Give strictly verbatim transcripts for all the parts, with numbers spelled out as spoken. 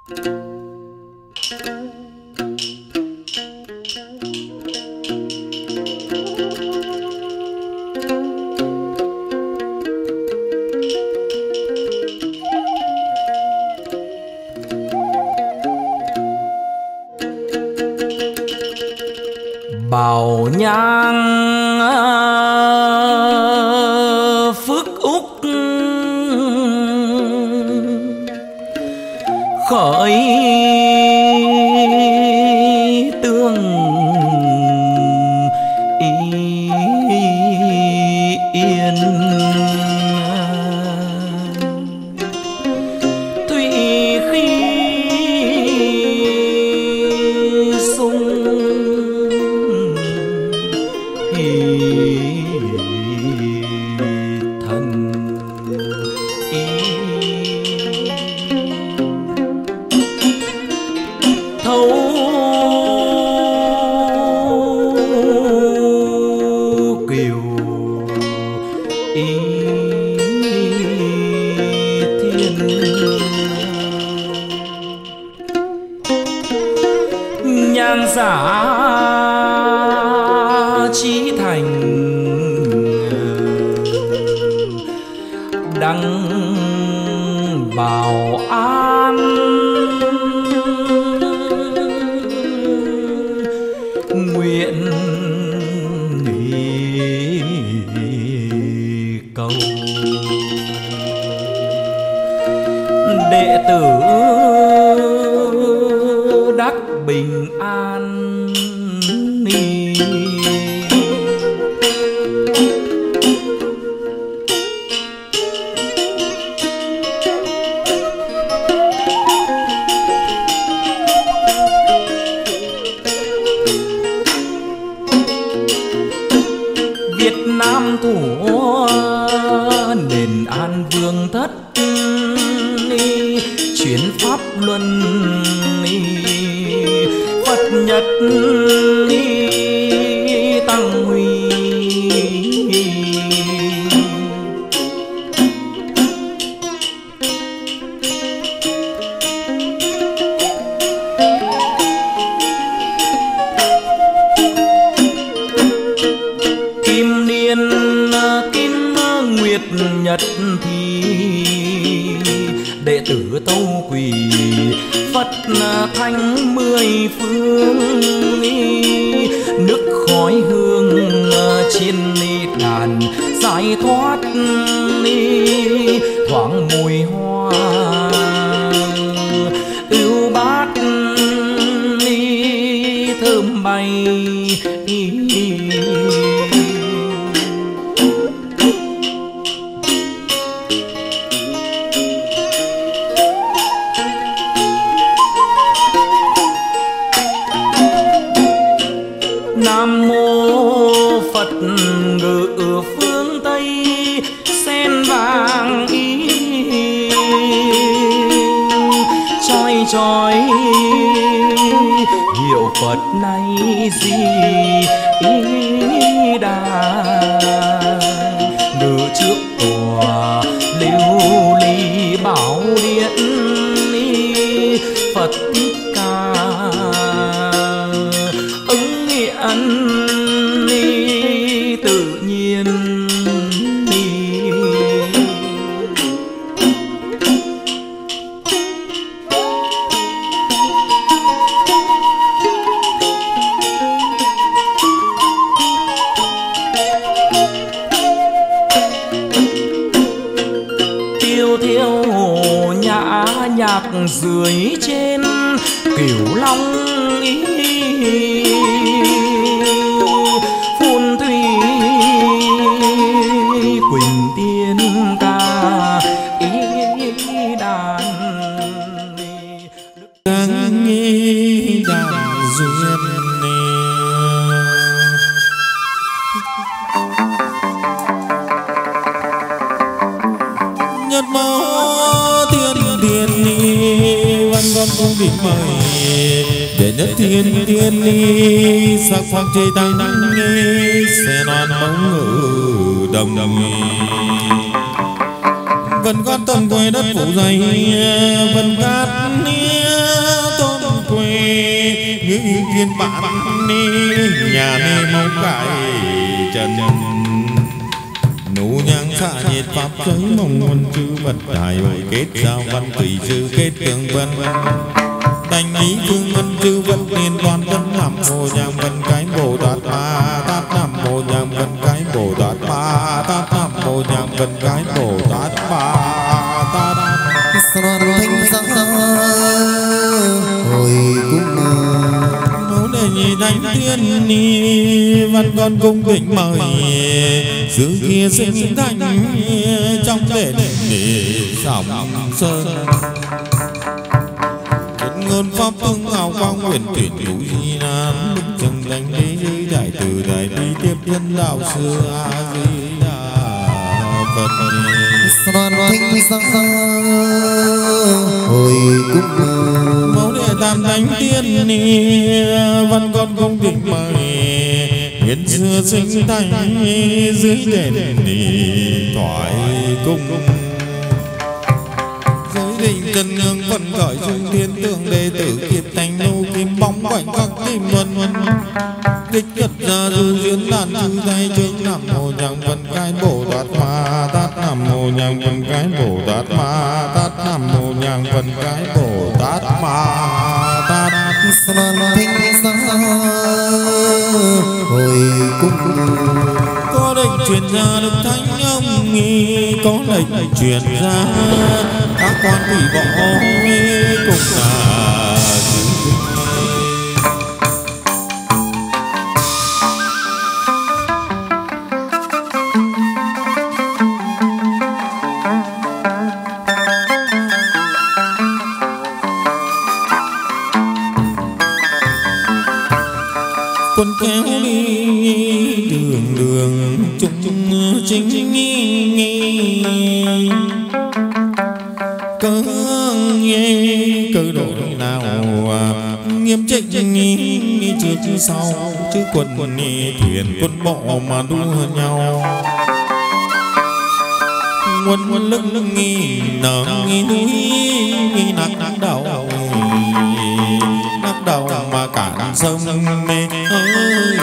Bảo nhang phước úc khởi tương yên, thủy khi sung thần thấu kiều ý thiên, nhang giả chí thành đăng bảo an, nguyện cầu đệ tử đắc bình an. Việt Nam thủ nền an vương thất, chuyển pháp luân Phật nhật tăng huy, kim niên kim nguyệt nhật thì đệ tử tâu quỳ Phật thánh mười phương, nước khói hương trên đàn giải thoát thoáng mùi hoa ưu bát thơm bay. Nam mô Phật ngự phương Tây, sen vàng ý chói chói hiệu Phật này gì ý đà, ngự trước tòa lưu ly bảo điện Phật Thích Ca, ứng nghĩa tự nhiên. Tiêu thiêu nhã nhạc dưới trên Cửu Long ý, phun thủy quỳnh tiên ca ý đàn, đang nghe đàn duyên nhất mơ thiên thiên văn văn cung đình mời để nhất thiên thiên ly sắc sắc chơi tăng nghe xe non bóng ngự đồng đồng vẫn con tầm tuổi đất phủ dày vân cát thiên bản ni nhà ni mong cải trần nụ nhang xạ nhiệt pháp cháy mong quân chư vật đại hội kết giao văn tùy sư kết tường vân thành ý phương ngân chư vật liên toàn thân nam mô nhang vân cái bồ tát ma tát nam mô nhang vân cái bồ tát ma tát nam mô nhang vân cái bồ tát ma tát Son thanh giá hồi cung mẫu đệ nhị thánh tiên ni văn con cung kính mời xứ kia sinh thành trong đền sòng sơn ngôn pháp tương hào quang huyền tuyển hữu di nam đức trần đánh đế dưới đại từ đại bi tiếp nhân đạo xưa a di đà phật. Son thanh giá hồi cung mẫu đệ tam thánh tiên ni văn con cung kính mời nguyên xưa sinh thành dưới đền thoại cung định trần ngương vận khởi dương thiên tượng đệ tử kiếp thành nô kim bóng khoảnh khắc kim vân đích cật ra du diễn đàn chư tay trước nam mô nhang vân cái bồ tát ma tát nam mô nhang vân cái bồ tát ma tát nam mô nhang vân cái bồ tát ma tát. Son thanh giá hồi cung có lệnh truyền ra được thánh ông nghi có lệnh truyền ra các quan quỷ võ cùng là quân kéo đi đường đường chung chính nghi cớ nghe cớ đội nào nghiêm trách nghi trước chứ sau chứ quân quân thuyền quân bộ mà đua nhau quân quân lưng lưng nghi nở nghi núi nghi nặng nặng đầu nặng đầu mà cản sông mê ơi.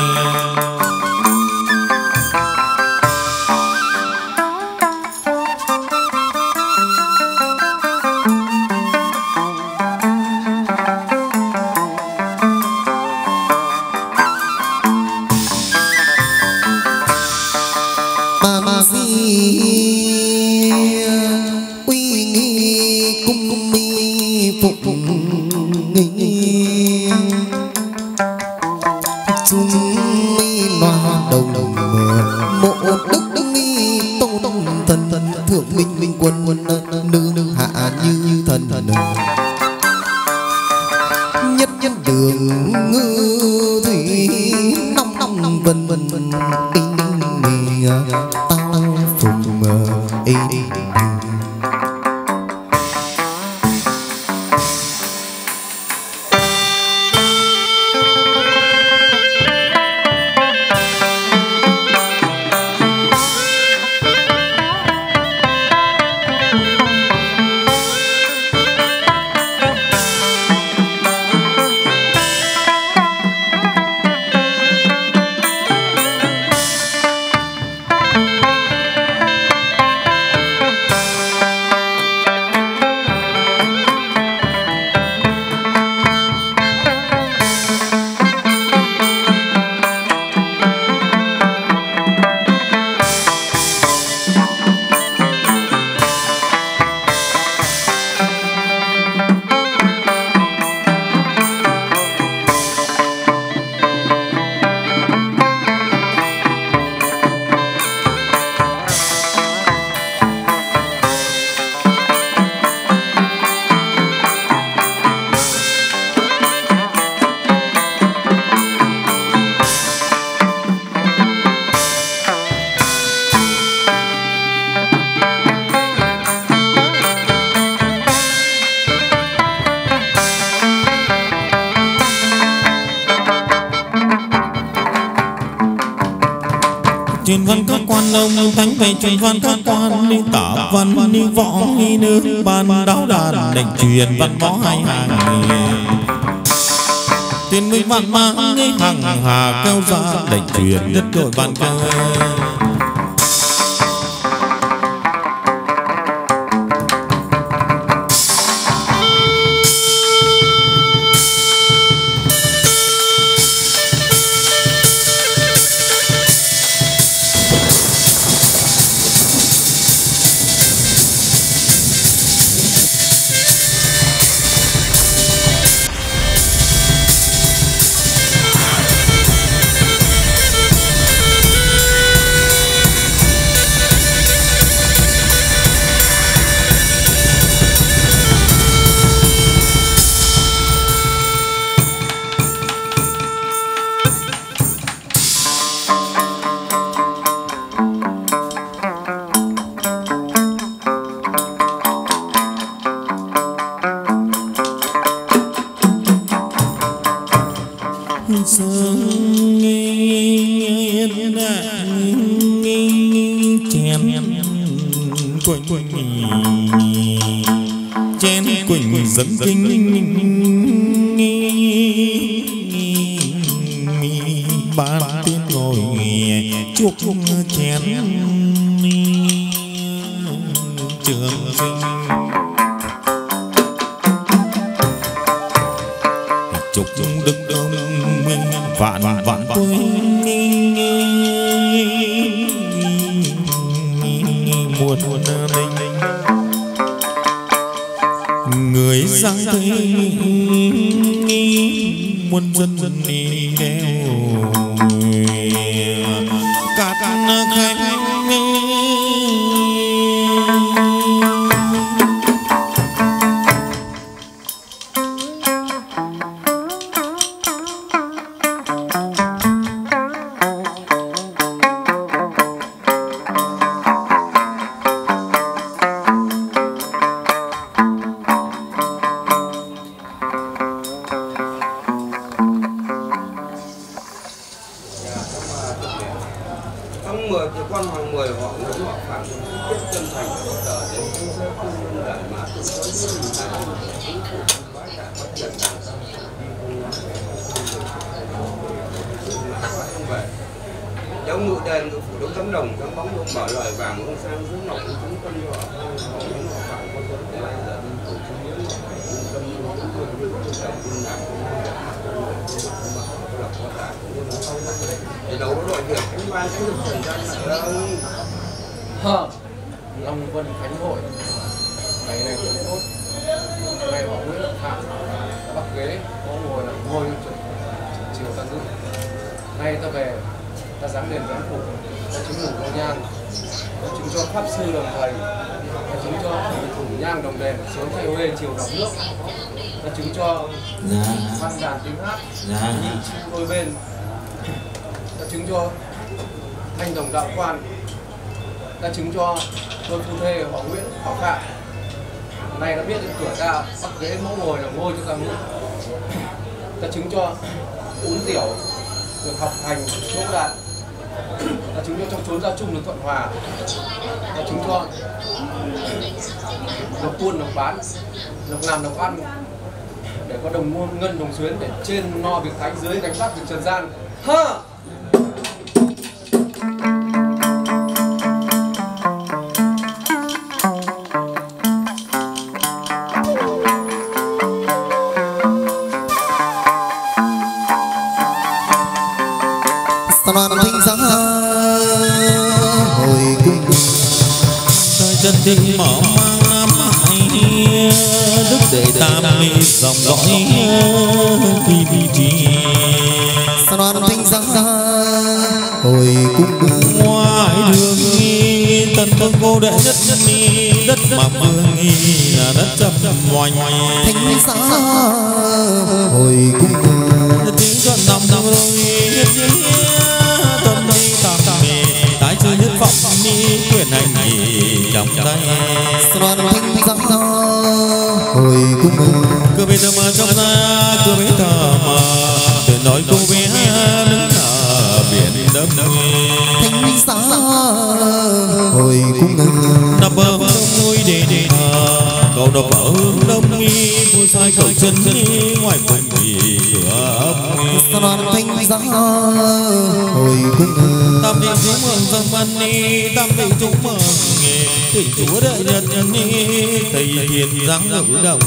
truyền văn các quan ông thánh về truyền văn các quan đi tả văn đi võ đi nước ban đáo đàn định truyền văn võ hai hàng Thiên minh vạn mang hằng hà cao ra đành truyền nhất đội bàn ca. Dẫn kinh ban tiếng ngồi chuốc chén trường sinh chúc đức ông vạn vạn tuổi muôn muôn ninh người sang thế muôn dân dân đi đeo cát khánh giống ngự đền ngự phủ đông tấm đồng tấm bóng đông mở lời vàng không sang dưới ngọc chúng quân nhỏ hồng những họ phạm con dân của anh là đi của chúng những tâm những quân như của chúng quân nạp lập có đại cũng như nó để đấu đội việc anh ban cái được thời gian là ông hờ Long Vân Khánh Hội ngày này cũng tốt ngày bảo Nguyễn Phạm bắc ghế có ngồi là ngồi chiều ta dự nay ta về ta dám đền dám phục ta chứng ngủ có nhang ta chứng cho pháp sư đồng thầy ta chứng cho thủ nhang đồng đền sớm thay huê chiều đọc nước ta chứng cho văn đàn tiếng hát nhị chim đôi bên ta chứng cho thanh đồng đạo quan ta chứng cho đôi phu thê họ Nguyễn họ Phạm nay đã biết đến cửa ra bắt ghế mẫu ngồi là ngôi cho ta ngủ ta chứng cho uống tiểu được học hành chỗ đạt ta chứng cho trong chốn gia chung được thuận hòa ta chứng cho lộc buôn lộc bán lộc làm lộc ăn để có đồng mua ngân đồng xuyến để trên no việc thánh dưới gánh vác việc trần gian ha. Tình mở mang năm hai đức đệ tam mi dòng dõi kỳ vị trí non thanh giá hồi cung ngoài đường nghi tân tân cô đệ nhất nhất mi đất mà phương nghi là đất chập ngoài ngoài thanh giá hồi cung tiếng chọn năm năm rồi tuần đi tam mi tái chơi nhất vọng mi quyền hành trong tay non thanh giá hồi cung cứ bây giờ mà trong ra cứ bây giờ mà để nói cô bé đứng ở biển đâm thanh giá hồi cung nằm bờ đông núi để để cầu độc ở đông nghi vui sai cầu chân nghi ngoài cùng thì cửa loan thanh giá hồi cung tam vị chúc mừng dân văn ni tam vị chúc mừng thầy chúa đại nhật ni thầy hiền dáng ngự động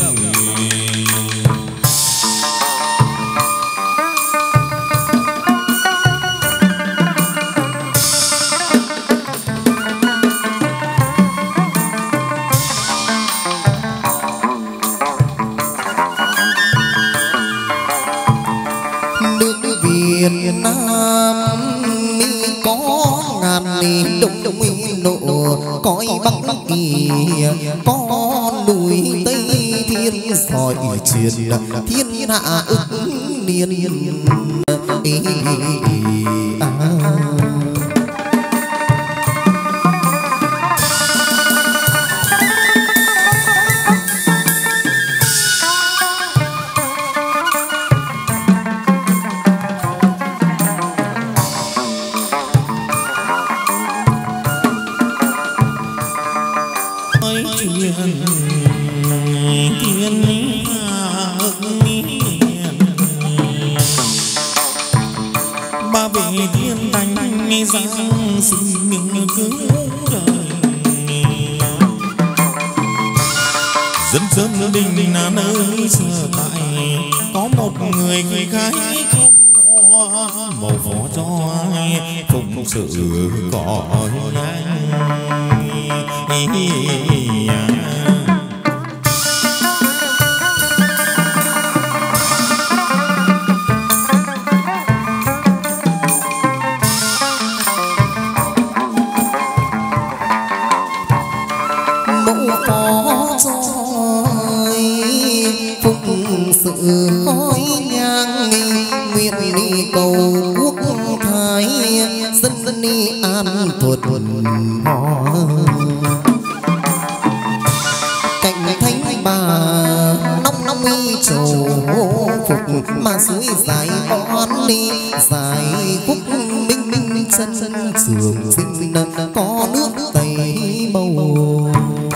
Việt Nam mi có ngàn nghìn đông đông nộ cõi bắc kỳ có núi Tây Thiên soi truyền thiên hạ ức niên dân dân đình là nơi sở tại có một người người gái màu phó cho phụng sự có sự khói nhang nguyện đi cầu quốc thái dân đi an thuật họ cạnh thánh bà nóng nóng y trầu phục mà suối dài con đi dài khúc minh minh chân trường sinh có nước tây màu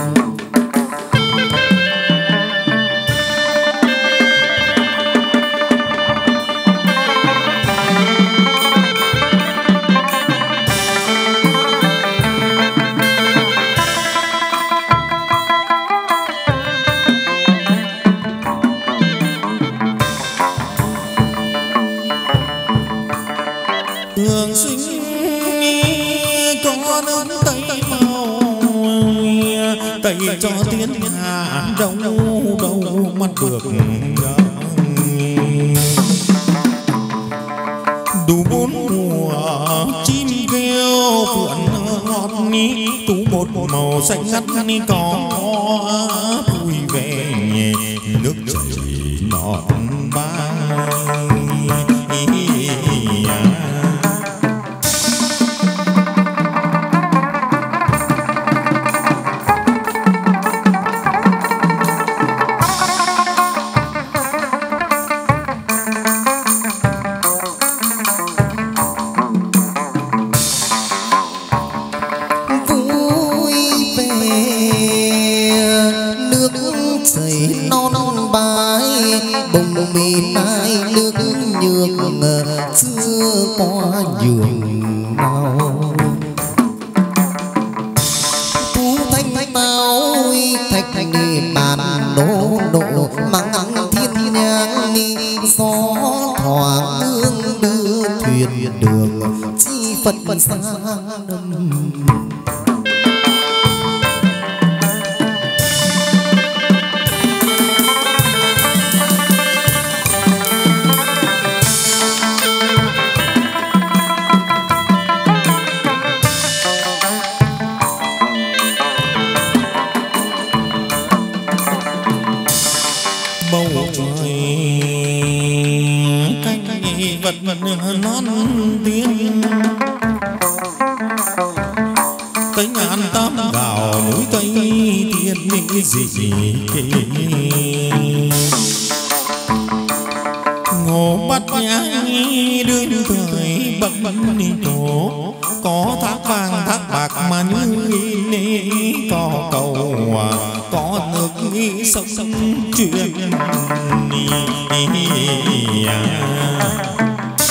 hương sinh có nước tây màu tây cho thiên hạ đâu đâu mắt được đủ bốn mùa chim kêu phượng ngọt ní tú một màu xanh ngắt ní có vui vẻ nước chảy ngọt ba chưa qua giường nào tú thanh bao thạch ni bàn nổ nổ mang ngăng thiên nhang ni gió thoảng hương đưa thuyền đường chi phật xa đâm bầu trời cánh vật vật non tiếng tới ngàn tám đảo núi Tây Thiên những gì ngô bắt nhang đương thời bậc tổ có thác vàng thác bạc mà như có cầu có nước sông chuyện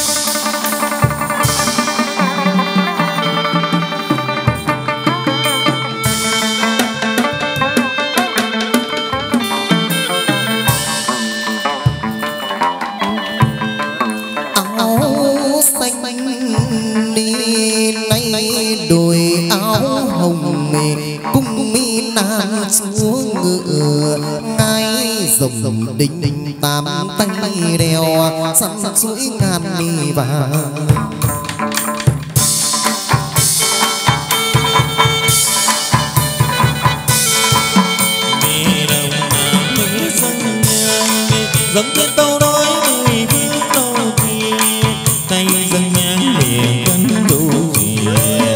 cung mi nan chúa ngự ngai rồng đinh đinh tam tay đeo sẵn sẵn suối ngàn mi vàng. Dâng lên tàu nói người vương đầu thì tay dâng nhang miệng cân đủ thì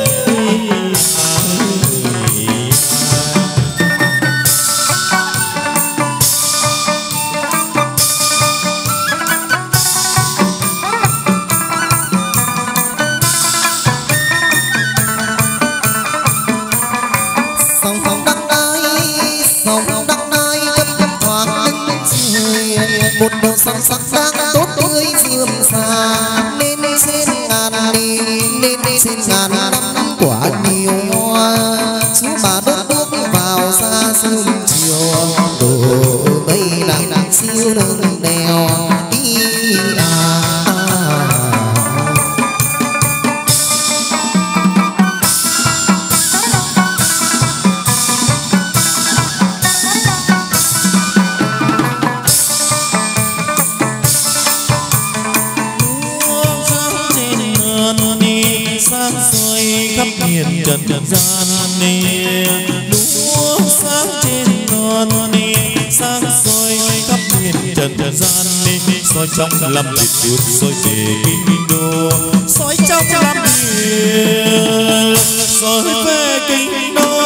sông sông đăng ai sông đăng ai cất cất thoáng linh trời một màu sắc sắc đang tốt tươi dương xa nên trên ngàn đi nên trên ngàn năm quả nhiều hoa chú bà đốt đuốc vào xa sương chiều đổ mây nắng siêu nâng đèo đi à. miền trần gian ni lúa sáng trên non ni sáng soi khắp miền trần gian ni soi trong lâm việt chuột soi về kinh đô soi trong lâm việt soi về kinh đô.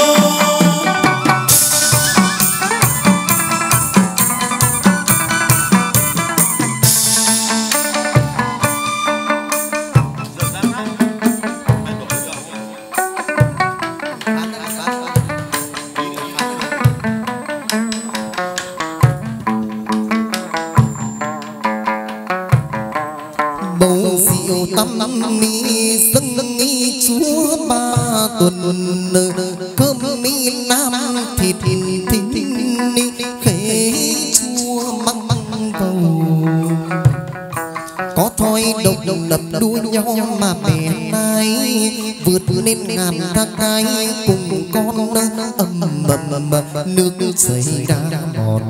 Tâm mi dâng nghi chúa ba tuần cơm mi nam thịt thịt khế chúa măng măng vào có thoi độc đập đua nhau mà bè nay vượt lên ngàn các cái cùng con ầm ầm nước chảy ra mòn.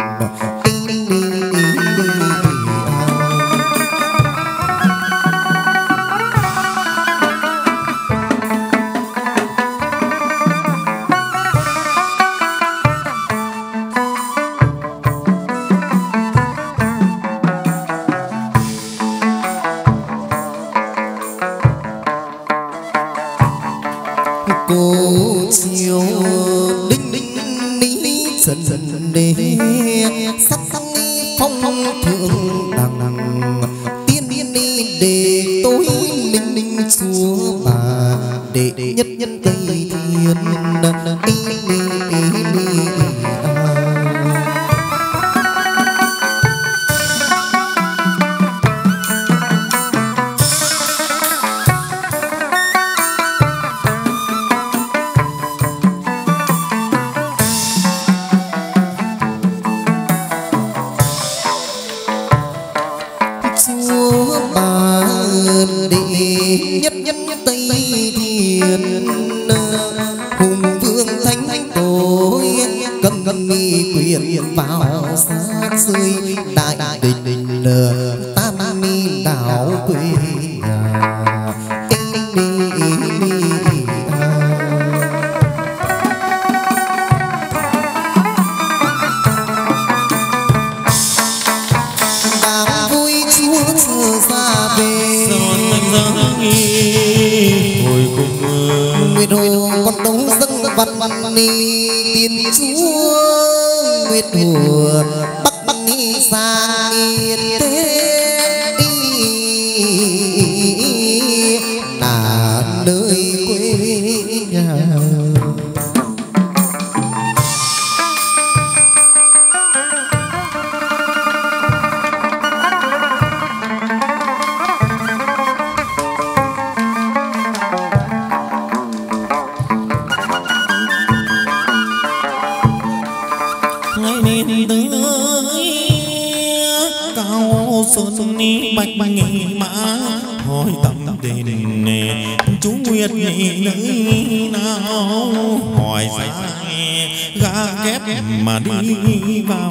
Cô chiều đinh đinh ní dần dần đê sắc sắc phong phong thượng đằng tiên tiên đi để tối linh linh chúa bà để nhất nhất cây thiên nhất nhất tây thiên hùng vương thánh thánh tối cầm cầm mi quyền vào sát rơi đại đình tam mi đảo quê nhà. Đang vui chúa chưa ra về hồi cùng nguyệt hồ con đấu dâng văn ni tiên chúa nguyệt hồ bắc bắc ni sang yên thế là nơi quê nhà. Cao sơn ni bạch bạch nghị mã hỏi tâm đền chú Nguyệt nhị nơi nào hỏi ra gà ghép mà đi vào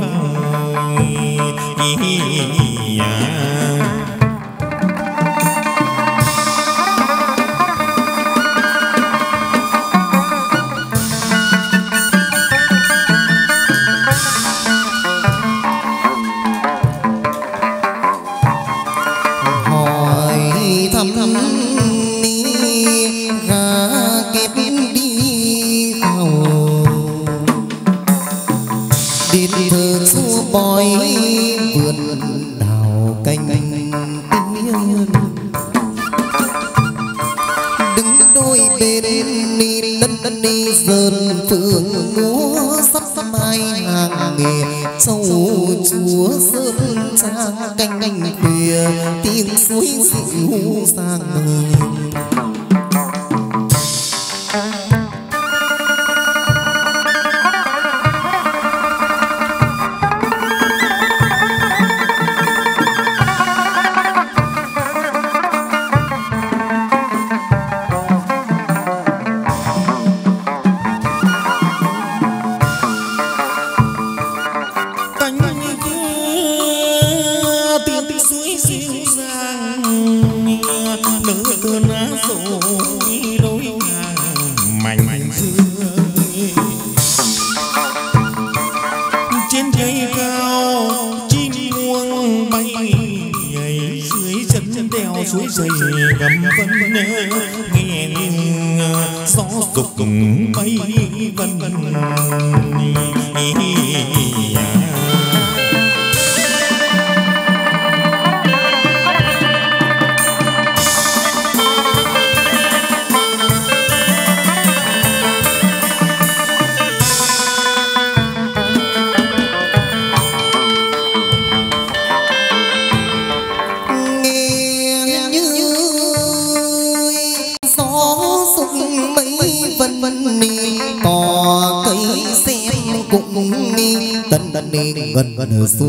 gần gần xu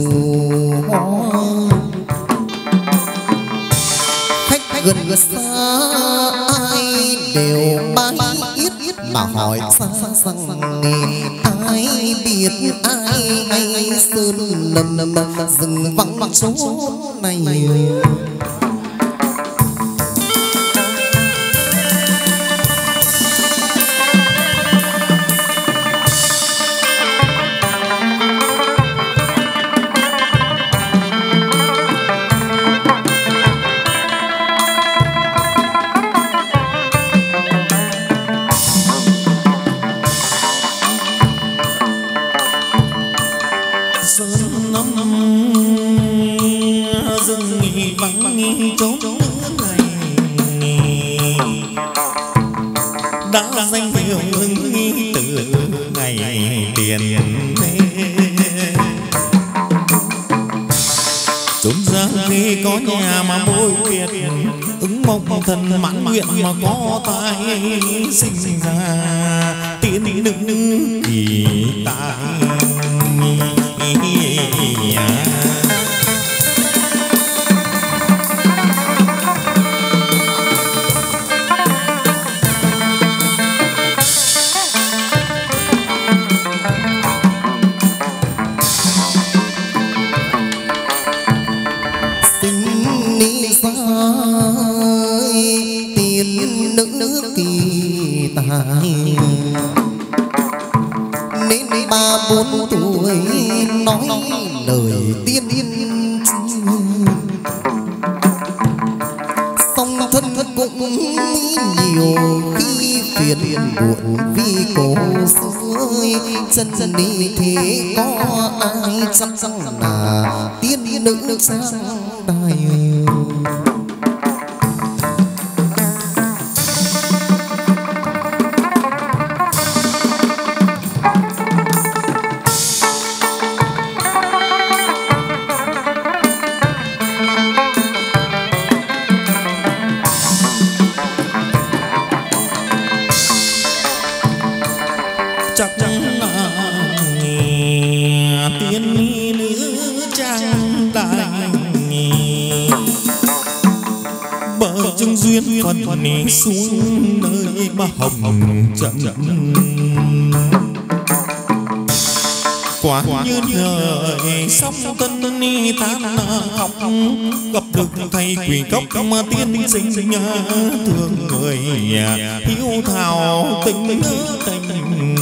khách gần xa ai đều bay ít mà hỏi xa rằng ai biết ai ai sơn nằm nằm rừng vắng chỗ này thần mãn nguyện mà có tai sinh ra tiến đứng kỳ tài nên ba bốn tuổi nói lời tiên yên song thân thân cũng nhiều khi phiền buồn vì cổ xưa chân chân đi thế có ai chắc rằng là tiên nữ sang đài duyên phận ní xuống nơi mà hồng trần quả như đời sóng tân ni tan học gặp được thầy quỷ cốc mà tiên sinh thương người hiếu thảo tình tình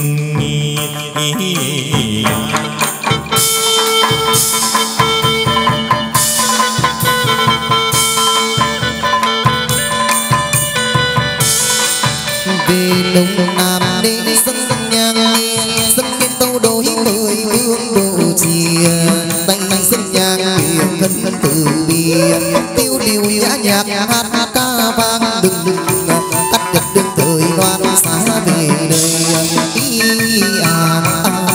về đông nam đi dân nhang dân biên tâu đối người hương độ chia tay dân nhang biển thân từ bia tiêu điều nhã nhạc hát hát ca vang đừng đừng cắt đứt đường thời đoan xa về đời ý à, à.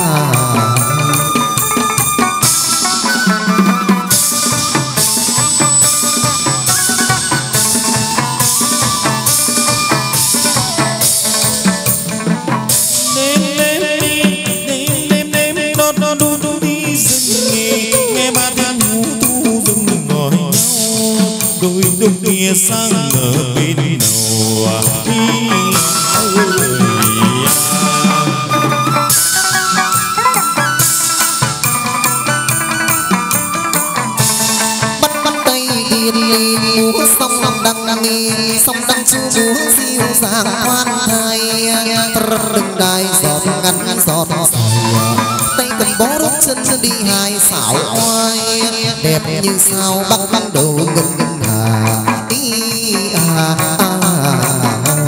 đôi kia sang ở bên đầu bắt bắt tay điên đi múa song đăng đăng nghe song đăng chu múa siêu dàng hoan thai đừng đài giọt ngắn ngắn giọt tay cầm bó đốt chân chân đi hai xảo oai đẹp như sao băng băng đầu ngân ngân à ý à, à, à.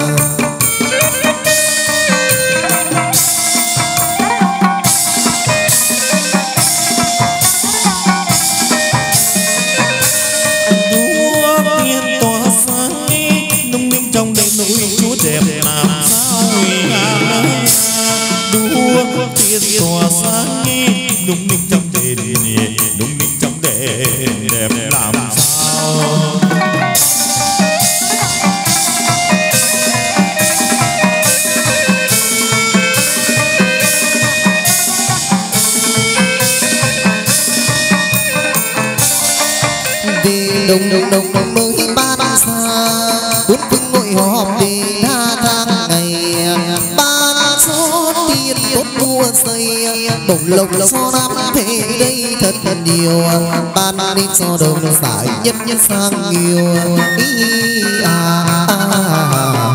đua tiên tỏa sáng nung ninh trong đêm núi chúa đẹp làm sao đua tiên tỏa sáng nung ninh trong đêm nung ninh trong đêm đẹp làm sao đồng đồng đồng đồng mới ban xa bốn phương ngồi họp để tha tháng ngày ban số tiền tốt mua xây bổng lộc cho năm thế đây thật thật nhiều ban đi cho đồng giải nhất nhất sang nhiều ý à, à, à.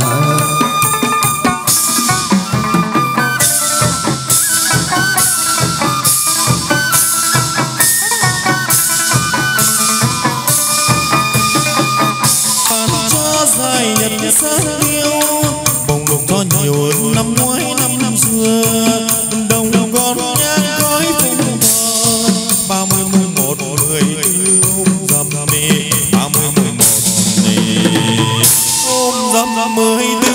dài nhật sáng yêu bồng lục cho nhiều hơn năm ngoái năm năm xưa đồng con nhang khói phun thơ ba mươi mười một mười tư hôm dầm mê ba mươi mười một hôm dầm mười tư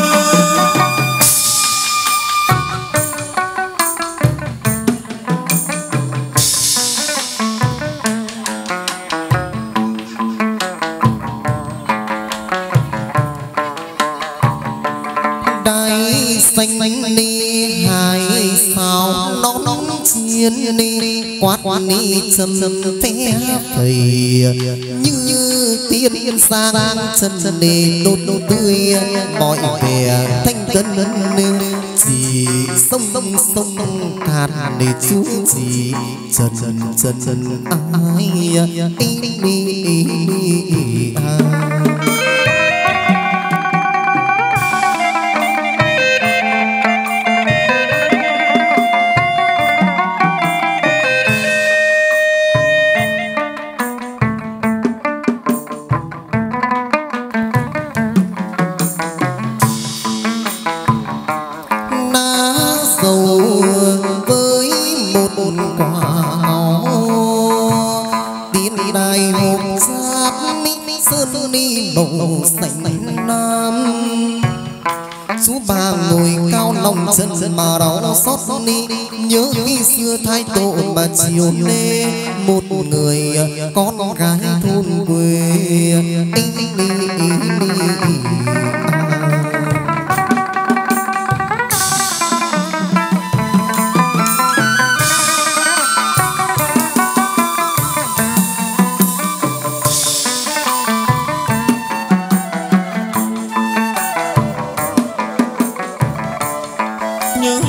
xanh ni hai sao nóng nóng chiến ni quát ni chân chân té phầy như tiên sang chân chân ni đốt đốt tươi mọi vẻ thanh tân chỉ sông sông sông cạn để chú chỉ chân chân chân chân ai đi đi đi màu xanh nam chú bà ngồi cao lòng chân mà đau xót đi nhớ khi xưa thái tổ mà chiều nê một người con gái thôn quê.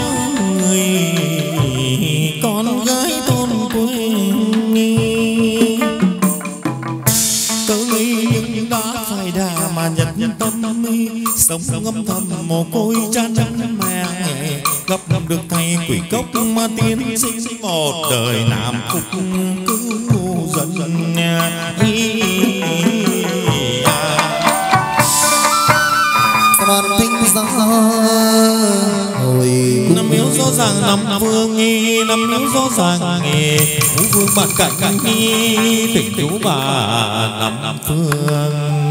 người con gái thôn quê cớ nghĩ nhưng đã phải đà mà nhận tâm mi sống ngâm thầm mồ côi cha chân mẹ gặp được thầy quỷ cốc mà tiến sinh một đời làm phục cứu dân nhà năm miếu rõ ràng năm vương nghi năm miếu rõ ràng nghề ngũ vương bạn cảnh nghi tỉnh chú bà năm phương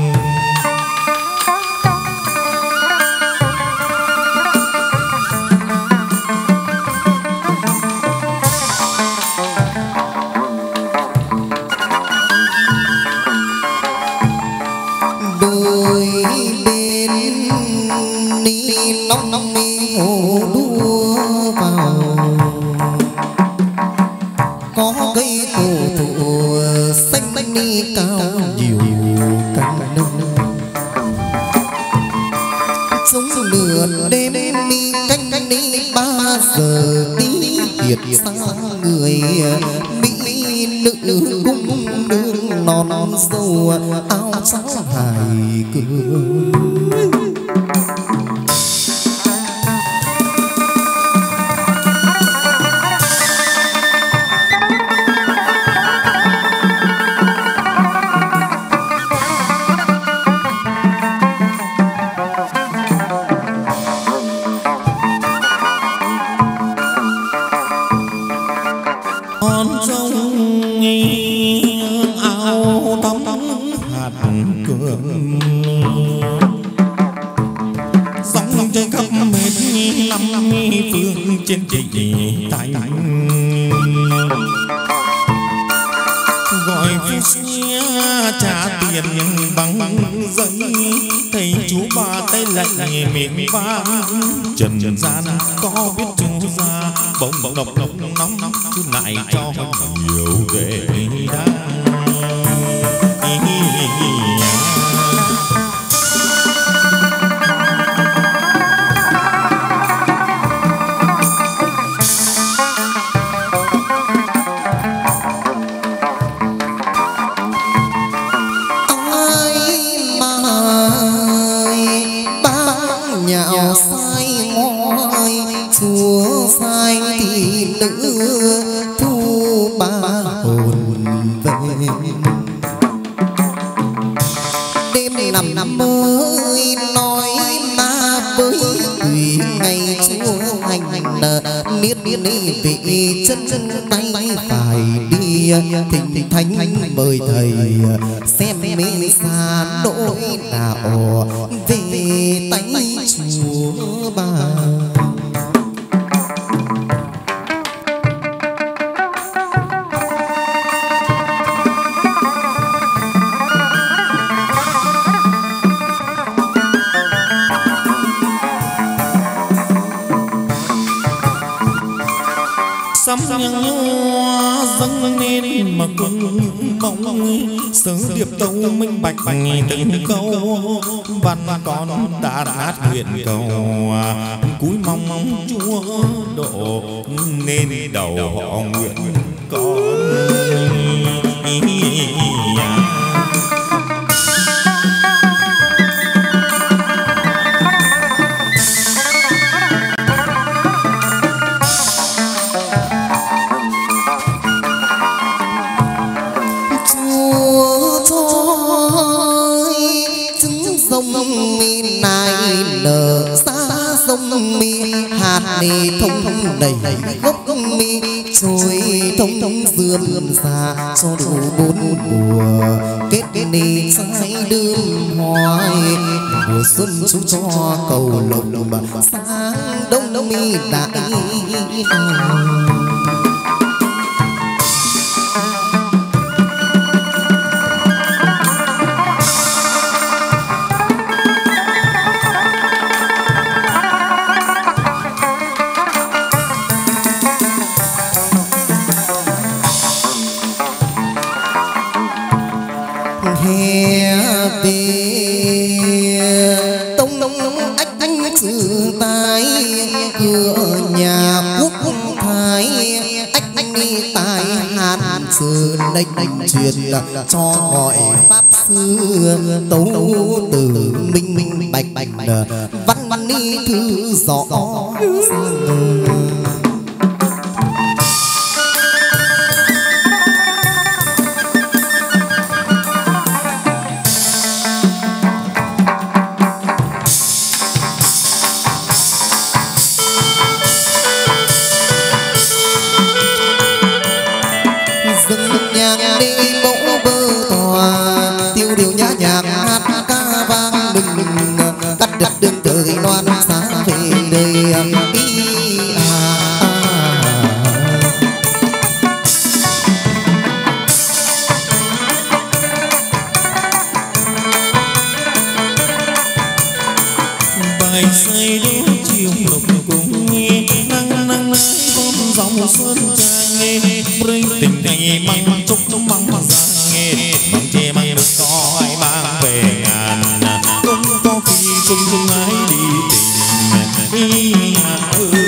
sang người mỹ nữ cung đường non dâu áo trắng hài cương trên chị tay gọi phía xưa trả tiền bằng giấy thầy chú bà tay lạnh miệng vang trần gian có biết chú ra bỗng bỗng độc độc nóng nóng cứ lại cho nhiều để đá vị chân chân tay phải đi thỉnh thánh mời thầy xem mê xa nỗi đạo về tay chúa bà. Sắm nhang nho dâng lên mà cưng mong sớ điệp tâu minh bạch từng câu văn con đã hát nguyện cầu cúi mong mong chúa độ nên đầu họ nguyện con. Thông thông đầy gốc mi trôi thông thông vườn xa cho đủ bốn mùa kết ni trái đơm hoài mùa xuân chú cho cầu lộc mà sáng đông đông mi đại cửa nhà giải anh đi tài hàn sư đếch truyền cho gọi pháp sư tấu từ minh minh bạch bạch văn văn đi thư rõ đừng tới loan xa về đây bài say đến chiều lục cùng nghe nắng nắng con dòng sơn trang nghe bring tình này mang chúc nó mang ra nghe mang che mang được có ai mang về ngàn cũng có khi chung chung ai đi tình đi ơi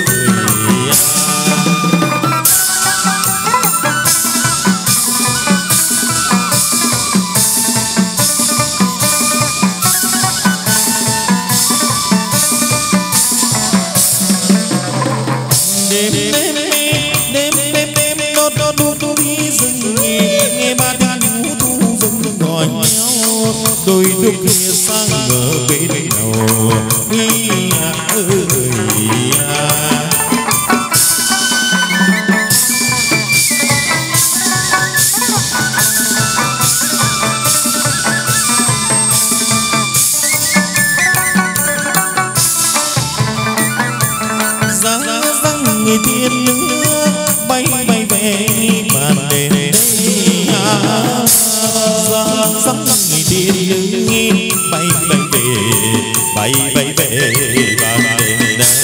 đêm đêm đêm đêm đêm đốt đốt đốt đốt đi rừng nghe nghe ba tiếng hú thu rừng gọi nhau đôi lúc kia sang ngờ bên đầu đi ơi người tiên nữa bay bay về bàn đêm đây giang giang người tiên nữ bay bay về bay bay về bàn đêm đây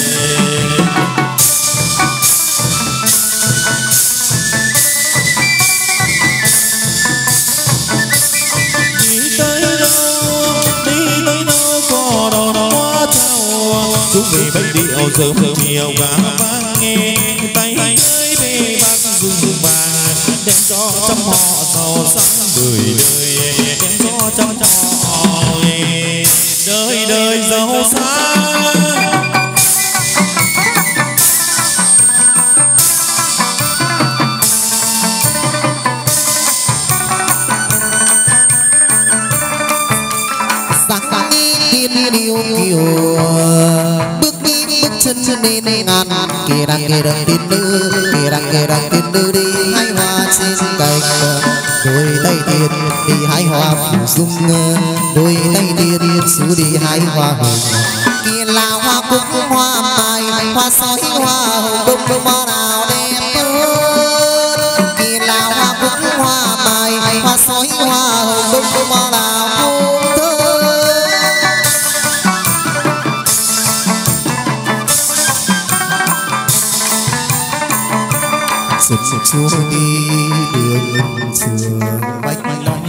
đi tới đâu đi tới đâu có đò hoa trao chúng người bay điệu sớm sớm chiều và nghe tay ơi bê bác rừng vàng đem cho trăm họ giàu sáng đời đời đem cho trăm họ đời đời giàu sang sáng tiên điêu kiều bước đi bước chân chân đi ngàn kìa đang kìa đang tiên nữ kìa đang kìa đang tiên nữ đi hái hoa trên cành đôi tay tiên đi hái hoa phủ dung đôi tay tiên xuống đi hái hoa hồng kia là hoa cúc hoa mai hoa sói hoa hồng bông bông hoa nào đẹp hơn kia là hoa cúc hoa mai hoa sói hoa hồng bông bông hoa nào sụp sụp xuống đi đường trường bách long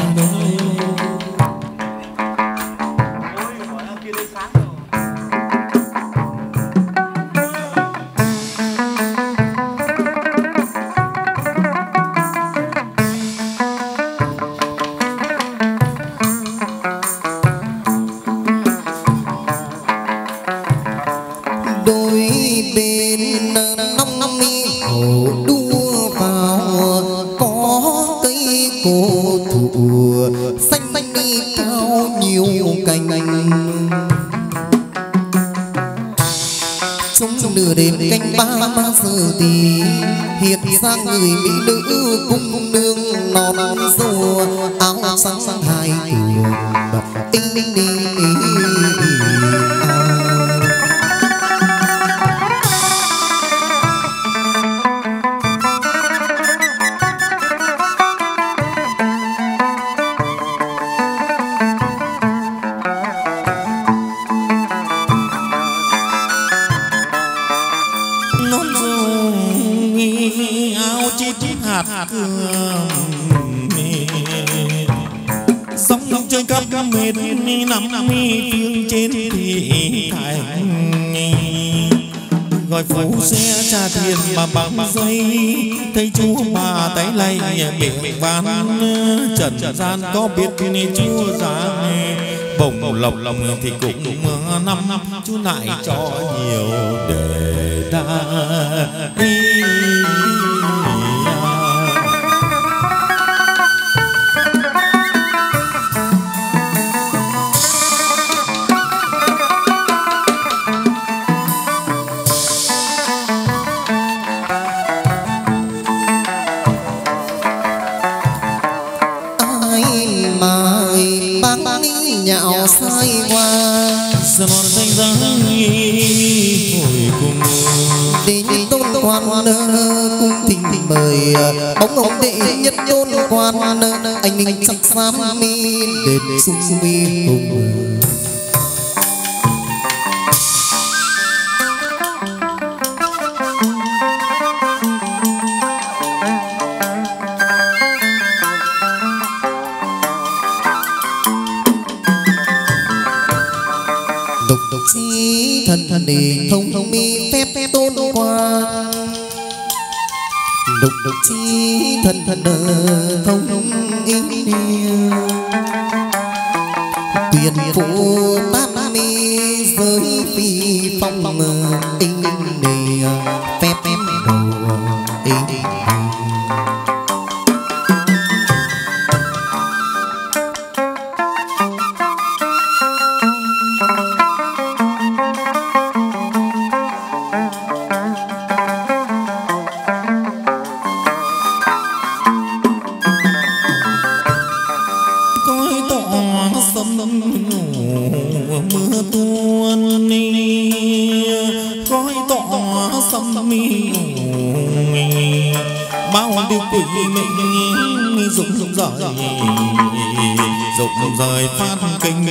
đôi bên nông nông mi hồ đua vào có cây cổ thụ xanh xanh đi cao nhiều cành trong nửa đêm canh ba ba giờ thì hiện ra người mỹ nữ cung nương non dâu áo trắng hai tuổi tinh đi áo chi chi hạt cơm sóng trên cắp mệt nằm mi phương trên thị thành gọi phú xe trả tiền mà bằng giấy. Thấy chúa bà tay lay miệng ván trần gian có biết chúa ra bồng lộc lòng thì cũng năm chú lại cho nhiều để ta đi. nhạo sai qua non xanh giá hồi cùng đến tôn quan cung thỉnh mời bóng ông đệ nhất tôn quan anh anh sắc xám mi đền sung mi hùng. Thần thần đi thông thông mi phép phép tôn qua đục đục chi thần thần thông thông ý quyền phụ tam mi giới phi phong tinh đi phép phép đầu ý. Rộng rời phát kinh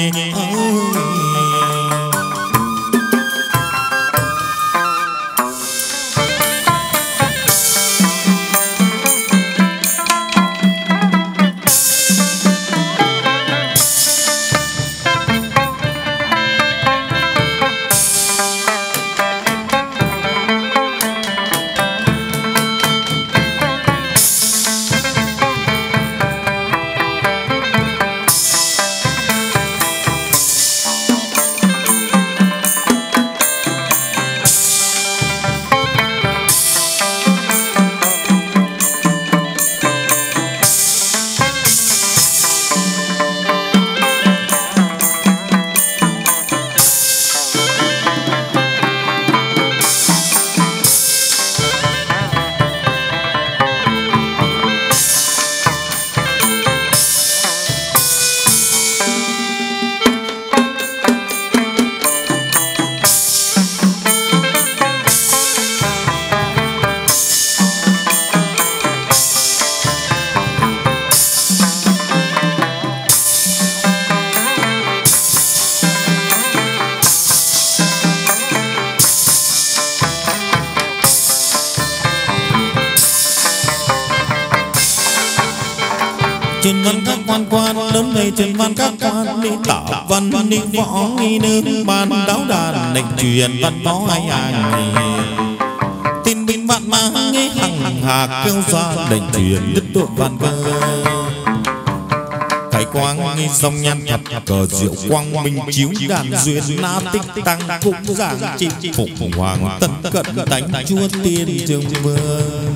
trên văn các quan quan lớn đây trên văn các quan đi tạo văn đi võ nghi nước ban đáo đàn lệnh truyền văn võ ai ai tin binh vạn mang nghe hằng hà kêu ra lệnh truyền đức độ văn cơ cái quang nghi dòng nhan thật cờ diệu quang minh chiếu đàn duyên na tích tăng cũng giảng chim phục hoàng tân cận đánh chúa tiên trường vương.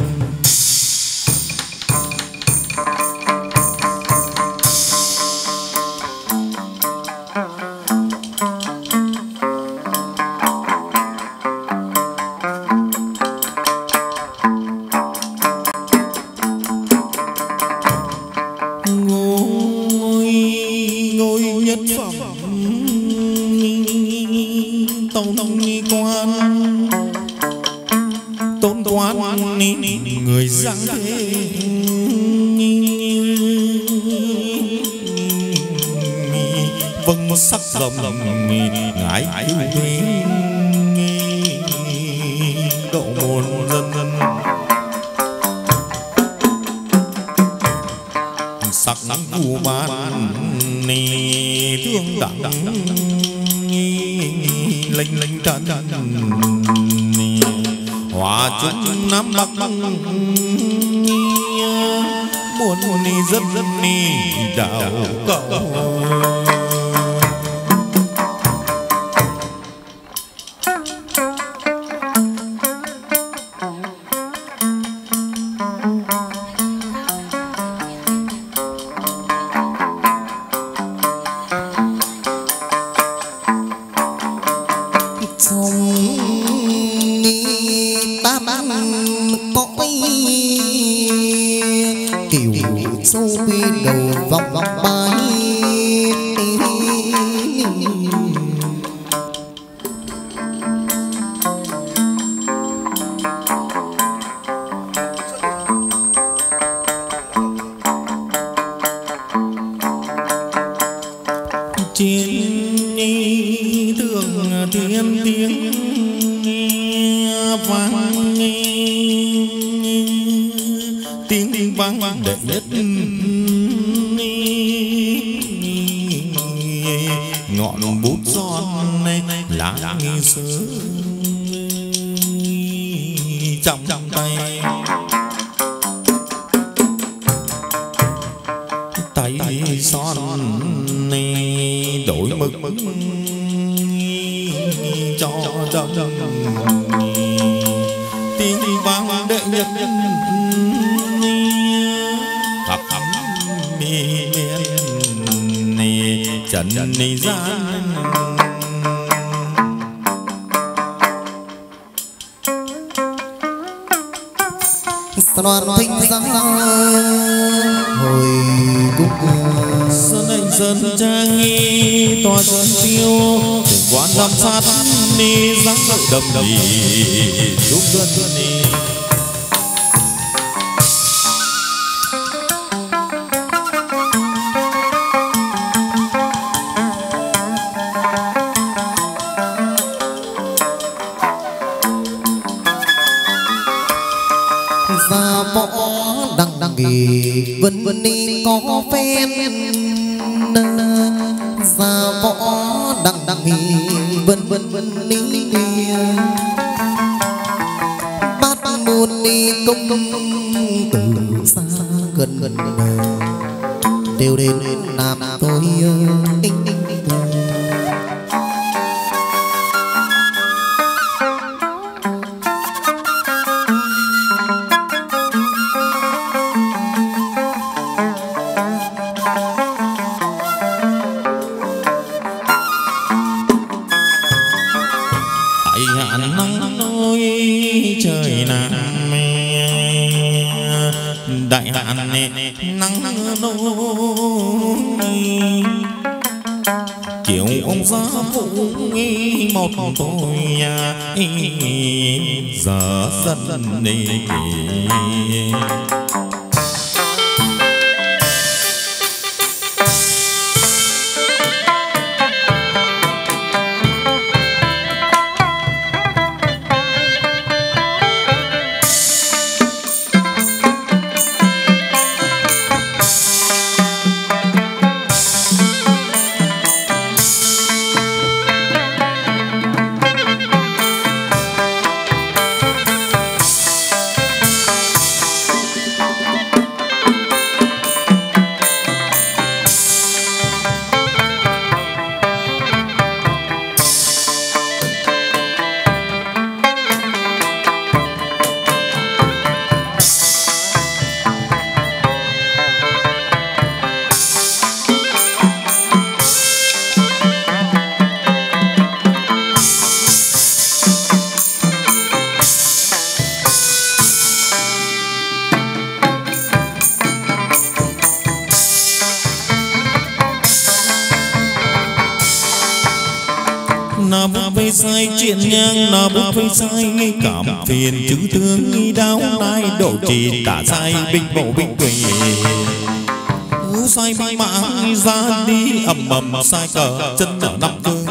Người giang thế vâng sắc rồng ngái cứu thế độ môn dân dân sắc nắng phù ban thương đẳng lênh lênh trần hòa chung Nam Bắc muốn ni rất rất ni đạo cầu. Đoàn thinh ra hồi cung sơn anh sơn trang nghi tòa sơn tiêu quan giám sát ni giáng đầm đi giúp dân đi vân vân đi có phen ra võ đằng đằng hì vân vân vân đi bát môn đi công từ xa gần gần đều đến làm tôiinh đại hạn nắng nôi kiểu ông gió vũ một tôi giờ dần đi na bút vây sai chuyện nhang na bút vây sai cảm phiền chữ thương nghi đau nai độ trì tả sai binh bộ binh quỳ ngũ sai binh mã ra đi ầm ầm sai cờ chân ở năm phương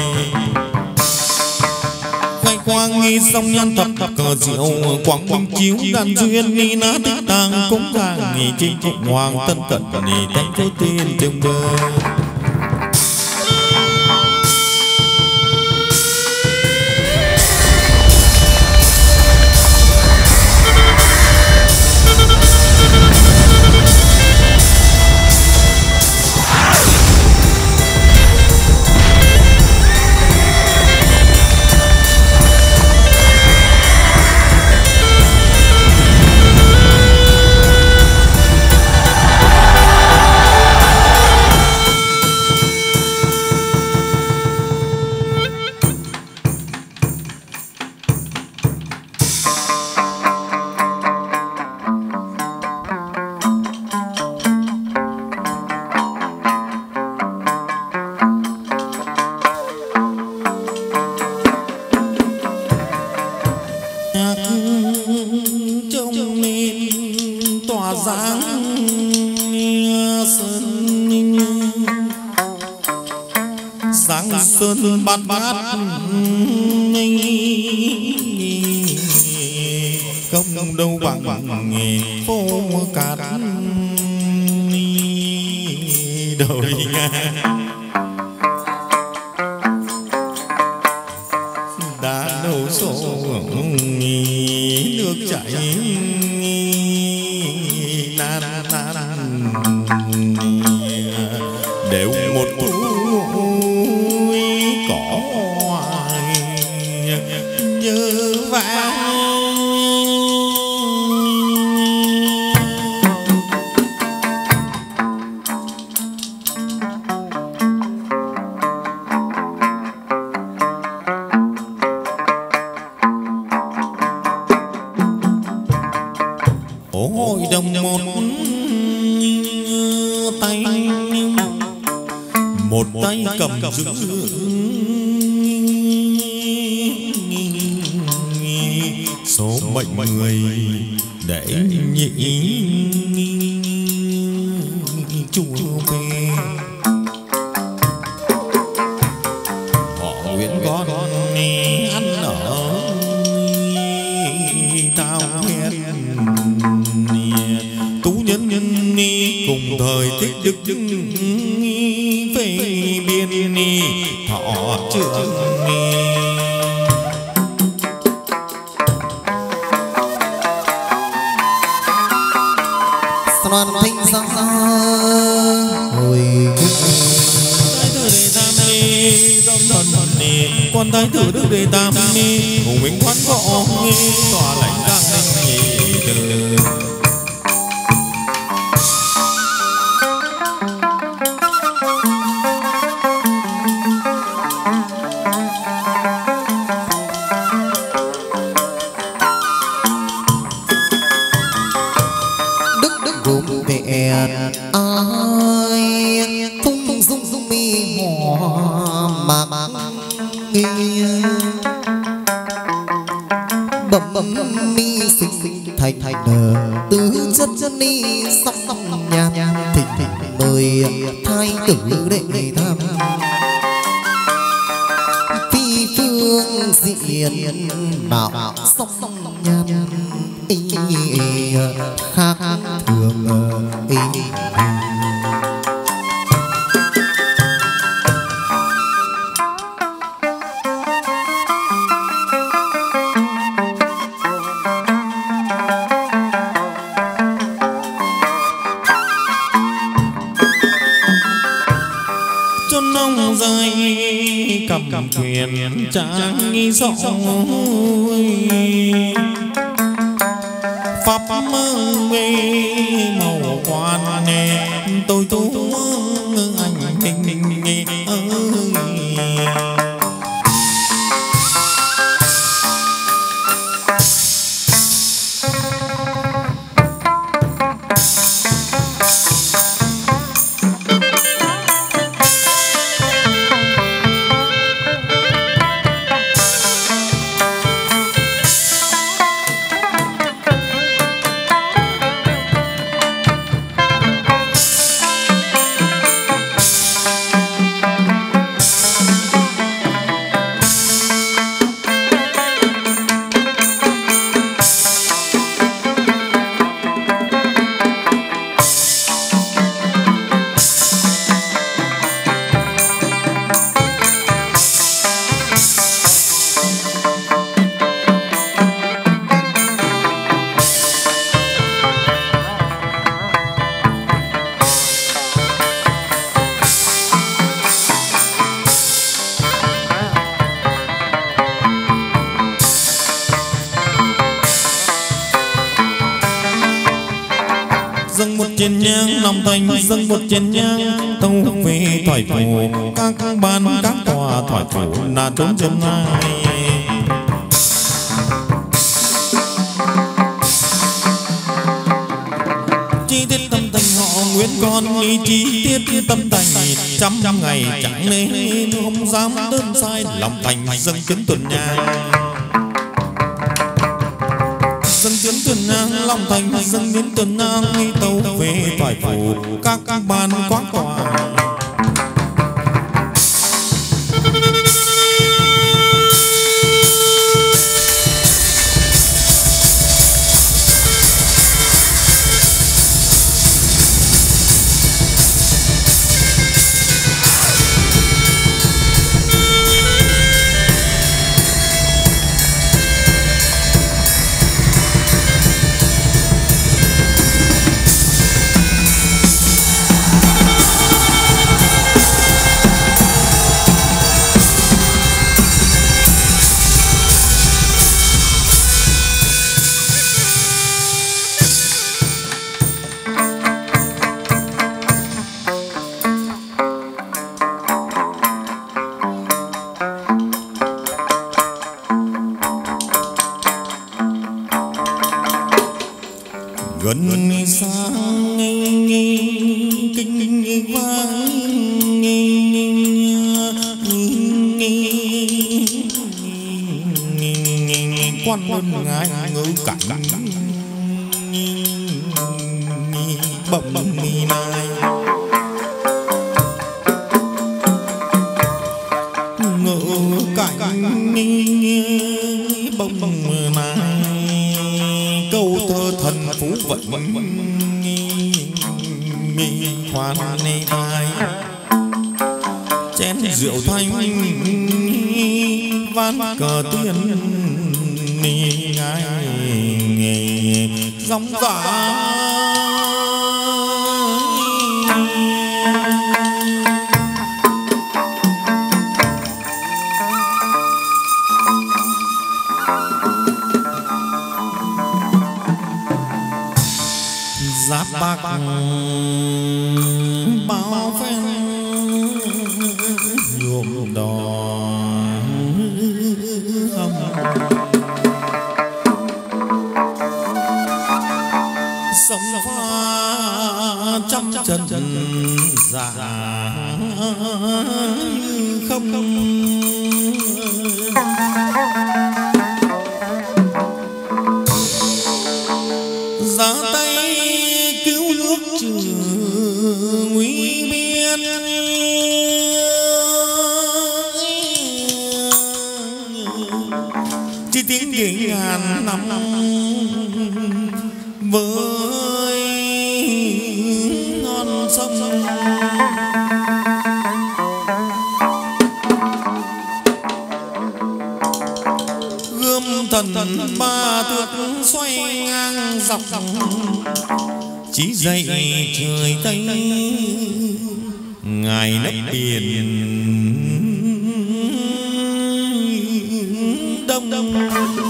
khai quang nghi sông nhan thập thập cờ diệu quang quang chiếu đàn duyên nghi ná tích tàng cũng càng nghi chinh phụng hoàng tân cận nghi thánh phố tiên trường đời. trông nên tỏa dáng sơn sáng sơn bát bát không đâu bằng bằng phố cát đồi ngang đã nấu sổ nước chảy nan nan đều một túi cỏ hoài nhớ vang. Ôi đồng một tay một tay cầm giữ số mệnh người để nhị chúa về họ nguyện con ăn ở tao hết tú nhân nhân cùng thời tích đức về biên thọ trường Loan thanh sang hồi quan thái tử đức đề tam ni hùng vĩnh quán võ tòa lãnh giang nhị từ ai thung dung dung mi hòa mà bẩm bẩm mi sinh sinh thành thành nở tứ chất chân ni song song nhàn thịnh thịnh mời thái tử đệ đệ tham phi phương diện bảo song song nhàn khác thường ý cho nông dài cầm cầm thuyền trang nghi sông pháp mê màu quan nè tôi tôi anh ninh ninh nghe dâng một chén nhang lòng thành dâng một chén nhang tâu về thoại phủ các ban các tòa thoại phủ là trốn chân ai chi tiết tâm tình họ nguyện con ý chi tiết tâm thành trăm trăm ngày chẳng nên không dám đơn sai lòng thành dâng kính tuần nhang dâng tiến tuần ngang long thành dâng biến tuần ngang tàu về thoại phủ các các ban quán tòa. Gần sáng kinh vang quan luân ngài ngữ cảnh bẩm mi nai ngữ cảnh bẩm nai câu thơ thần phú vận khoan nê mai chén rượu thanh ván cờ tiên ngài gióng giã giáp bạc bao phen nhuộm đỏ hồng sông pha trăm trần già không giá tay cứu nước trừ nguy biên chỉ tiếng kể ngàn năm với non sông gươm thần ba thước xoay ngang dọc chỉ dậy trời tây ngài nấp biển đông đông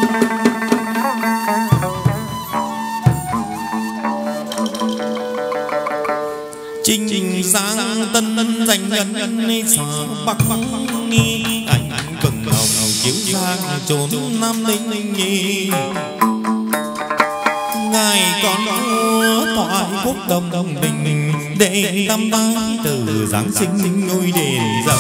trình giang tân tân dành nhân sở bắc bắc anh vầng hồng chiếu giang trốn nam ninh nhi ngài con vua thoại quốc đồng đồng đình để tam tái từ giáng sinh ngôi đền rộng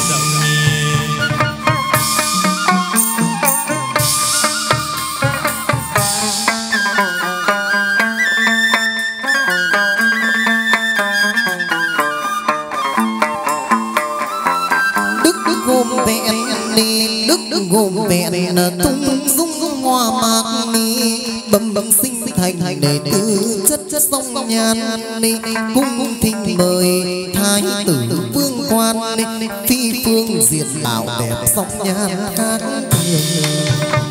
đức đức gồm vẹn đi đức đức gồm vẹn tung dung hoa mạc ni bầm bầm sinh thành đệ tử chất chất sông nhan ni cung thỉnh mời thái tử vương quan ni phi phương diệt bảo đẹp sông nhan các thường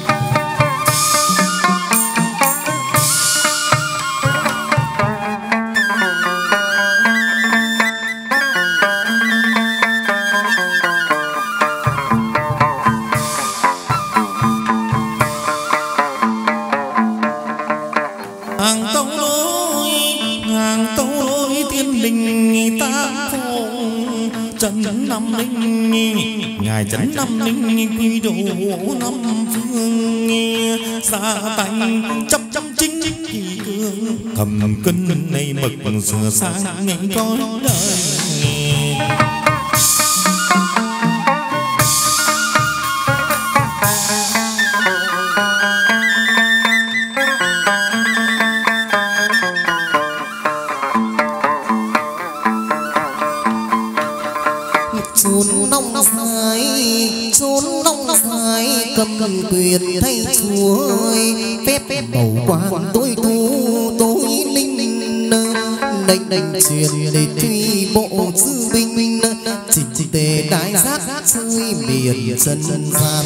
hàng tấu lối hàng tấu lối tiên đình ta phong trấn năm linh ngài trấn năm linh quy độ năm phương xa tay chấp chấp chính kỳ cương cầm cân này mực sửa sang ngày có đời quyền thay chúa phép bầu quang tôi thu tôi linh đành đành truyền để tuy bộ sư binh chỉnh tề đại giác chơi miền dân gian.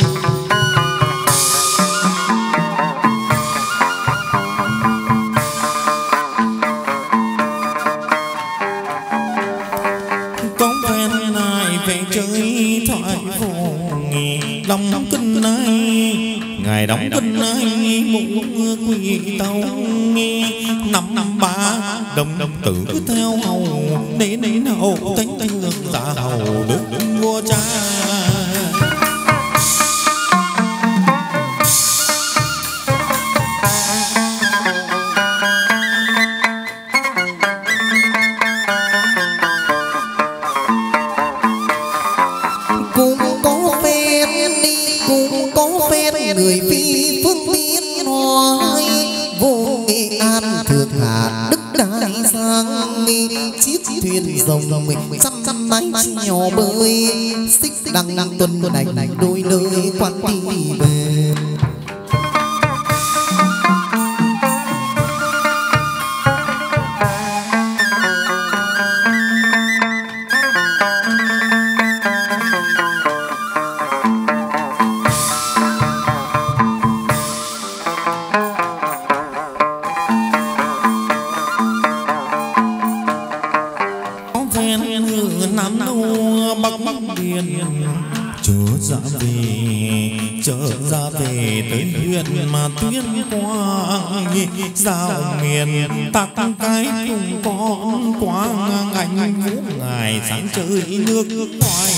Đóng kinh ai ngài đóng kinh ai mũ quỳ tàu năm năm ba đồng đồng tử cứ theo hầu đến đến hầu thánh thương tạ hầu đức vua cha. Người phi phương biên nói vô Nghệ An thượng hạ đức đại giang chiếc thuyền rồng mình trăm trăm mái chèo bơi xích đằng đằng tuần đành đôi lời quan đi về. Mà tuyên quang giao miền ta tăng cái cùng con quang anh vũ ngài sáng chơi nước ngoài.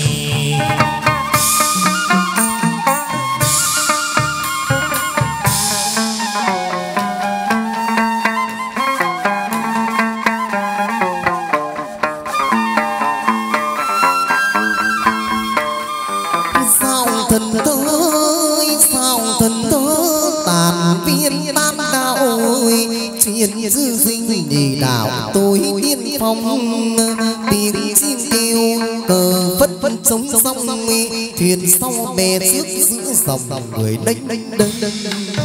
Dư sinh đi đảo tôi tiên phong tiếng chim kêu cờ vất vất sống sông thuyền sau bè trước giữa dòng người đánh đánh đánh đánh.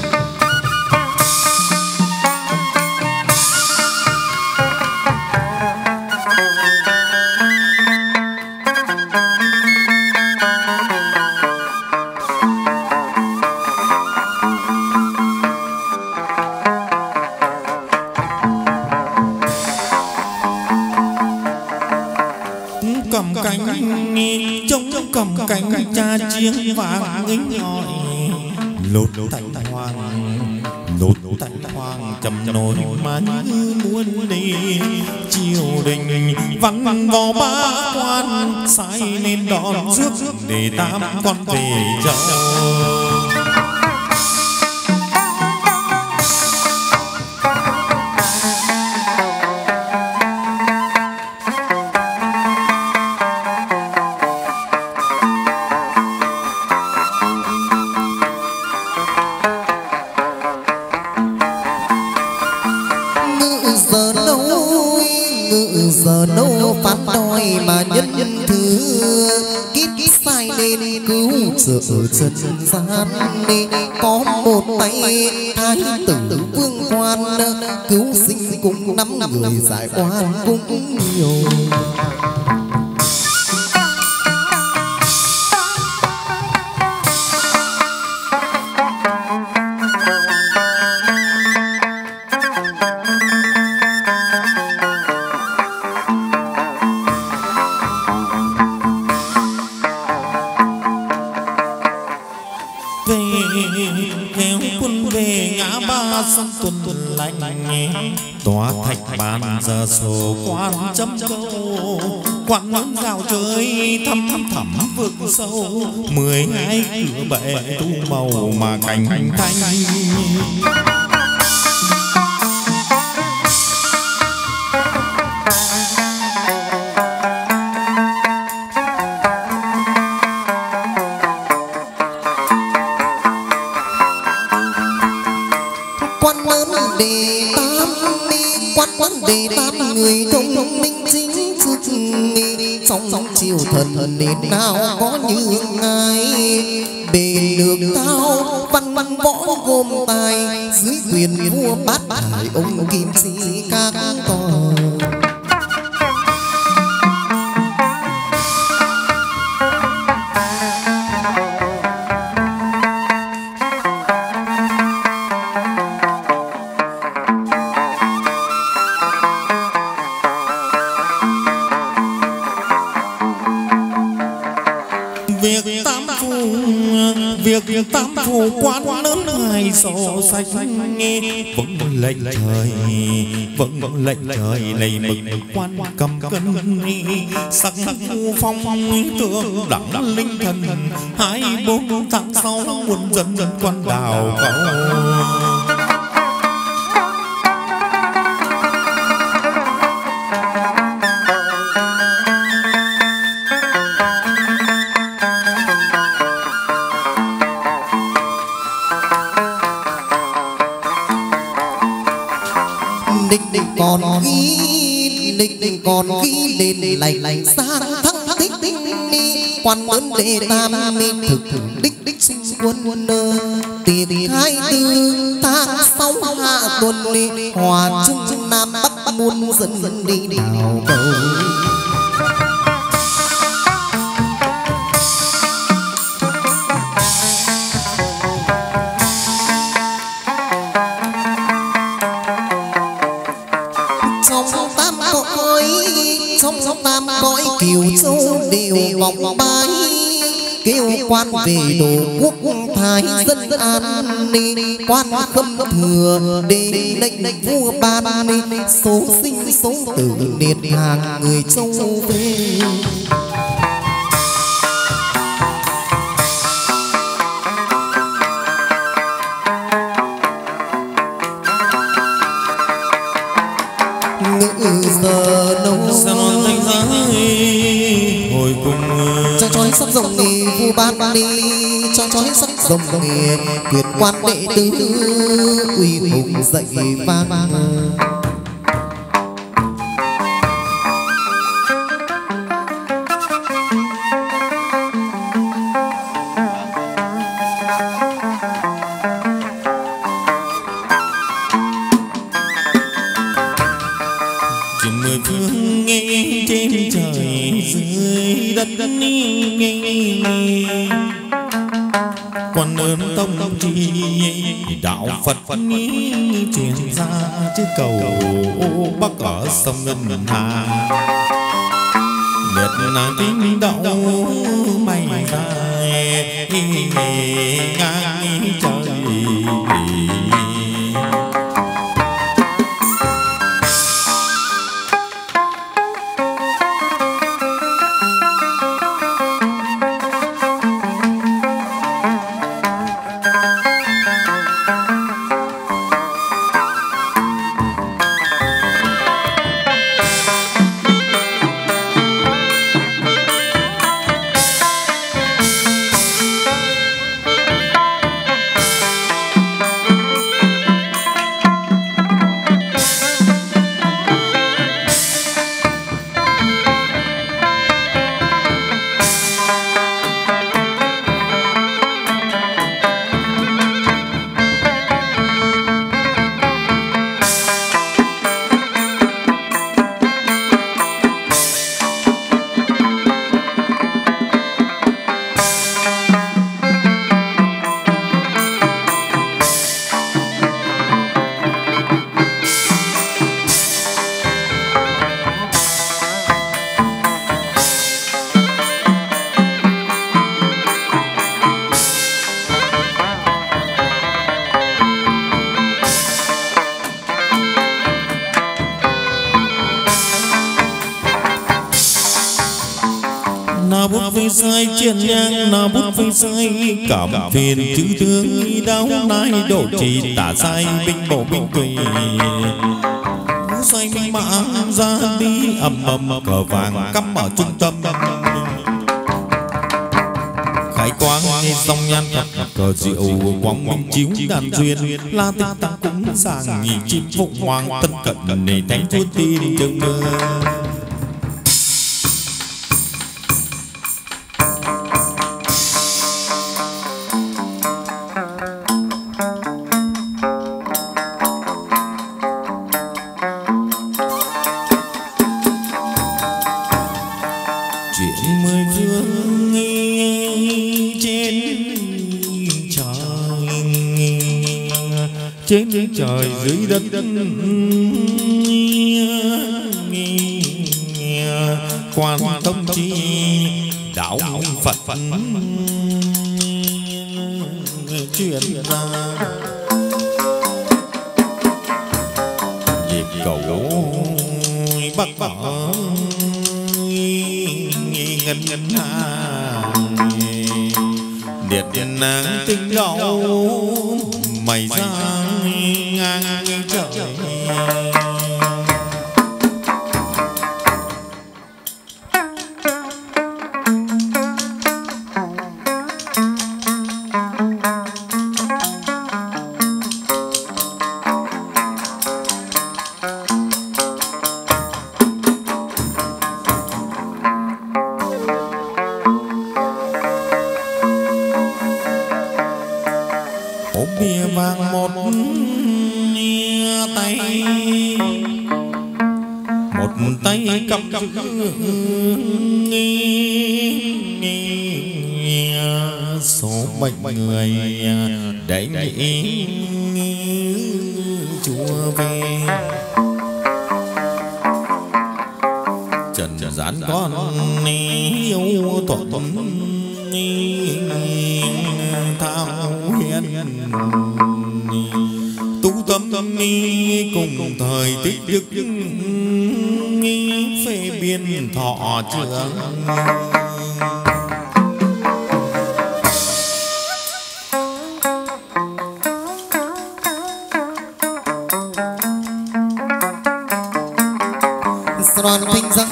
Cha chiếng vàng ngính nhọi lột tạnh hoàng lột tạnh hoàng trầm nổi mà như muốn đi triều đình vắng vắng vào ba quan sai nên đón rước để tám con về châu. Giờ đâu phán đòi mà nhân nhân thứ kiếp sai nên cứu trợ chân gian có một tay thái tử vương quan cứu sinh cùng năm người giải oan cũng nhiều. Tòa thạch bàn giờ sổ quan chấm câu quan ngưỡng gạo trời thăm thẳm vực sâu mười hai cửa bệ tu màu mà cảnh thanh. Để tám người thông minh chính trực trong triều thần nên nào có như ngài bề nước cao văn văn võ gồm tài dưới quyền vua bát hải ông kim sĩ các con. Việc tam phủ quan lớn hai sổ sách vẫn lệnh trời vẫn lệnh trời này mực quan cầm cân sắc phu phong tượng đẳng linh thần hai bốn tháng sáu muôn dân dân quan đào cầu. Còn ghi định định còn ghi lên lành lành sang thăng tích tích quan lớn đệ tam thực đích đích sinh quân tiệc hai tư tháng sáu hạ tuần hòa trung nam bắc muôn dân dân đi đào cầu. Kiều Châu đều vòng bái kêu quan về đồ quốc thái dân an ni quan khâm thừa để lệnh vua ban ni số sinh số tử liệt hàng người Châu về. Ngự giờ nâu hồi cùng cho chói sắc rồng nghề vua ban đi cho chói sắc rồng nghề tuyệt quan đệ tứ uy hùng dậy vang. Quan ơn tông chi đạo Phật truyền ra chứ cầu Bắc ở sông Ngân Hà liệt là tín đạo mày dài ngang trời. nào bút với sai chiến nhang nào bút với sai cảm phiền chữ tướng đau nai độ trì tả sai binh bộ binh tùy sai minh mã ra đi ầm ầm cờ vàng cắm ở trung tâm khải quang dòng nhan thập cờ diệu quang minh chiếu đàn duyên la tích tăng cúng sàng nhị chim phụng hoàng tân cận nề thánh chúa tin chừng mơ. trên trời dưới đất quan thông chi đạo Phật truyền ra nhịp cầu bắc bắc ngân ngân hàng điện điện nắng tinh đậu mày ra ngang trời số mệnh người để nghĩ Chúa về trần gian con yêu thuận thao hiền tu tâm cùng thời tích đức phê biên thọ trưởng đoàn thanh giá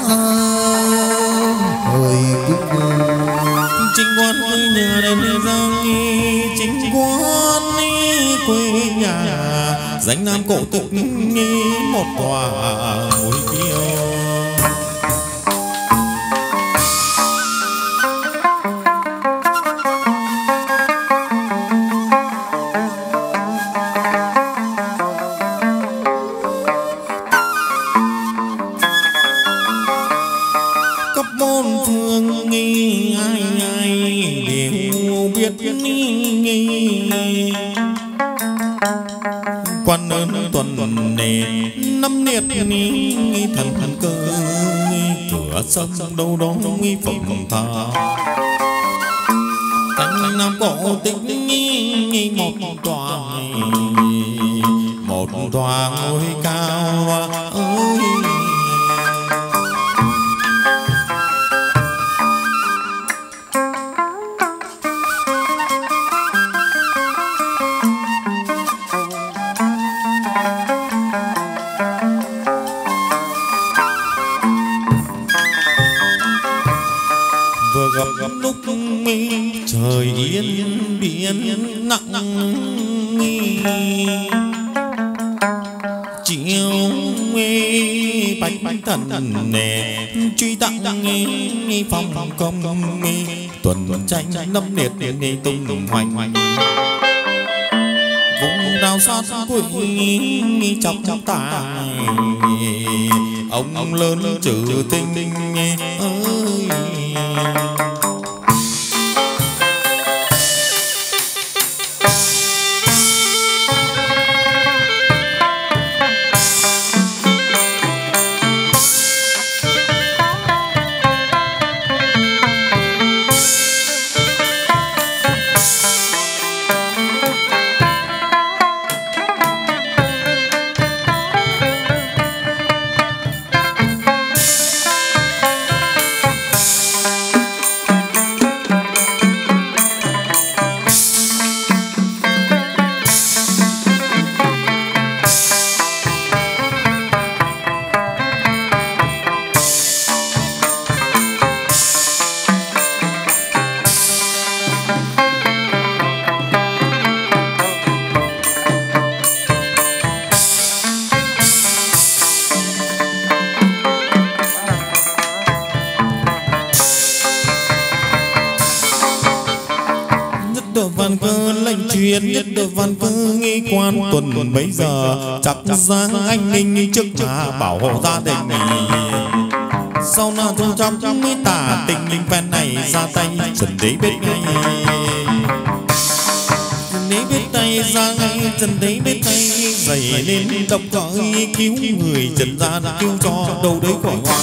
hồi cung chính quan quê nhà đền giang chính quan quê nhà danh nam cổ tục một tòa ngôi kiêu quan ơn tuần nề năm niệt thần thần cơ cửa sông đâu đó phụng thờ cánh nam cổ tích một tòa một tòa ngôi cao ơi trời yên biển nặng chiều bạch thần nè truy tặng phong công tuần tranh năm liệt tung hoành vùng đào xót quỷ chọc chọc tài ông lớn trừ tinh ơi văn cơ lệnh truyền nhất được văn cơ nghi quan tuần bấy giờ chặt giang anh ninh trước nhà bảo hộ gia đình sau nào thu trong mới tả tình linh ven này ra tay trần đế biết ngay đế biết tay tay ra chân thấy biết tay dày lên độc cõi cứu người trần gian cứu cho đâu đấy khỏi hoạn.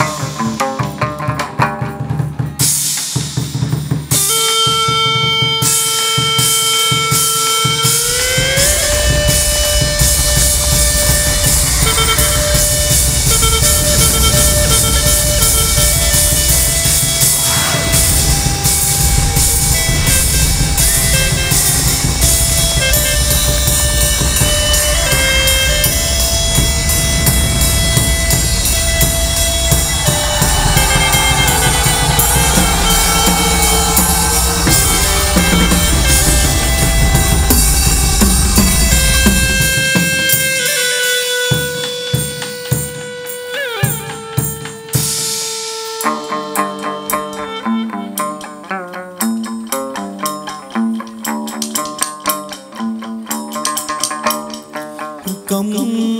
Công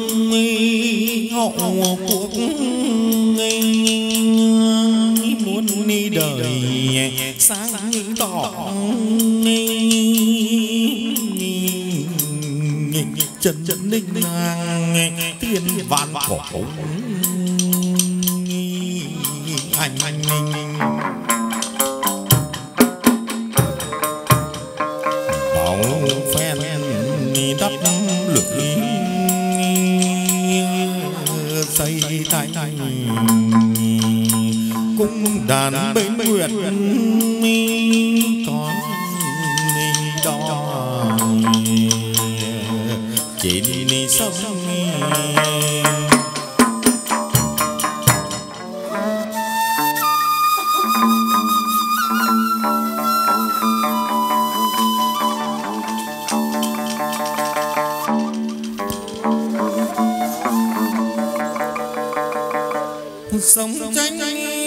họ quốc muốn đi đời sáng tỏ chân chân ninh nàng tiên vạn cổ anh anh bảo phen đắp lưỡi xây tay cung đàn bên nguyệt có đó trên sông sông tranh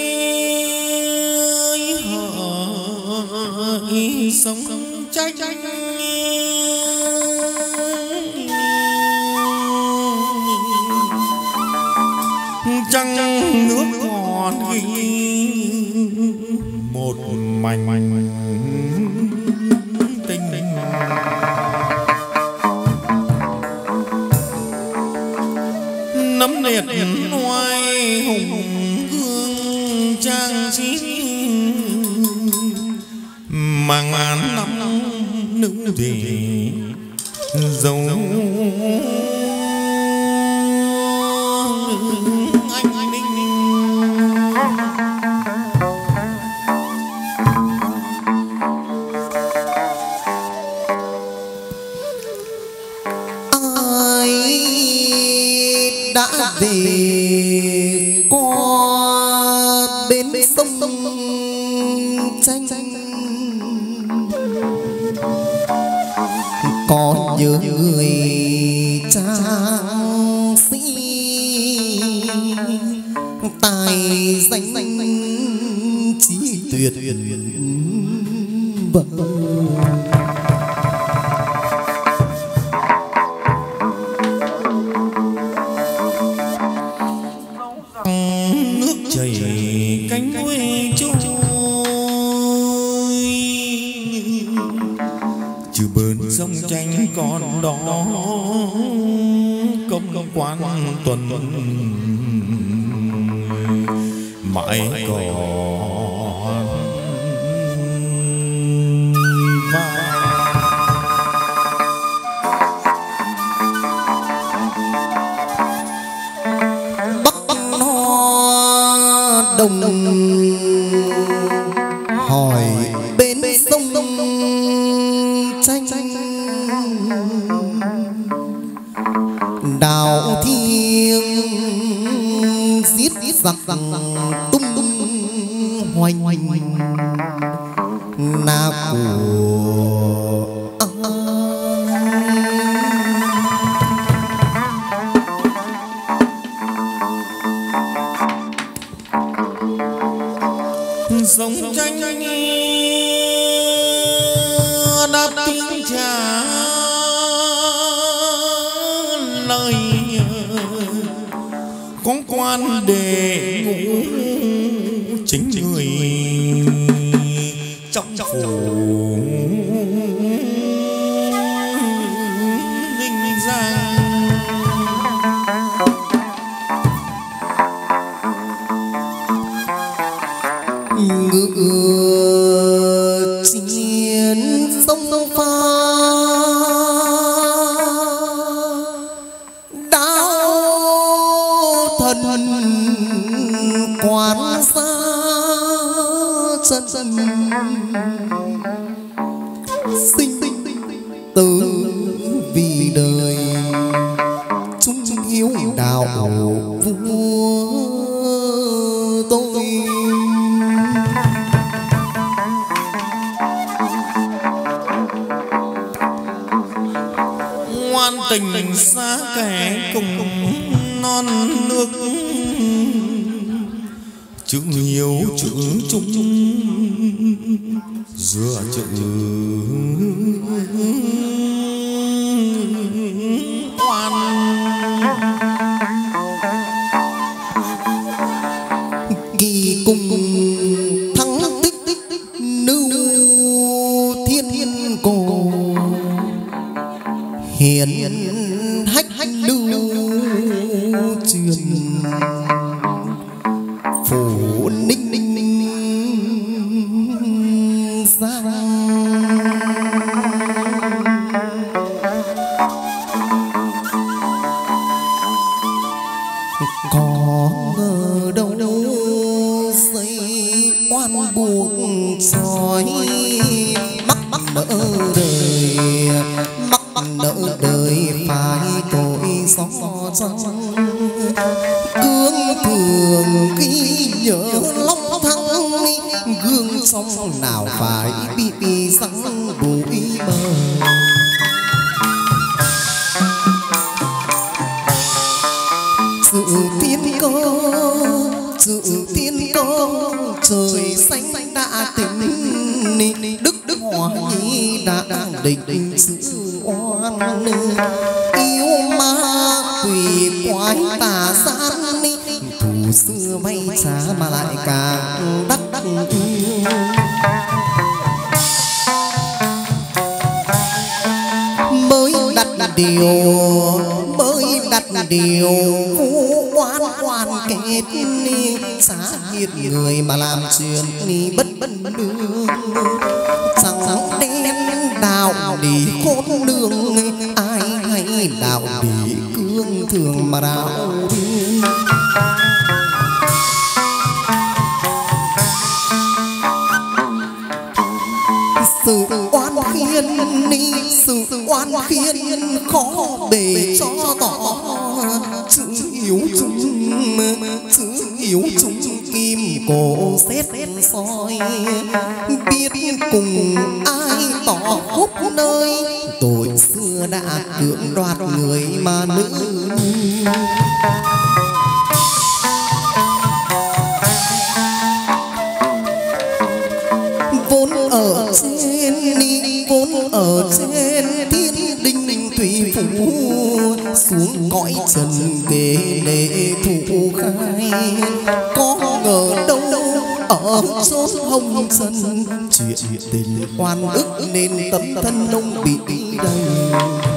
hỡi sông tranh trăng nước còn ghi một mảnh tình nấm liệt oai hùng hương trang trí mà ngàn năm nữ thì dấu anh ninh ai đã về qua bên sông tranh có nhớ người cha sĩ tài danh trí tuyệt vời nước chảy cánh đuôi trôi trừ bến sông tranh còn đó công quan tuần mãi còn đông hỏi bên sông tranh đào thiêng giết giặc tung tung hoành hoành na của sông tranh đáp tiếng trả lời có quan để ngủ chính người trong phủ Giang. ngựa chiến sông pha đao thần quan xa chân chân sinh tử vì đời chúng hiếu đạo vua tôi. Ngoan tình xa kẻ cùng non nước chữ hiếu chữ chung giữa chữ oan. Kỳ cùng thắng tích nưu thiên thiên cổ hiền hách nưu truyền phủ ninh ninh ra có ngờ đâu dây oan buộc soi mắc mắc nợ đời mắc nợ đời phải tội gió trăng cương thường khi nhớ long thăng gương trong nào phải bị bị răng bụi mờ. Sự tiên cơ sự tiên cơ trời xanh đã tỉnh đức đức hòa nhi đã đang định sự oan yêu ma quỷ quái tà gian thù xưa vay trả mà lại càng đắc đắc yêu. Mới đặt điều mới đặt điều vũ oan oan kết xá hiệt người mà làm chuyện bất bất đường chẳng đen đạo đi khôn đường ai hay đạo đi cương thường mà đạo đường. Sự oan khiên ni sự oan khiên khó bề cho tỏ chữ yếu chúng chữ yếu chúng kim cổ xét soi biết cùng ai tỏ khúc nơi tội xưa đã cưỡng đoạt người mà nữ. Vốn ở trên đi vốn ở trên thiên đình đình thủy phủ xuống cõi trần kề lệ thủ khai có ngờ đâu ở chốn hồng trần chuyện tình oan ức nên tâm thân ông bị đầy.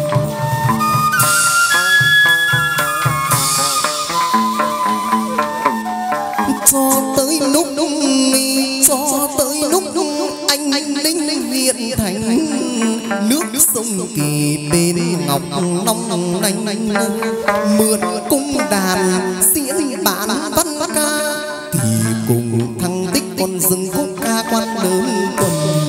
Cho tới lúc cho tới lúc anh anh linh linh hiện thành nước sông kỳ bên ngọc long lanh mượn cung đàn diễn bản văn ca thì cùng thăng tích con rừng khúc ca quan lớn tuần.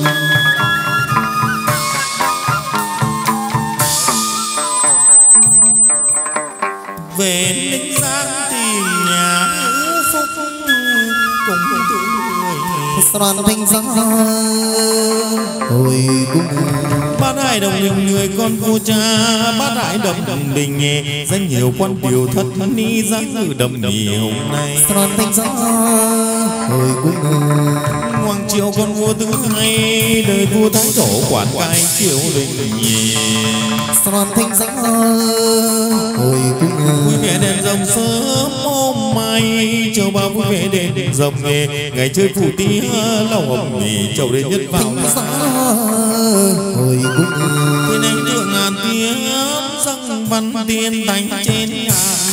Về Ninh Giang tìm nhà phúc cùng tuổi Soàn thanh giang hồi cung bát đại đồng đình người con vua cha bát đại đồng đình nghe danh nhiều quan điều thất ni giang ngự đầm nhiều hôm nay. Soàn thanh giang hồi cung Hoàng triều con vua thứ hai đời vua Thái Tổ quản cai triều đình. Soàn thanh giang hồi cung vui vẻ đèn rồng sớm hôm mai châu bao vui vẻ đèn rồng nghề ngày chơi phù tí lâu ẩm nhì châu đến nhất vào hồi cung thế nên đường ngàn tiếng răng văn tiên thành trên ngàn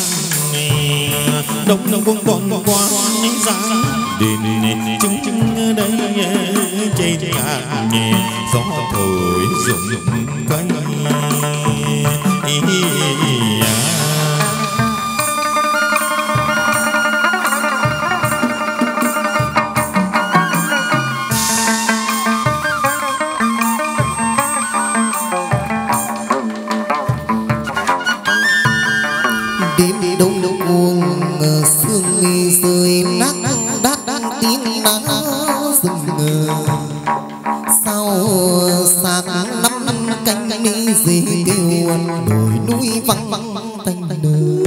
đông đông quân còn qua những dáng đền chứng chứng đây trên ngàn gió thổi rụng cây đêm đông đông buông sương rơi nát đát tiếng nắng rừng sao sáng năm năm cánh mi dê kêu đồi núi vắng vắng tanh đời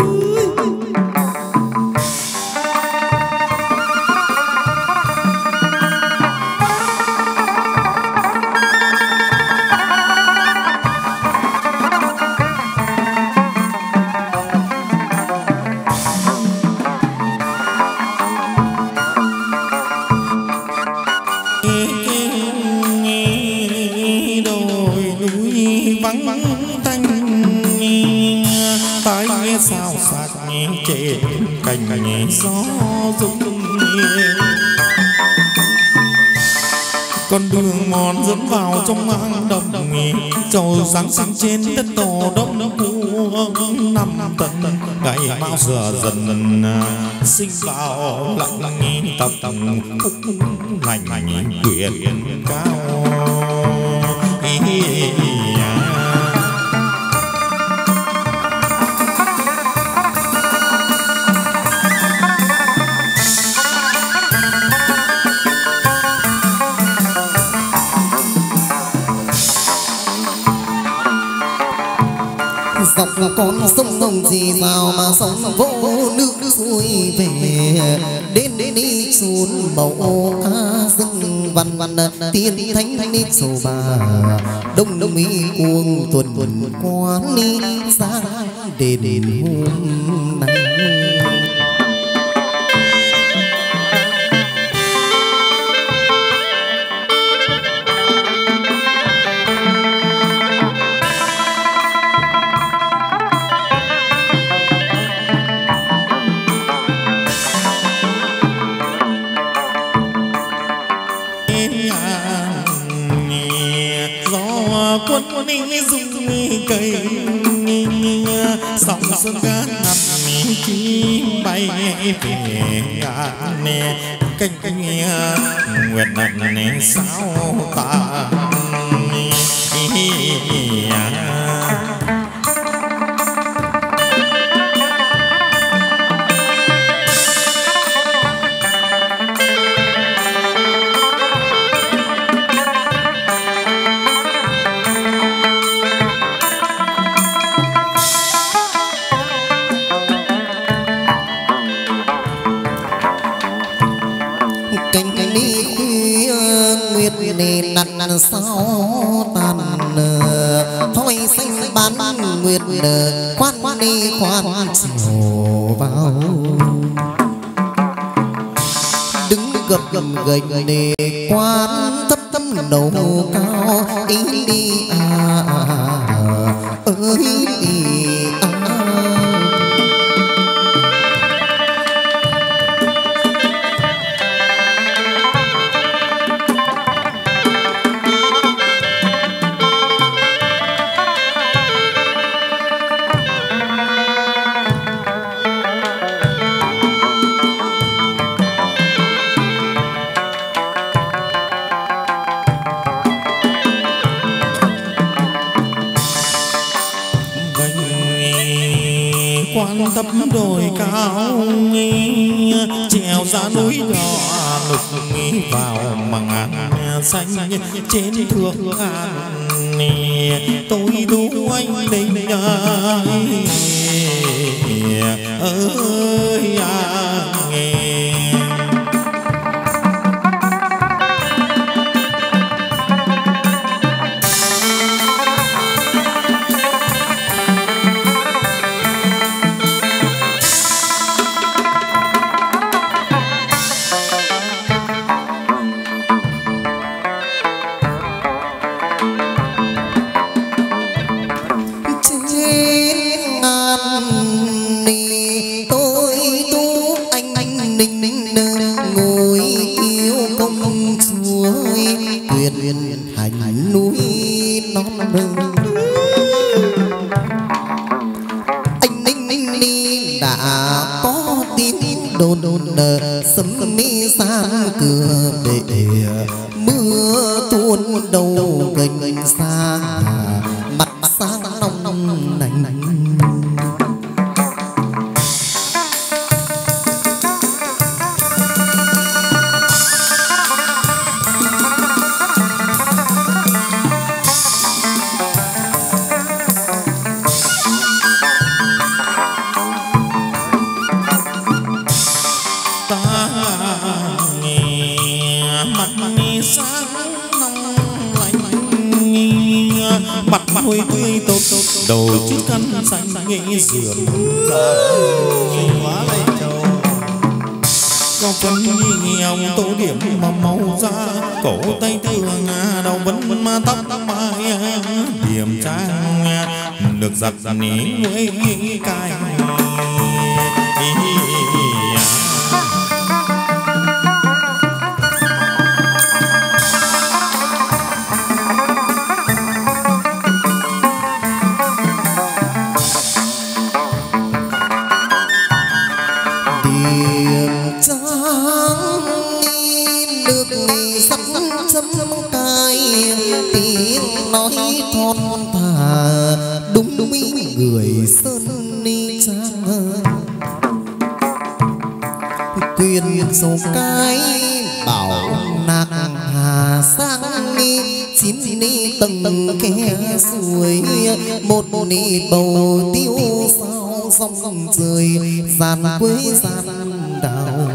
sao sạc trên cành gió rung con đường mòn dẫn vào trong hang động trầu sáng sáng trên đất tổ đông cuông năm tận ngày bao giờ dần sinh vào lặng tập lành lành quyền cao dọc con sông Hồng gì vào mà sông vô nước xuôi về đến đến đi chốn mẫu ca rừng văn văn tiên thánh thánh đi sầu bà đông đông mỹ cuồng tuần tuần quán đi ra đền đền hôm nay quân đi dung cây sóng sương cát nằm chim bay về ngàn canh canh nguyệt nặng sao ta nền nặn nặn sao tàn thôi xanh bán nguyệt quan quan đi khoan chiều vào đứng gập gầm gành để quan thấp thấp đầu cao ý đi à ơi à quan thấp đồi cao trèo ra núi đỏ lục vào màng ngàn xanh trên thượng ngàn tôi đu anh đây ơi à nghe đã có tin đồn đồn sấm mi sang cửa bể mưa tuôn đầu gành sang mặt sang nóng nành. Mặt hồi tươi tốt đầu chiếc khăn xanh nghệ sườn có phân nghèo tô điểm mà màu da cổ tay thường đầu vẫn mà tóc mai điểm trang được giặt ní nguôi cài. Người sơn ni trang quyền số cái bảo nạc hà sang ni chín ni tầng khe suối một một ni bầu tiêu sao dòng rơi giàn quê giàn đào.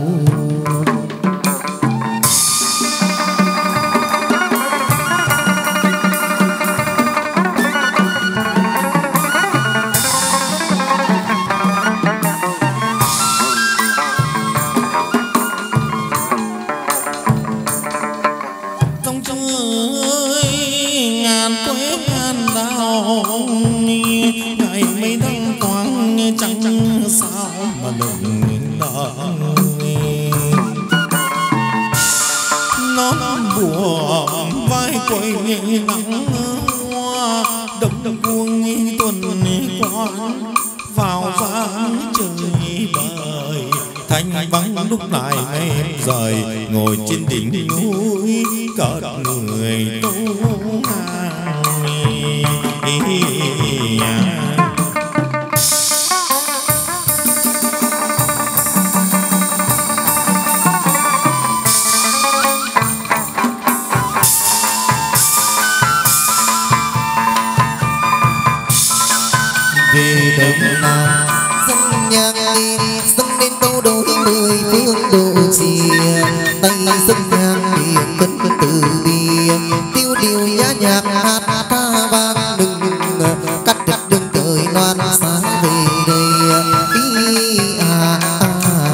Lúc lại em rời ngồi trên đỉnh núi cợt người tu về đông nam dân nhang đi dân lên đâu đâu mười phương độ chia tay dân nhang đi cân từ bi tiêu điều nhã nhạc hát ca vang đừng cắt đứt đừng tới loan xa về đây đi à, à.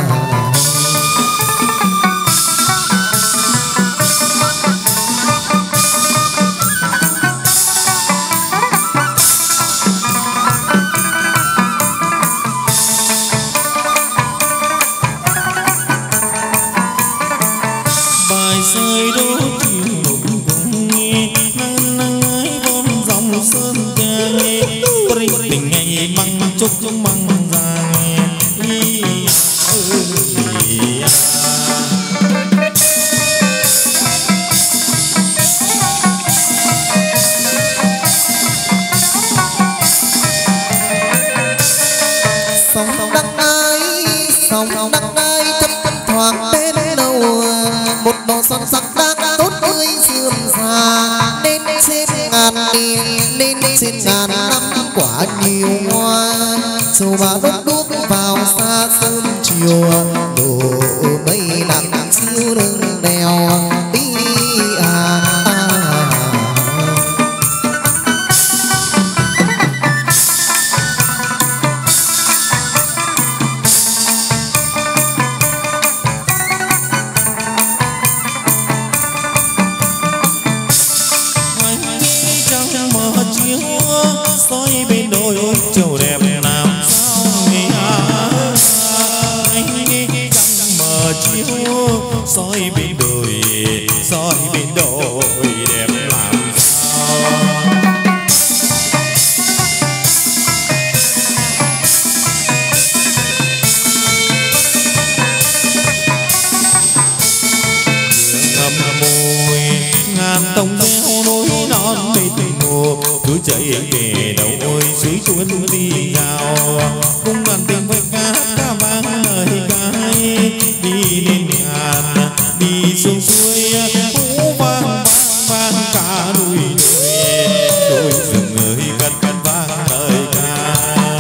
chúc mừng dài sông đăng ái sông đăng ái thấp thoáng bên đầu một màu son sắc đang tốt tươi sườn già nên trên ngàn đi nên trên ngàn năm quả nhiều hoa châu bà đốt đuốc vào xa sớm chiều đổ mây nặng chiếu đường đèo đi à, à. trăng mờ chiếu soi bên đôi chiều đẹp làm sao nghe anh nghe trăng mờ chiếu soi bên đôi soi bên đôi đẹp làm sao. về đầu ôi suối tuôn đi rào cung ngàn tình với cá cá vang lời cái đi lên ngàn đi xuống suối hú vang vang vang cả đôi đôi đôi rừng ơi gần gần vang lời ca.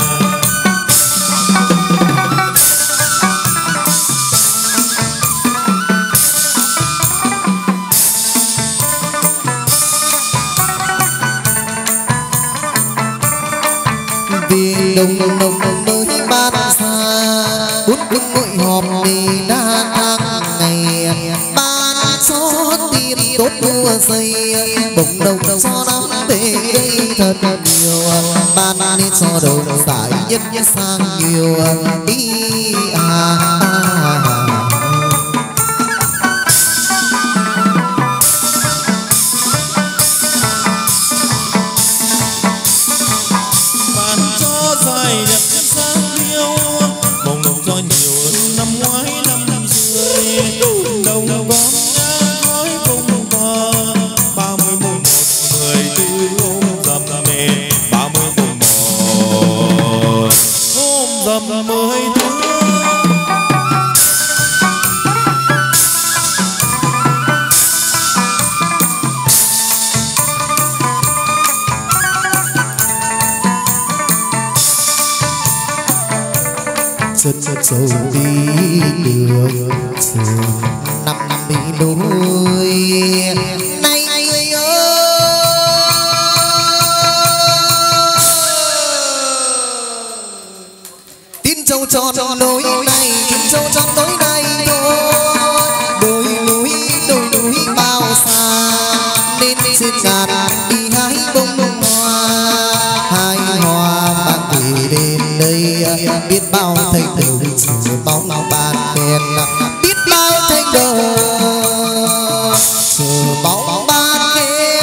Vì đồng đồng mới ban xa cuốn cuốn ngồi họp đi đa tháng ngày ban cho tiền tốt mua dây bồng đồng cho nó về đây thật nhiều ban đi cho đầu giải nhất nhất sang nhiều ý à, à, à. Rất rất sâu đi được năm năm đi đôi nay người ơi tin châu tròn đôi này tin châu tròn tối nay đôi núi đôi núi bao xa nên trên ngàn đi hái bông hoa hai hoa bạc thủy đến đây biết bao thầy đều chỉ bóng bàn đèn biết bao thầy đều chờ bóng bàn đèn.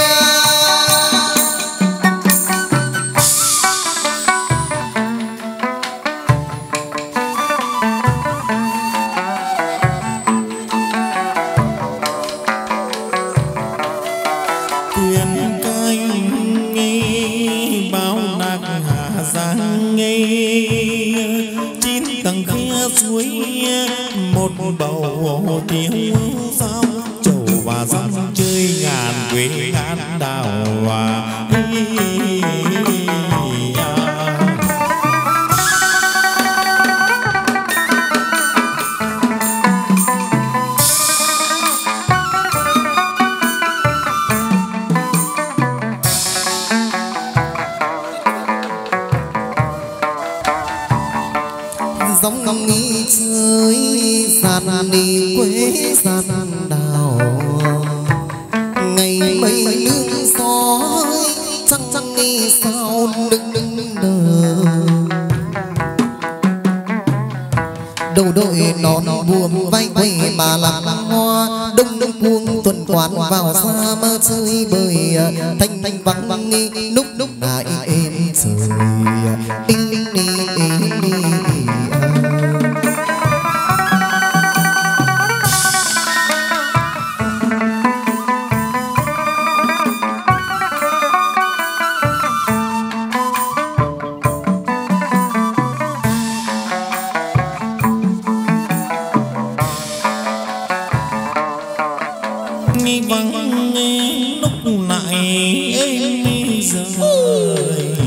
Thuyền canh nghe bao nạc hạ giang nghe chín tầng khe suối một bầu tiếng sao trầu và răng chơi ngàn quê ngàn đào và dòng nghĩ chơi gian đi quê gian đào ngày mây lương gió trăng trăng đi sao đừng đừng đờ đầu đội nón buồm vai quay mà làm hoa đông đông cuồng tuần quán vào xa mơ chơi bời thanh thanh vắng nghi núc núc lại êm trời đinh đinh đi đi nghi vắng nghe lúc lại êm rời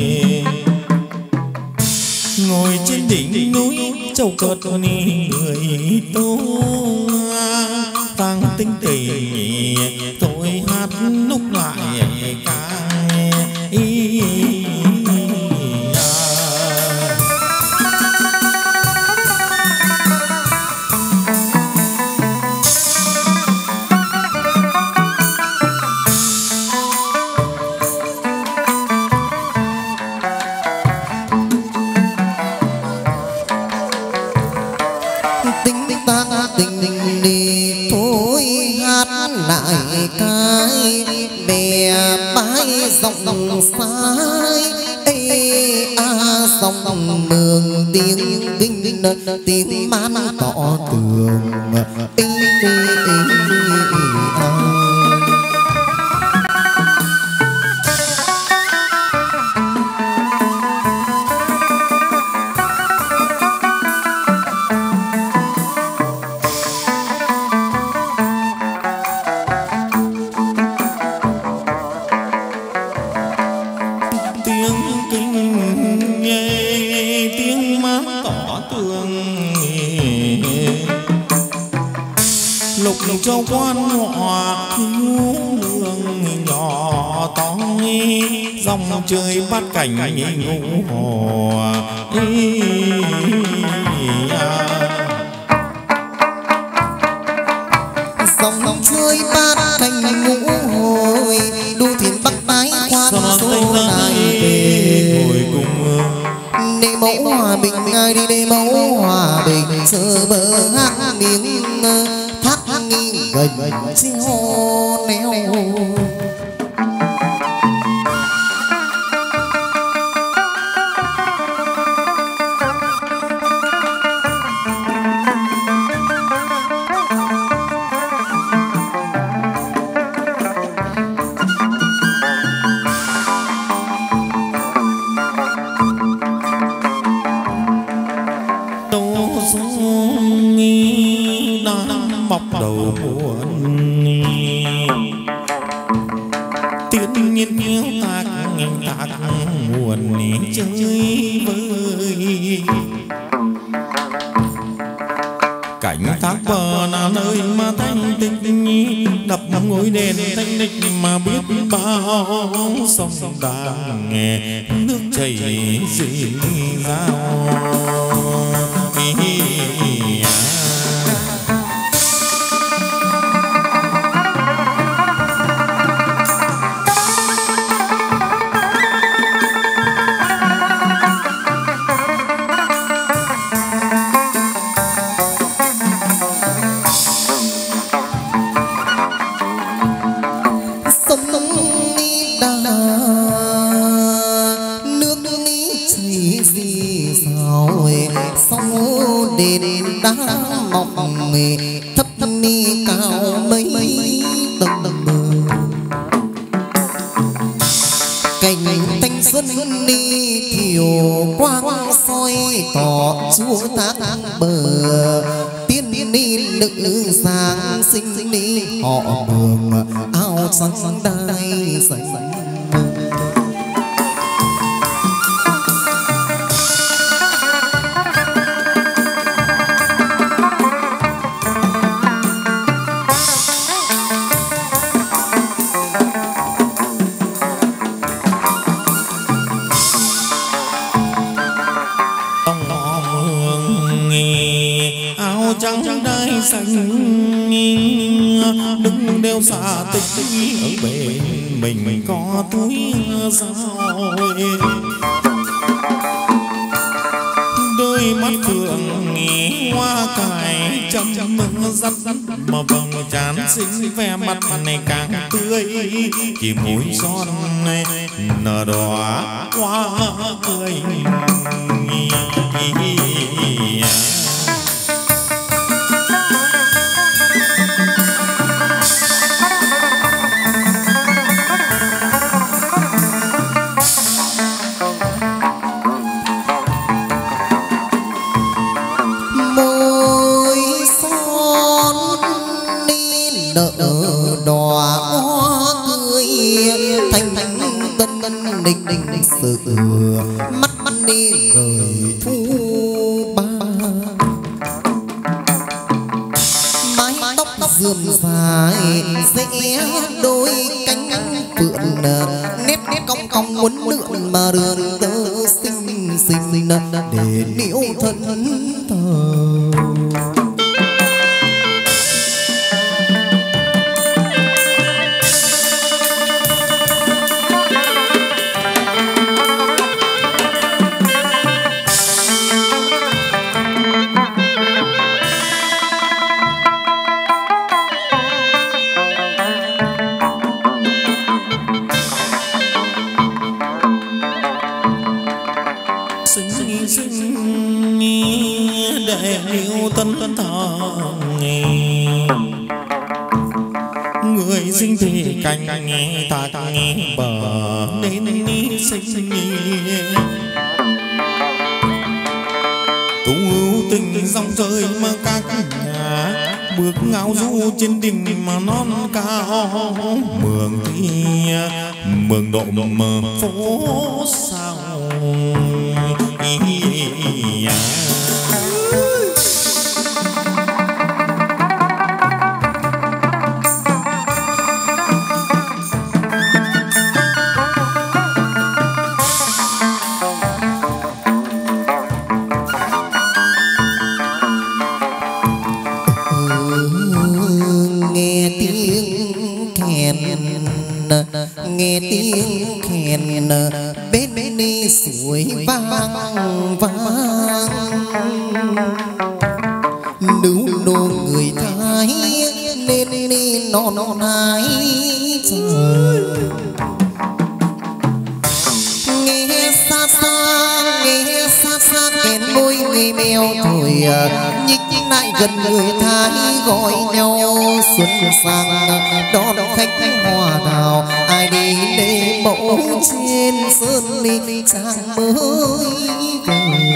ngồi trên đỉnh núi châu cợt người tô tăng tinh tỉ tôi hát lúc lại ca ý. lại cái bè bãi dòng phái ê a dòng mường tiếng binh tiếng man tỏ tường ê ê ê a tương lục châu quan họ nương nhỏ to dòng chơi bát cảnh ngũ hồ dòng chơi bát cảnh ngũ hồi đu thuyền bắc bái khoan số lại về ngồi cùng để mẫu hòa bình ai đi để mẫu hòa bình sơ bờ hát miếng thác nghi gần chiêu neo mọc đầu buồn tiên nhiên hiếu tạc tạc buồn chơi vơi cảnh thác bờ là nơi mà thanh tịnh đập ngôi đền thanh lịch mà biết bao sông đàn nghe nước chảy dì dào thấp mi cao mấy tầng cảnh thanh xuân đi thiều quang soi tỏ chúa thác bờ tiên đi nữ giang sinh đi họ mường áo trắng đai xanh trắng đai xanh đứng đeo xa tích ở bên mình mình có túi sao đôi mắt phượng hoa cài chăm mừng dắt mà vầng trán xinh vẻ mặt này càng tươi chỉ môi son này nở đỏ hoa cười đinh đinh sự mắt mắt đi gửi thu ba mái tóc rườm dài dễ đôi cánh phượng nét nét cong cong muốn lượn mà đường tơ xinh xinh để liễu thân thờ để liễu tân thờ người sinh thì cành thạc bờ nên sinh tú tình dòng trời mà các nhà bước ngao du trên đỉnh mà non cao mường thì mường độ mờ phố sao nghe tiếng khen bên bên đi suối vang vang nấu nô người Thái nên nên non non hái trời nghe xa xa nghe xa xa kèn môi người mèo thổi nhích lại gần người Thái gọi nhau xuân sang đón khách hoa đào ai đi để mẫu trên sơn ly trang mới về.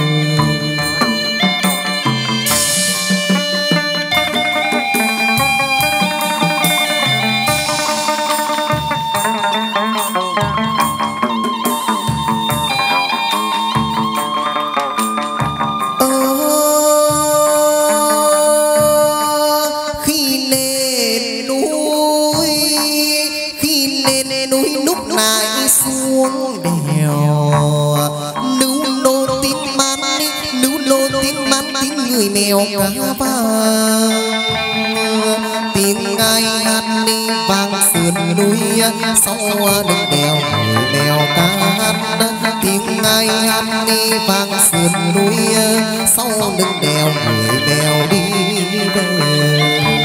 Người mèo cá vàng tiếng ai hát đi vang sườn núi sau đường đèo người mèo cá hát tiếng ai hát đi vang sườn núi sau đường đèo người mèo đi về.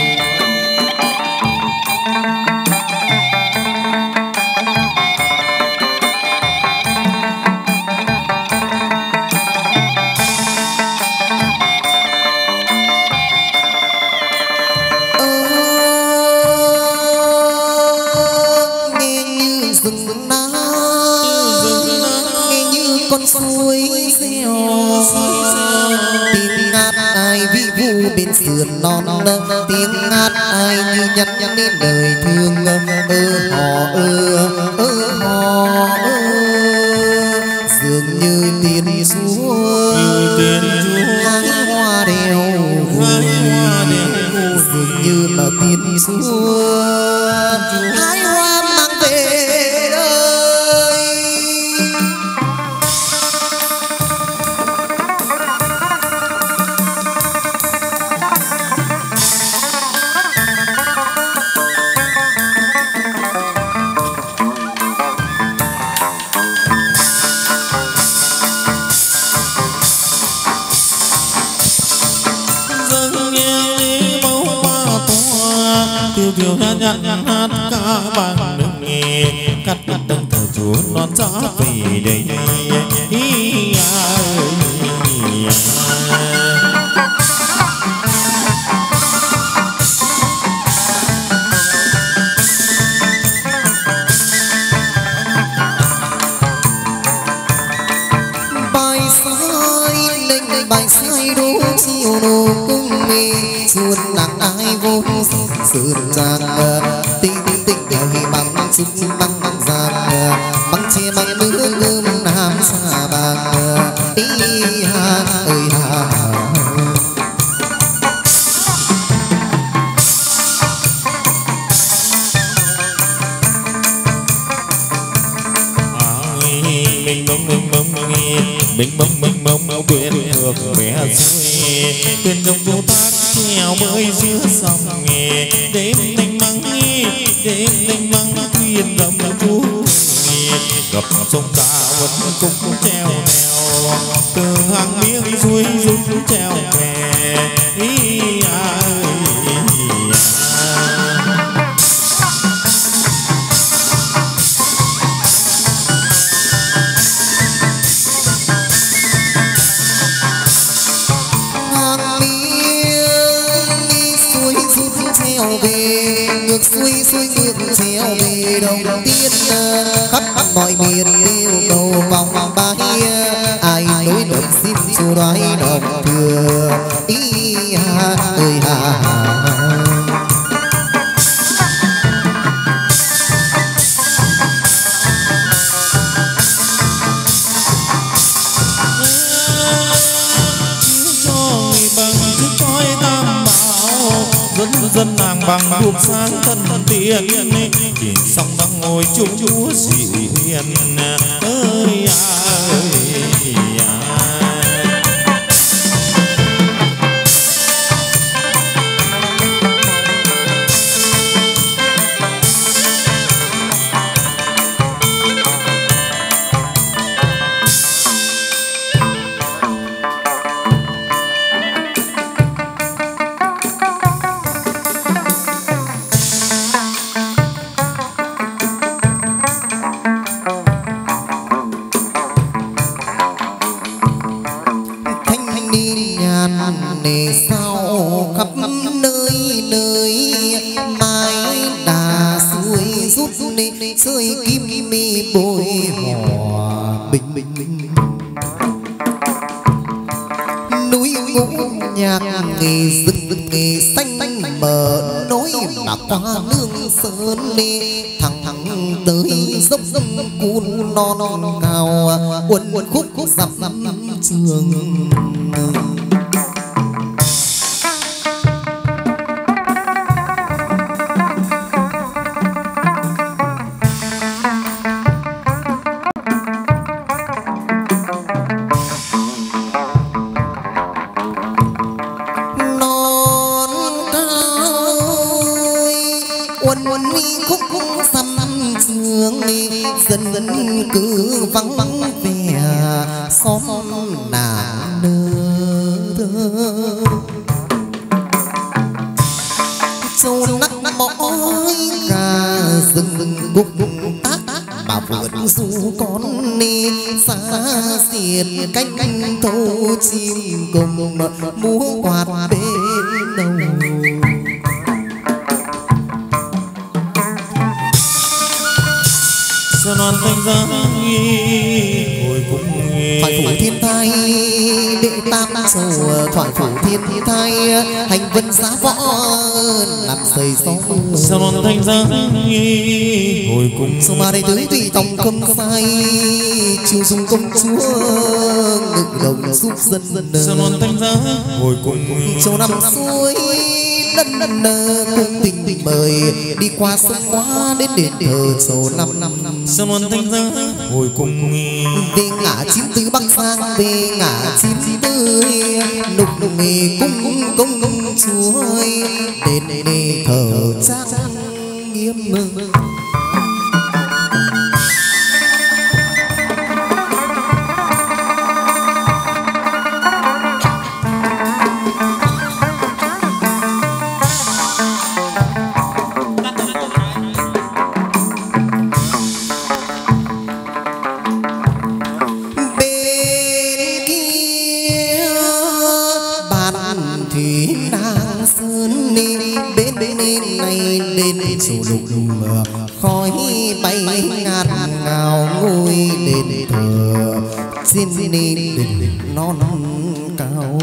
Suối reo tiếng hát ai vi vu bên sườn non tiếng hát ai như nhắn nhắn đến đời thương ơ hò ơ ơ hò ơ dường như tiên chúa hái hoa đèo dường như là tiên chúa hái hoa mang về. Điều nhăn nhăn hát ca bằng nước nghe cắt cắt từng thời chúa non gió về đây ý à bài sai lên bài sai đố chiều đồ cung mê xuân nắng ai vô sườn giang tinh tinh tinh ngày bằng chút bằng bằng giang bằng che bằng nước ngơm nam xa bằng ý ha ơi ha mình mong mình mong mình mong mình mong quên ngược mẹ xuôi quên dòng vô tác treo mới giữa dòng nghề đêm thanh măng đêm thanh măng thuyền rộng vũ gặp sông cả vẫn cũng treo nèo từ hàng miếng suối rút treo về ý à về ngược xuôi xuôi ngược treo về đồng tiên khắp mọi miền yêu cầu vòng bay ai nối được xin chu đoái đồng thừa ý ha ơi ha dân dân làng bằng đuốc sáng thân tiền chỉ sông đang ngồi chung chúa dịu hiền ơi ơi ngàn nề sao khắp nơi nơi mái đà suối rút nê rơi kim mi bồi hòa bình bình bình núi ngũ nhạc nghề rừng nghề xanh mở nối mà qua lương sơn đi thẳng thẳng tới dốc dốc cun non non cao uốn uốn khúc khúc dặm dặm trường dần dần cứ vắng vắng về xóm nàng nơ châu nắc mỏi cả rừng rừng bục bục tác mà vượt dù con đi xa xiết cánh cánh thâu chim cùng múa quạt bên đầu non thanh giá hồi cùng thoại phủ thiên thai đệ tam sầu thoại phủ thiên thai hành vân giá võ làm xây gió sao non thanh giá hồi cùng sao mà đây tới tùy tòng không sai chiều dung công chúa ngực đồng giúp dân dân sao non thanh giá hồi cùng châu năm xuôi lần lần cùng tình tình mời đi qua sông hoa đến đền thờ châu năm năm năm sao non thanh giá hồi cùng về ngã chín tứ bắc sang về ngã chín tứ nục nục nghề cung công công chúa đền đền thờ trang nghiêm khói bay ngát ngào ngôi đền thờ xin đền non cao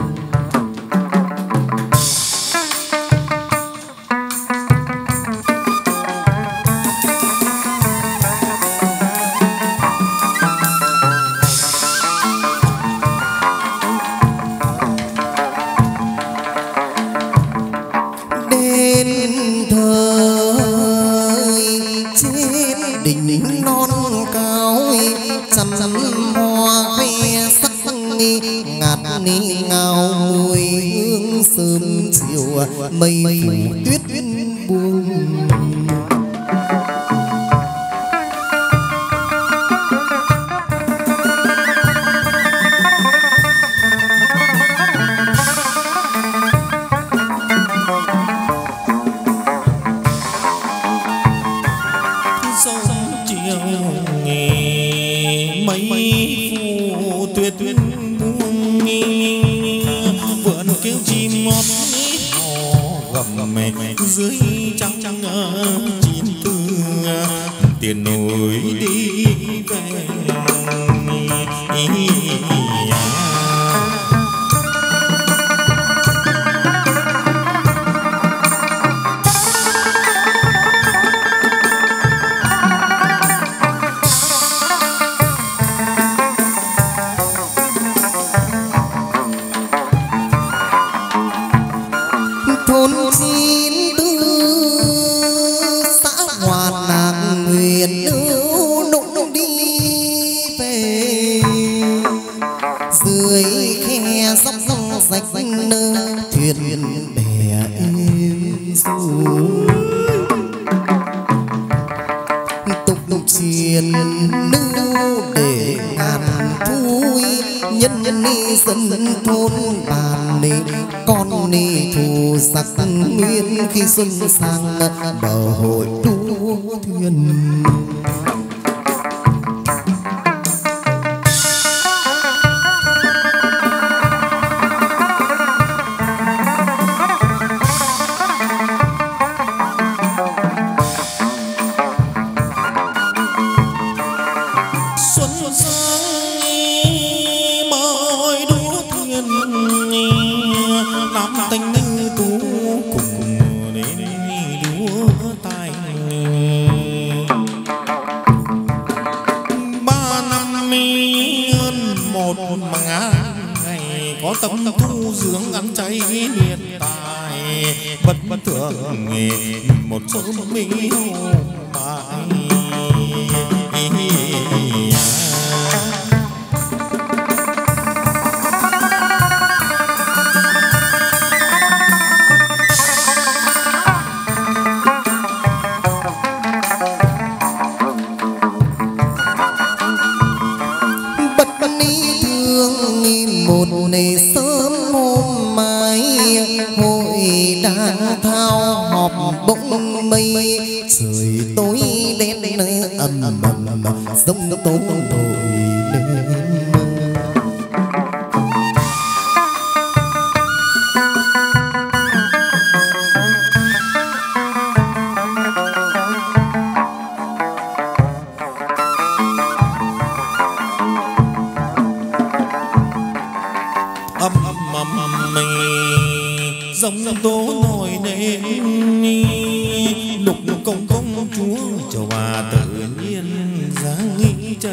mây phủ tuyết buông sông chiều nghề mây phủ tuyết buông vượn kêu chim mót gầm mẹ dưới trắng trắng chín tư tiền nổi đi về thôn chín tư xã Hòa Lạc huyện Ưu Nũng đi về dưới khe dốc dốc rạch nơ thuyền bè êm du tục tục triền nữ để ngàn thui nhân nhân ni dân thôn bàn ni con ni thù giặc nguyên khi xuân sang bờ hội đua thuyền nam tinh nữ tú cùng đến đúa tai. Ba năm hơn một ngàn ngày có tâm thu dưỡng ăn chay hiện tại bất bất thường một số mỹ mãi. Này sớm hôm mai hội đang thao họp bỗng mây trời tối đen ầm ầm giống tố nổi lên. Dòng tố nổi lên lục công công chúa cho bà tự nhiên dáng nghĩ chân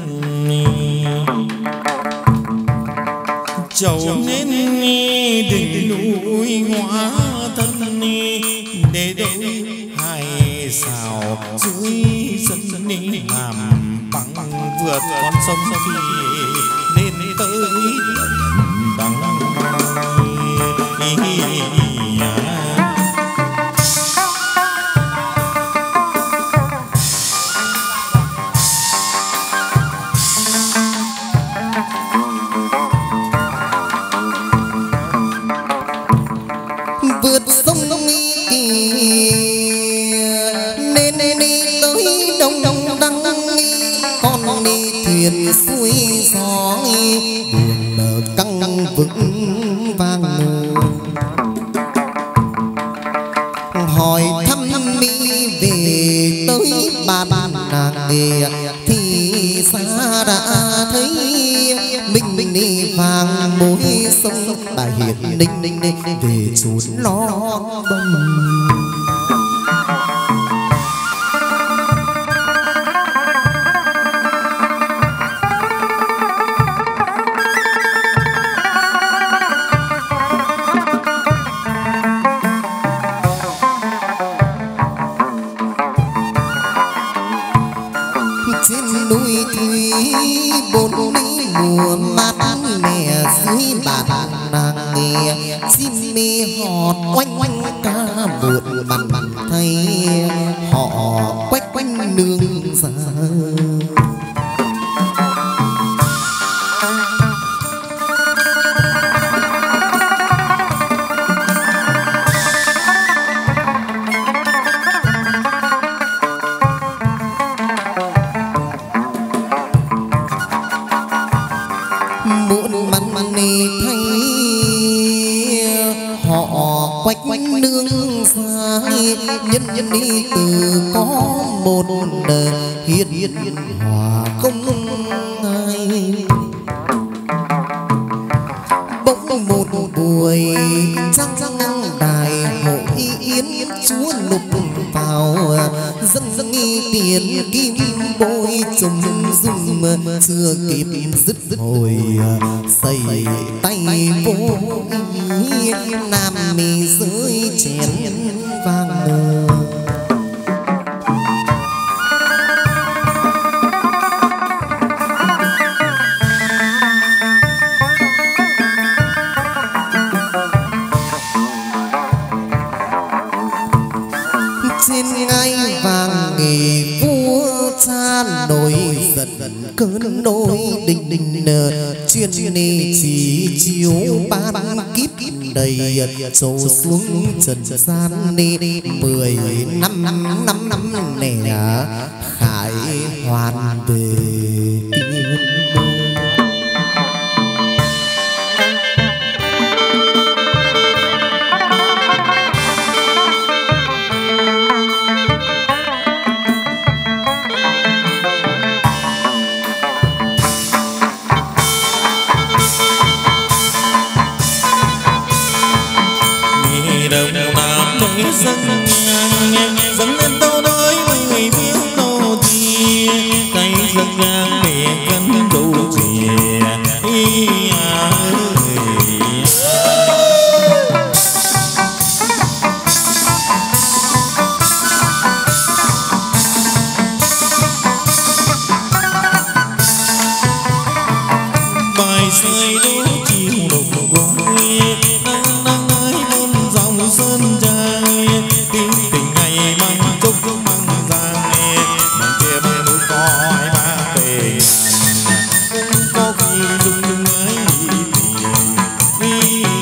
chầu nên đỉnh núi hóa thân để đôi hai xào dưới sân làm bằng vượt con sông khi nên tới đằng vượt sông kỳ nên đi tới đông đông đăng con đi thuyền xuôi gió buồn căng vững vàng hỏi thăm mi về tới ba ba nàng thì xa đã thấy mình mình đi vàng mối sông bà hiền ninh ninh ninh về chốn lo bông. Trên núi thủy bốn núi mùa mát mẻ dưới bạt nàng nghe chim mê hót oanh oanh ca vượt mặn mặn thấy họ quách quanh nương xa. Muộn mặn mặn thấy họ quách quanh nương xa nhân nhân đi từ có một đời hiền hiền hòa không ai bỗng một buổi trăng trăng đài hội yến chúa lục vào dâng dâng tiền kim bôi trùng dung chưa kịp dứt dứt hồi xây tay vô ý nam mì dưới chén vàng mờ. Trên ngai vàng nghề vua cha nổi giận cơn nỗi đình đình chuyên nề chỉ chiếu ban kíp đầy trâu xuống trần gian đi mười năm năm năm năm nẻ khải hoàn về tiên. mày dâng nhang dâng lên tao nói mười biếu nô thì tay dâng nhang để cân đủ chìa ý à bài rơi đố chiều đồng gối nắng nắng ơi muôn dòng sơn dài tiếng tình ngày mang chúc mang dài mang kia bên núi coi ba về cũng có khi lung lung ấy đi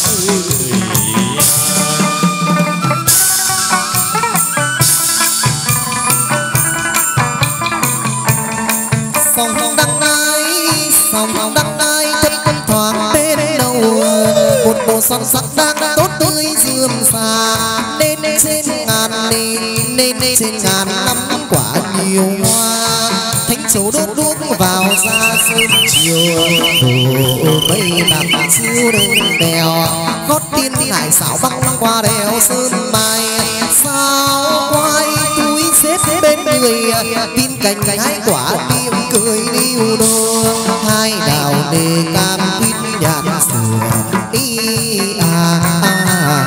sông đăng ái sông đăng ái thấy con thoáng bên đầu một bộ son sắc đang tốt tươi rươm xa nên trên ngàn nên nên trên ngàn năm quả nhiều hoa thánh châu đốt đuốc vào ra sơn chiều đổ mây bạc chiếu đơn đèo gót tiên lại xảo băng qua đèo sơn mai sao quay túi xếp bên người tin cành hái quả tim cười điêu đô hai đào đề cam quýt nhạt sửa ý à, à, à.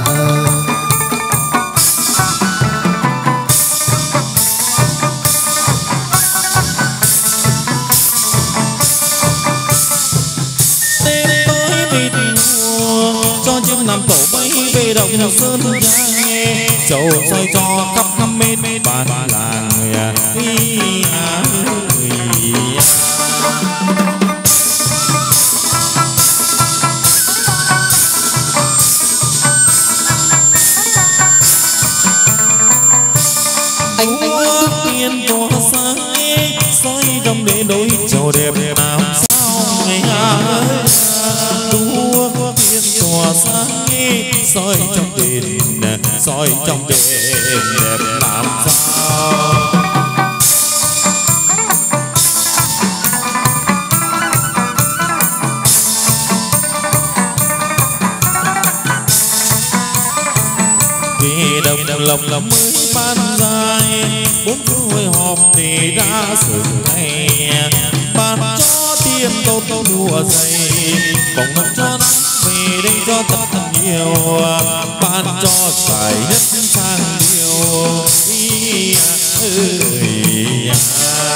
cho chim nằm tổ bay về đồng sơn giang chầu soi cho khắp năm bên bản làng ý à anh anh tiên tỏa sáng soi trong để đôi chầu đẹp nào sao ngày ơi đua tiên tỏa sáng soi trong đền soi trong đền đẹp làm sao về đồng lộc lộc mới ban dài bốn phương họp để ra sự này ban cho tiền tốt đùa dày bóng nông cho nắng về đây cho thật nhiều ban cho giải nhất sang điều ý ơi à.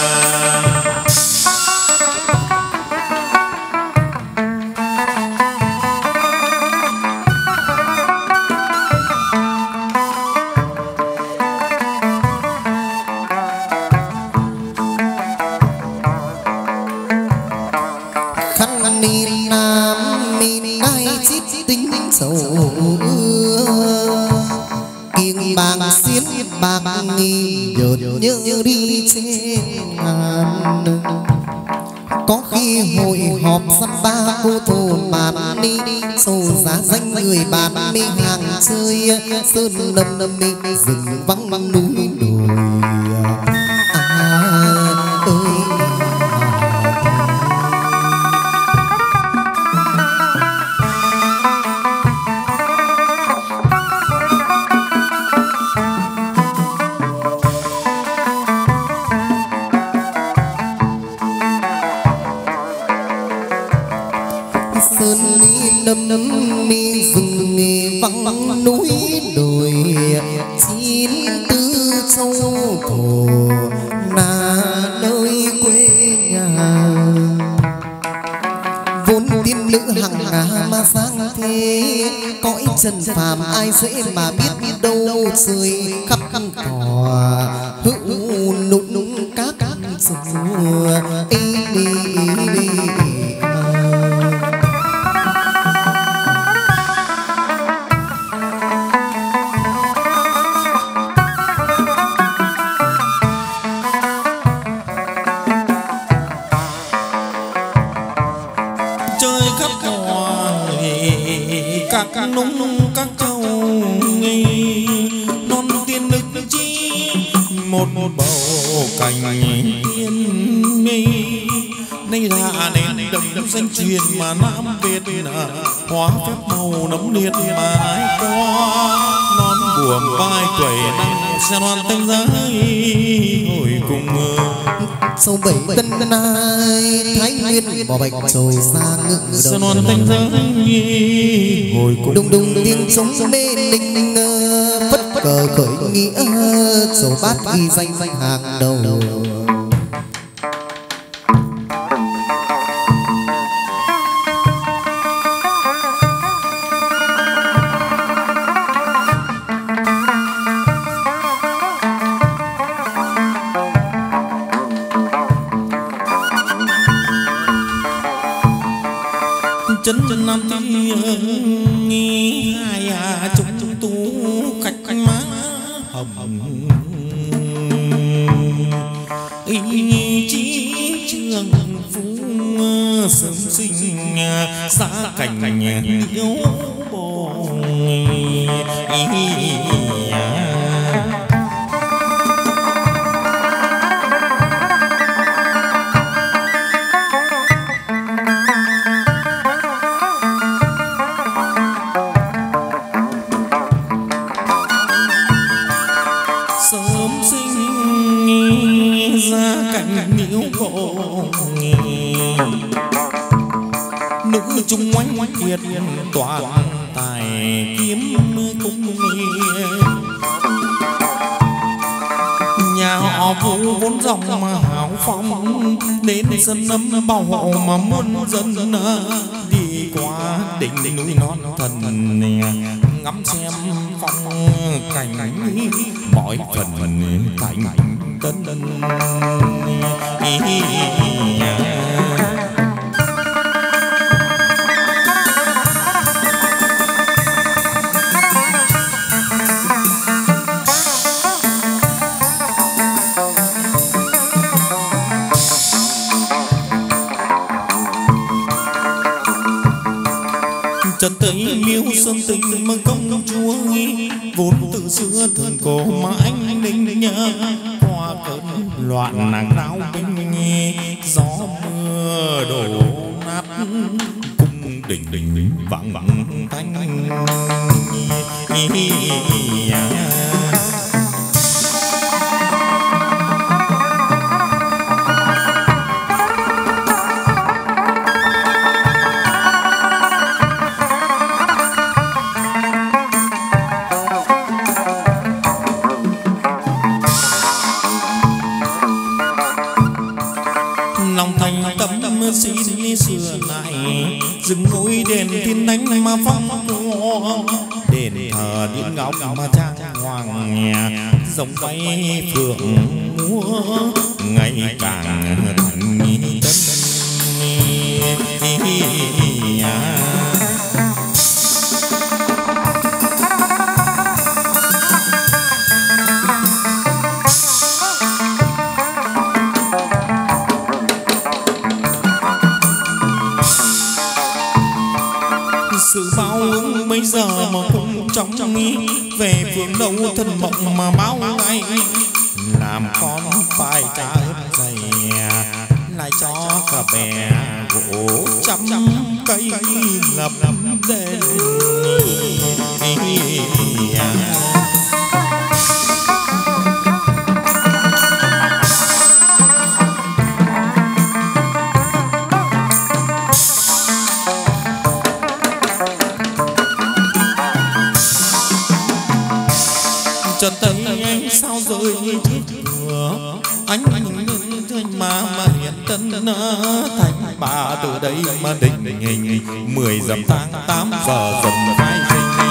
bạc nghi nhợt như đi trên ngàn có khi hội họp sắp ba cô thôn bàn đi sâu giá danh người bàn mi hàng chơi sơn lâm lâm mi rừng vắng vắng núi đồi à ơi nấm nấm mi rừng nghề vắng vắng núi đồi chín tư châu thổ là nơi quê nhà vốn tiên nữ hằng hà mà sáng thế cõi trần phàm ai dễ mà biết biết đâu rơi khắp căn cỏ hữu nụ nụ các rùa đi đi đi các nung các châu non tiên đức chi một một bầu cành tiên mi nay là nền đồng danh truyền mà Nam Việt hoa phép màu nấm liệt mà ai qua non của vai quẩy năm xe loan tanh giá hồi cùng sâu bảy tân ai thái nguyên bỏ bạch trồi sang ngự xe loan tanh giá hồi cùng đùng đùng tiếng trống mê linh phất cờ khởi nghĩa sổ bát ghi danh danh hàng đầu. chân chân nam tiếng nghi hai à chúng tú khách canh má hồng ý chí trường phú sớm sinh xa cảnh yếu bồi nữ trung oanh kiệt toàn tài kiếm cung nhà họ Vũ vốn dòng mà hào phong đến sân âm bảo hộ mà muôn dân đi qua đỉnh núi non thần ngắm xem phong cảnh mọi phần cảnh tân trần tây miếu sơn tình mà công chúa vốn từ xưa thường cổ mà anh ninh nhớ qua cơn loạn nàng náo binh gió mưa đổ nát cung đình đình vắng vắng thanh xin xưa lại dừng ngôi đền thiên đánh mà phong vua đền thờ điện ngọc mà trang hoàng dòng bay phượng múa ngày càng thành tân sự bao ứng bây giờ mà cũng trong nghĩ về phương đâu thân mộng mà báo ngay làm con phải trả ơn dày lại cho cả bè gỗ trăm cây ngập đền trần tây anh sao rơi trước cửa anh anh anh mà mà hiện tân thành bà từ đây mà định hình mười dặm tháng tám giờ dần phai sinh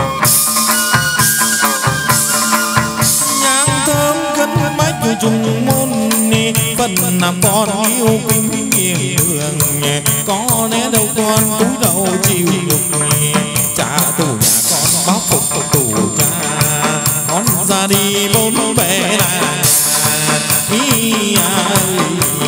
nhang thơm cân bách của trùng môn phần làm con yêu kính nghiêng đường có lẽ đâu con cúi đầu chịu nhục trả tù nhà con báo phục tù cha con ra đi bốn bề là ý ơi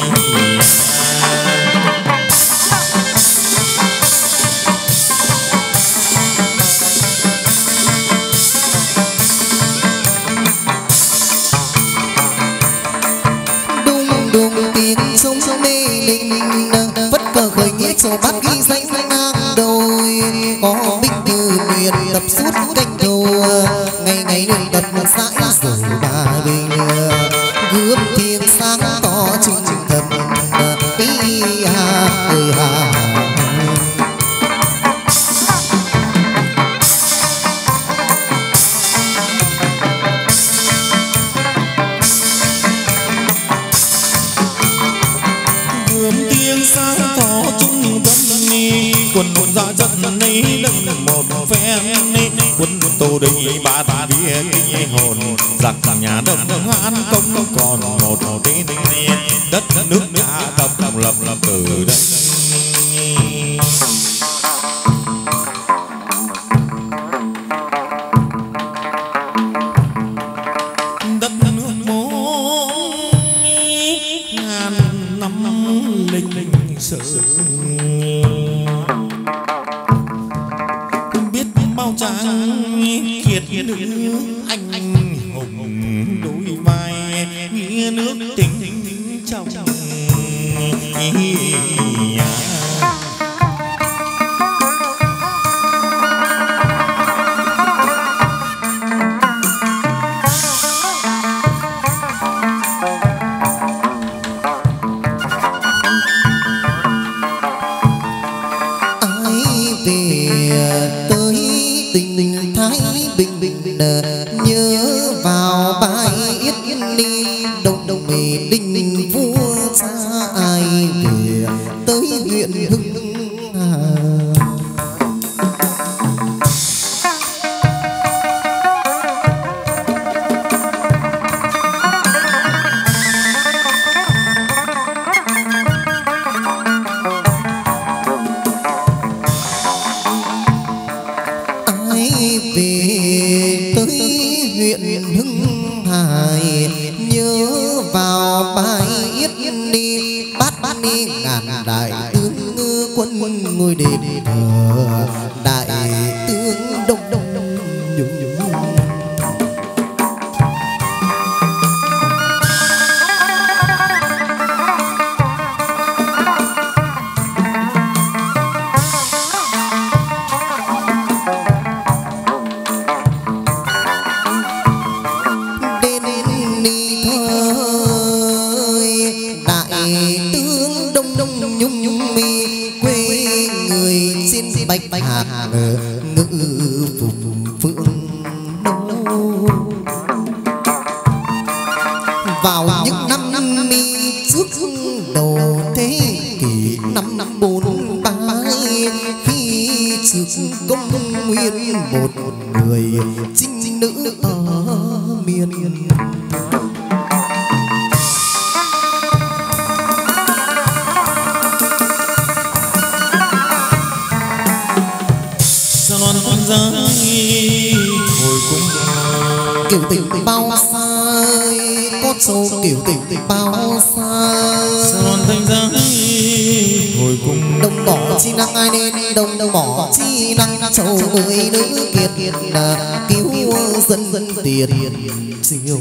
đùng đùng tiếng sông sông mê linh vất cờ khởi nghĩa sổ bát ghi danh ngang đôi có binh từ miền tập suốt canh đầu ngày ngày đường đất dãi rồi ba bình gươm thiên sáng tỏ trung thật ý ha ơi ha. Quân hồn ra trận này lần một phen này quân tô định ba ta bia kinh hồn giặc nhà đông hán công còn một tên đất nước nhà tập lập lập từ đây đất nước bốn ngàn năm lịch sử tráng kiệt nữ anh anh hùng đôi vai nghĩa nước tình trong nhớ vào bài yết ni đồng đồng mì đinh vua cha ai về tới huyện Hưng Hà. Ai về tới huyện Hưng Hải nhớ vào bài yết ni bát bát ni ngàn đại tướng quân ngôi đền thờ đại tướng đông đông nhung nhung. Bạch bạch hạt ngự phục phượng đâu vào những năm năm mi trước đầu thế kỷ năm năm bốn ba khi trước công nguyên một người trinh nữ ở miền hồi cung kiểu tình bao xa có châu kiểu tình bao xa son thanh giá hồi cung đồng bỏ chi năng ai nên đồng đồng bỏ chi năng châu người nữ kiệt kiệt là cứu dân dân tiền siêu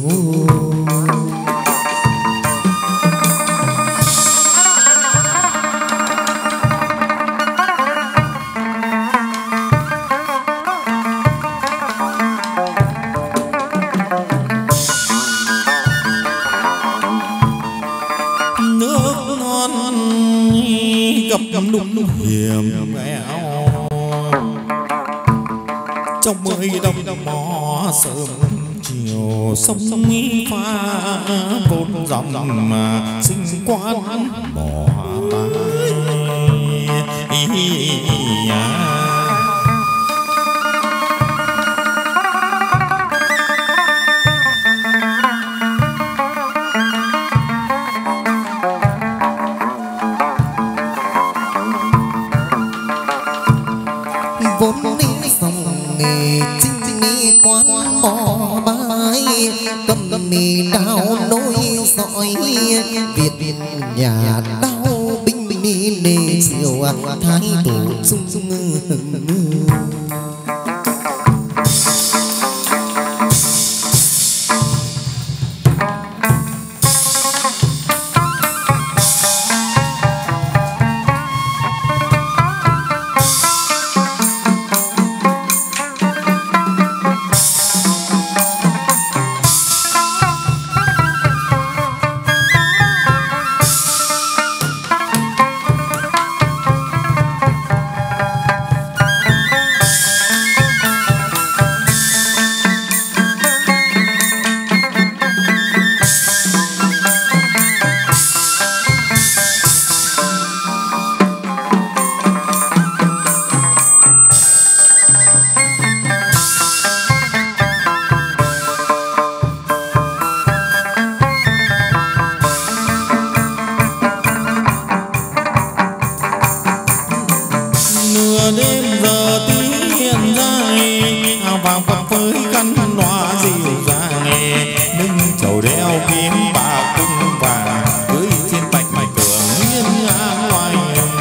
cầm đụng đụng hiểm eo trong mười đồng mò sớm chiều sông mi pha vốn dòng mà sinh quán bỏ vốn đi dòng nghề chinh ni quán bò bái cầm mì đao nối dõi Việt Việt nhà đau binh binh nề chiều thái tổ sung sung vào cầm với khăn loa dịu dàng nghe nâng chầu đeo kiếm bạc cung vàng cưới trên bạch mạch tường nghiêng ngã ngoài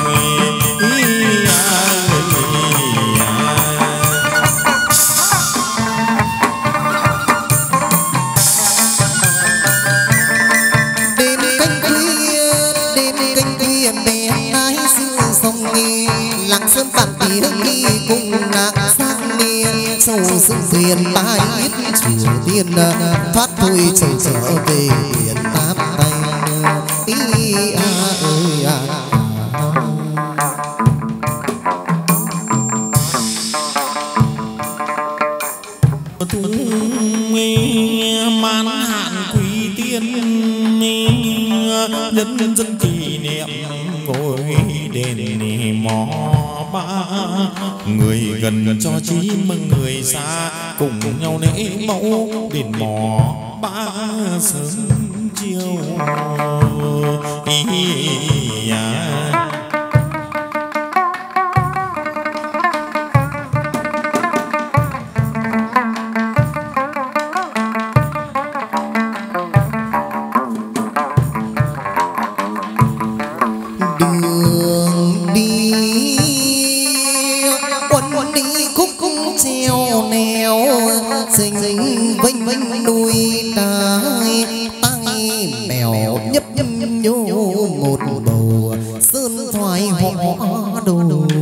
lặng sơn phản tiếng đi cùng lạc sang miền sâu sương thuyền ba ít chùa tiên thoát thôi trở trở về biển táp tay ý a ơi à. Man hạn quý tiên nhân nhân dân kỷ niệm ngồi đền mò ba người gần cho chí mừng người xa cùng nhau lễ mẫu đền mò ba sớm chiều ý à. Dình dình vinh vinh nuôi tay tay mèo nhấp nhấp nhô một bầu sơn thoại họ đồ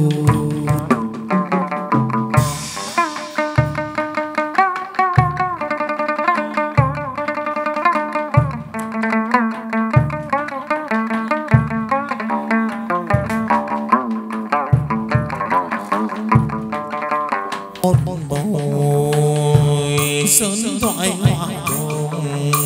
sơn thoại hoa đồng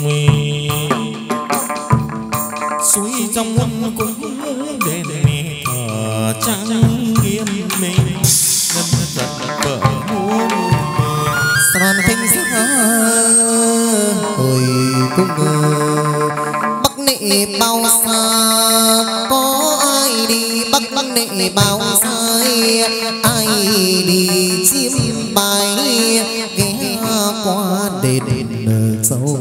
suối trong muôn cũng đền thờ trang nghiêm mình ngân giật vợ muôn son thanh sắc hồi cung bắc nệ bao xa có ai đi bắc bắc nệ bao xa ai đi chiêm bài ghé qua đền sâu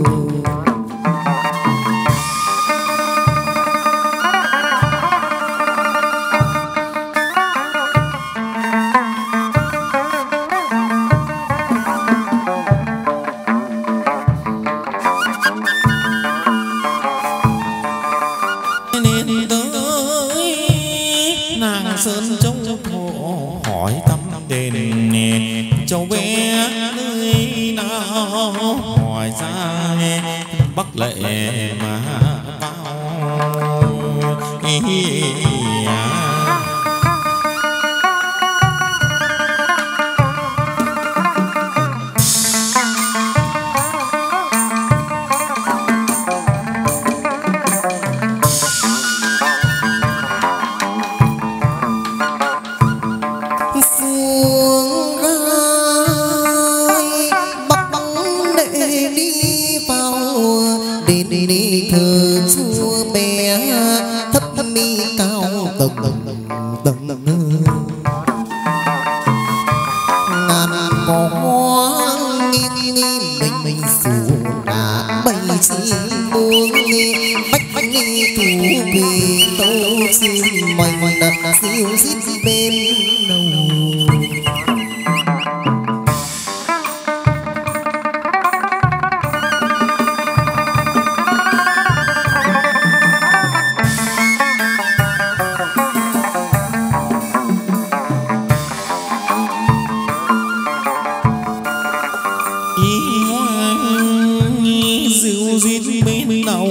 nên tới nàng sơn trông thổ hỏi thăm đền cháu bé nơi nào hỏi ra bắc lệ mà bao ý à. đi thờ chúa bé thấp thấp mi cao tầng tầng tầng ngàn cỏ nghiêng nghiêng mình mình dù đã bay chi buông bách bách thủ vì tâu chim mình đặt siêu xít bên đầu dịu dít bên đầu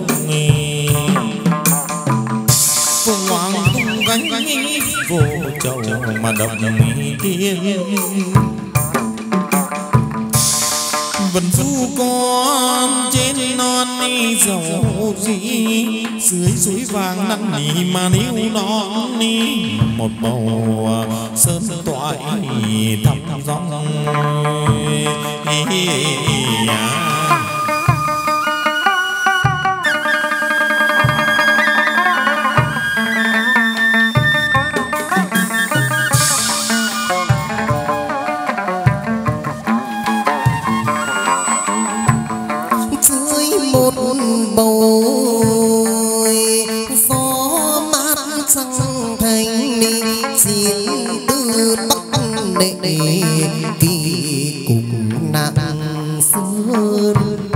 phượng hoàng tung gánh vô chầu mà độc tiên vần du con trên non dầu gì dưới suối vàng năn nỉ mà níu non một bầu sơn toại thăm dòng kỳ cùng nặng sơn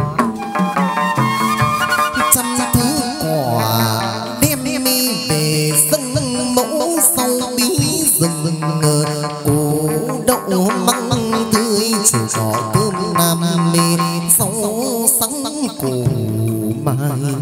trăm thứ quả đem mi về dân mẫu sau bí rừng củ đậu măng tươi chỉ có cơm nam mê rau sắn củ mai.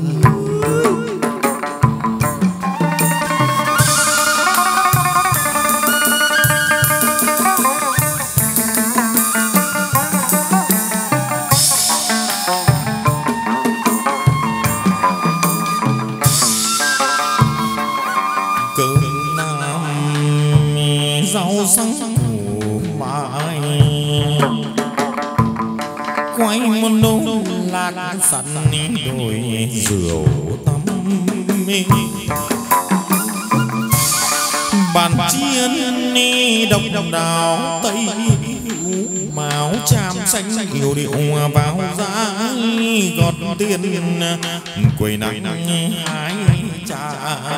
quay một nô lạc sẵn đồi rượu tắm mê bàn chiên ni độc đào tây máu chàm xanh hiểu điệu vào giá gọt tiền quầy nắng hái trà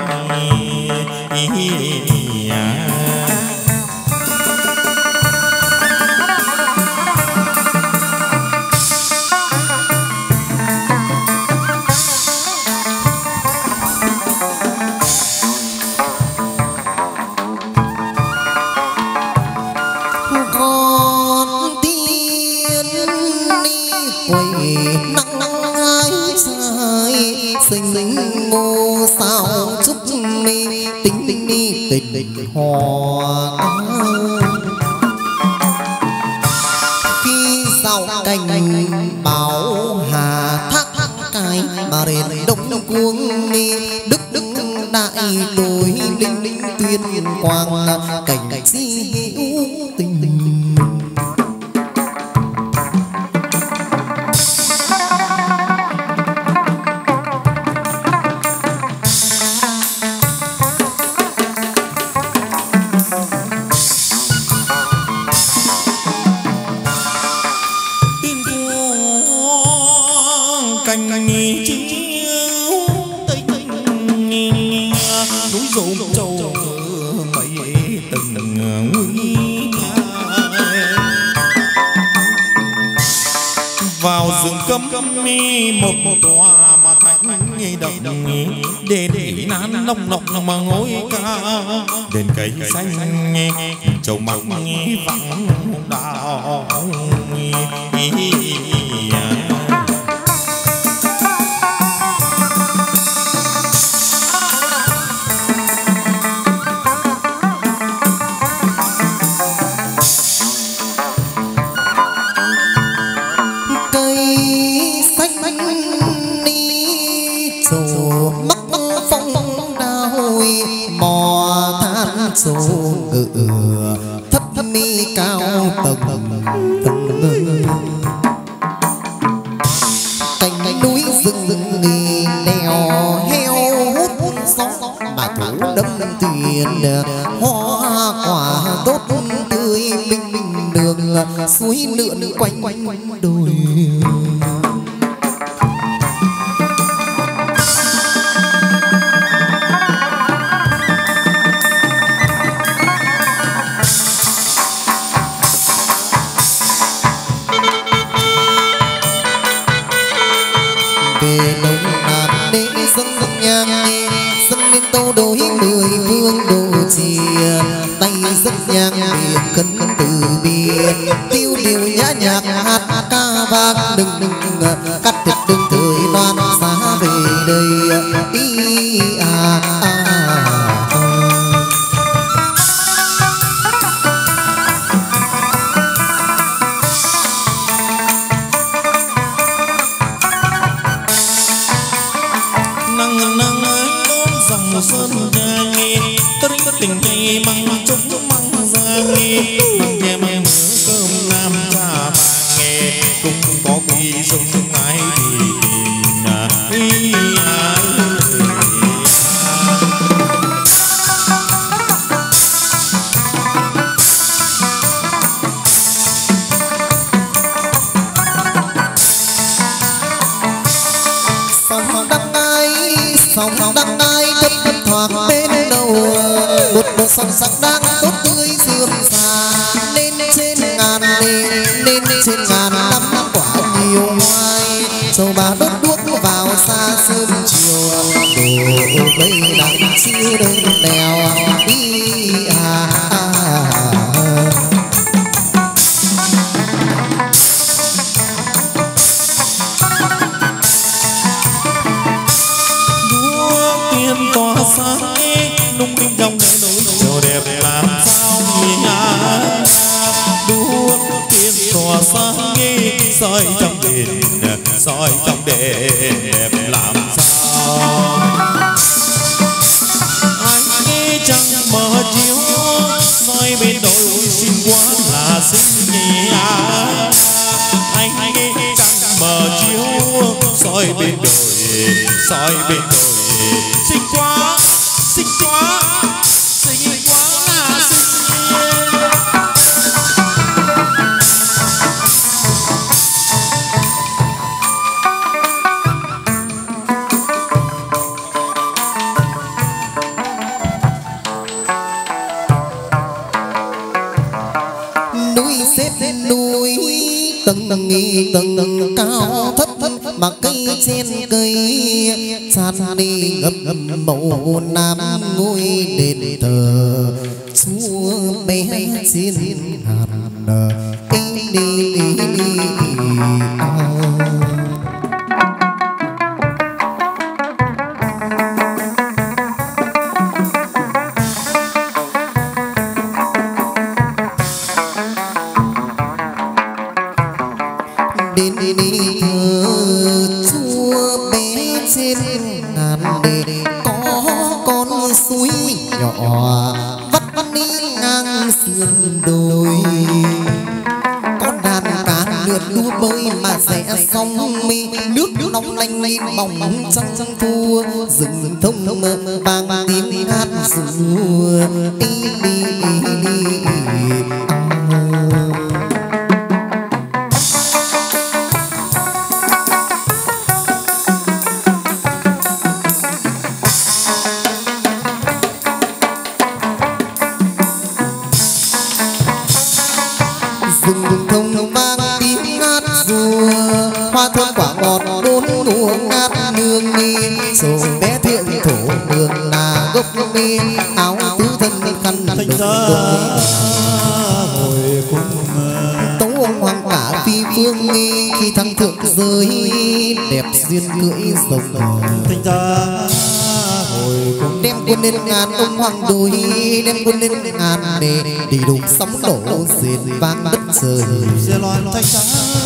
ngô sao chúc mi tính tính đi tịch tịch hò khi sao cành bảo hà thác cái mà đến đông cuồng mi đức đức đại đồi linh linh tuyên quang cảnh cảnh si hữu tình tình cấm mi một một tòa mà thành như đồng để để nán nông nông mà ngồi ca đền cây xanh trầu măng vắng đào số ừ, ừ, thấp thấp mi cao tầng tầng cành núi rừng rừng đi leo heo hút gió mà thủ đâm tiền hoa quả tốt tươi minh minh đường suối lượn quanh quanh đồi đôi mười phương đồ chìa tay dấp nhang miệng cấn từ biệt tiêu điều nhã nhạc hát ca vang đừng đừng cắt đứt đừng thời đoan xa về đây ý à, à, à. Năng năng dòng sơn nghe tình tình hay măng trúc măng ra nghe măng nghe măng cơm nam trà vàng nghe cũng có khi dùng ai thì sông đăng ai sông đăng ai thấp thấp thoáng bên đầu một một sông sắc đang tốt tươi sương xa lên trên bây đang chưa đơn đèo đi à, à. Đuốc tiên tỏa sáng nung ninh trong lễ nối chiều đẹp làm sao nhỉ à. Đuốc tiên tỏa sáng soi trong đền soi trong đền đẹp làm sao. Anh nghe trăng mở chiếu soi bên đồi xinh quá là xinh nhỉ à. Anh nghe trăng mở chiếu soi bên đồi soi bên đồi xinh quá xinh quá xinh quá là xinh. Tầng tầng nghi tầng tầng cao thấp thấp mà cây trên cây tràn đi ngập ngập màu nam ngôi đền thờ Chúa bé trên hàn đi đi đi bóng trăng trăng thua rừng thông mơ vang tiếng hát rùa đi đi đi rừng thông vang tiếng hát rùa hoa thơm quả ngọt đốn mùa ngát nương mi rồi bé thượng thổ đường là gốc mi áo tứ thân khăn thành ra hồi cung tấu ông hoàng cả phi phương nghi khi thăng thượng giới đẹp duyên cưỡi rồng thành ra hồi cung đem quân lên ngàn ông hoàng đôi đem quân lên ngàn để đi đụng sóng đổ rền vang đất trời xe loan thanh giá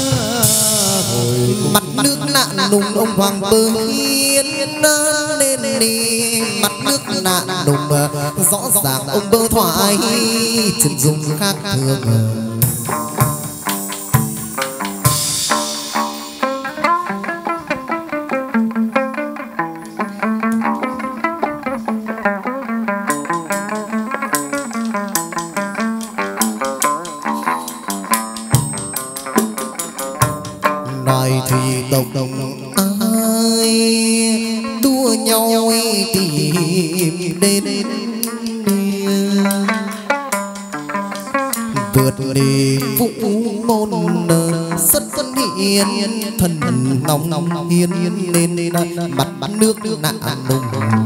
mặt nước nạn nùng ông hoàng bơi yên lên đi mặt nước nạn nùng rõ ràng ông bơ thoại chân dung khác thường đồng đồng ai đua nhau tìm đến vượt đi vũ môn sất sân hiền thần nóng nóng hiền lên mặt bắt nước nạn nùng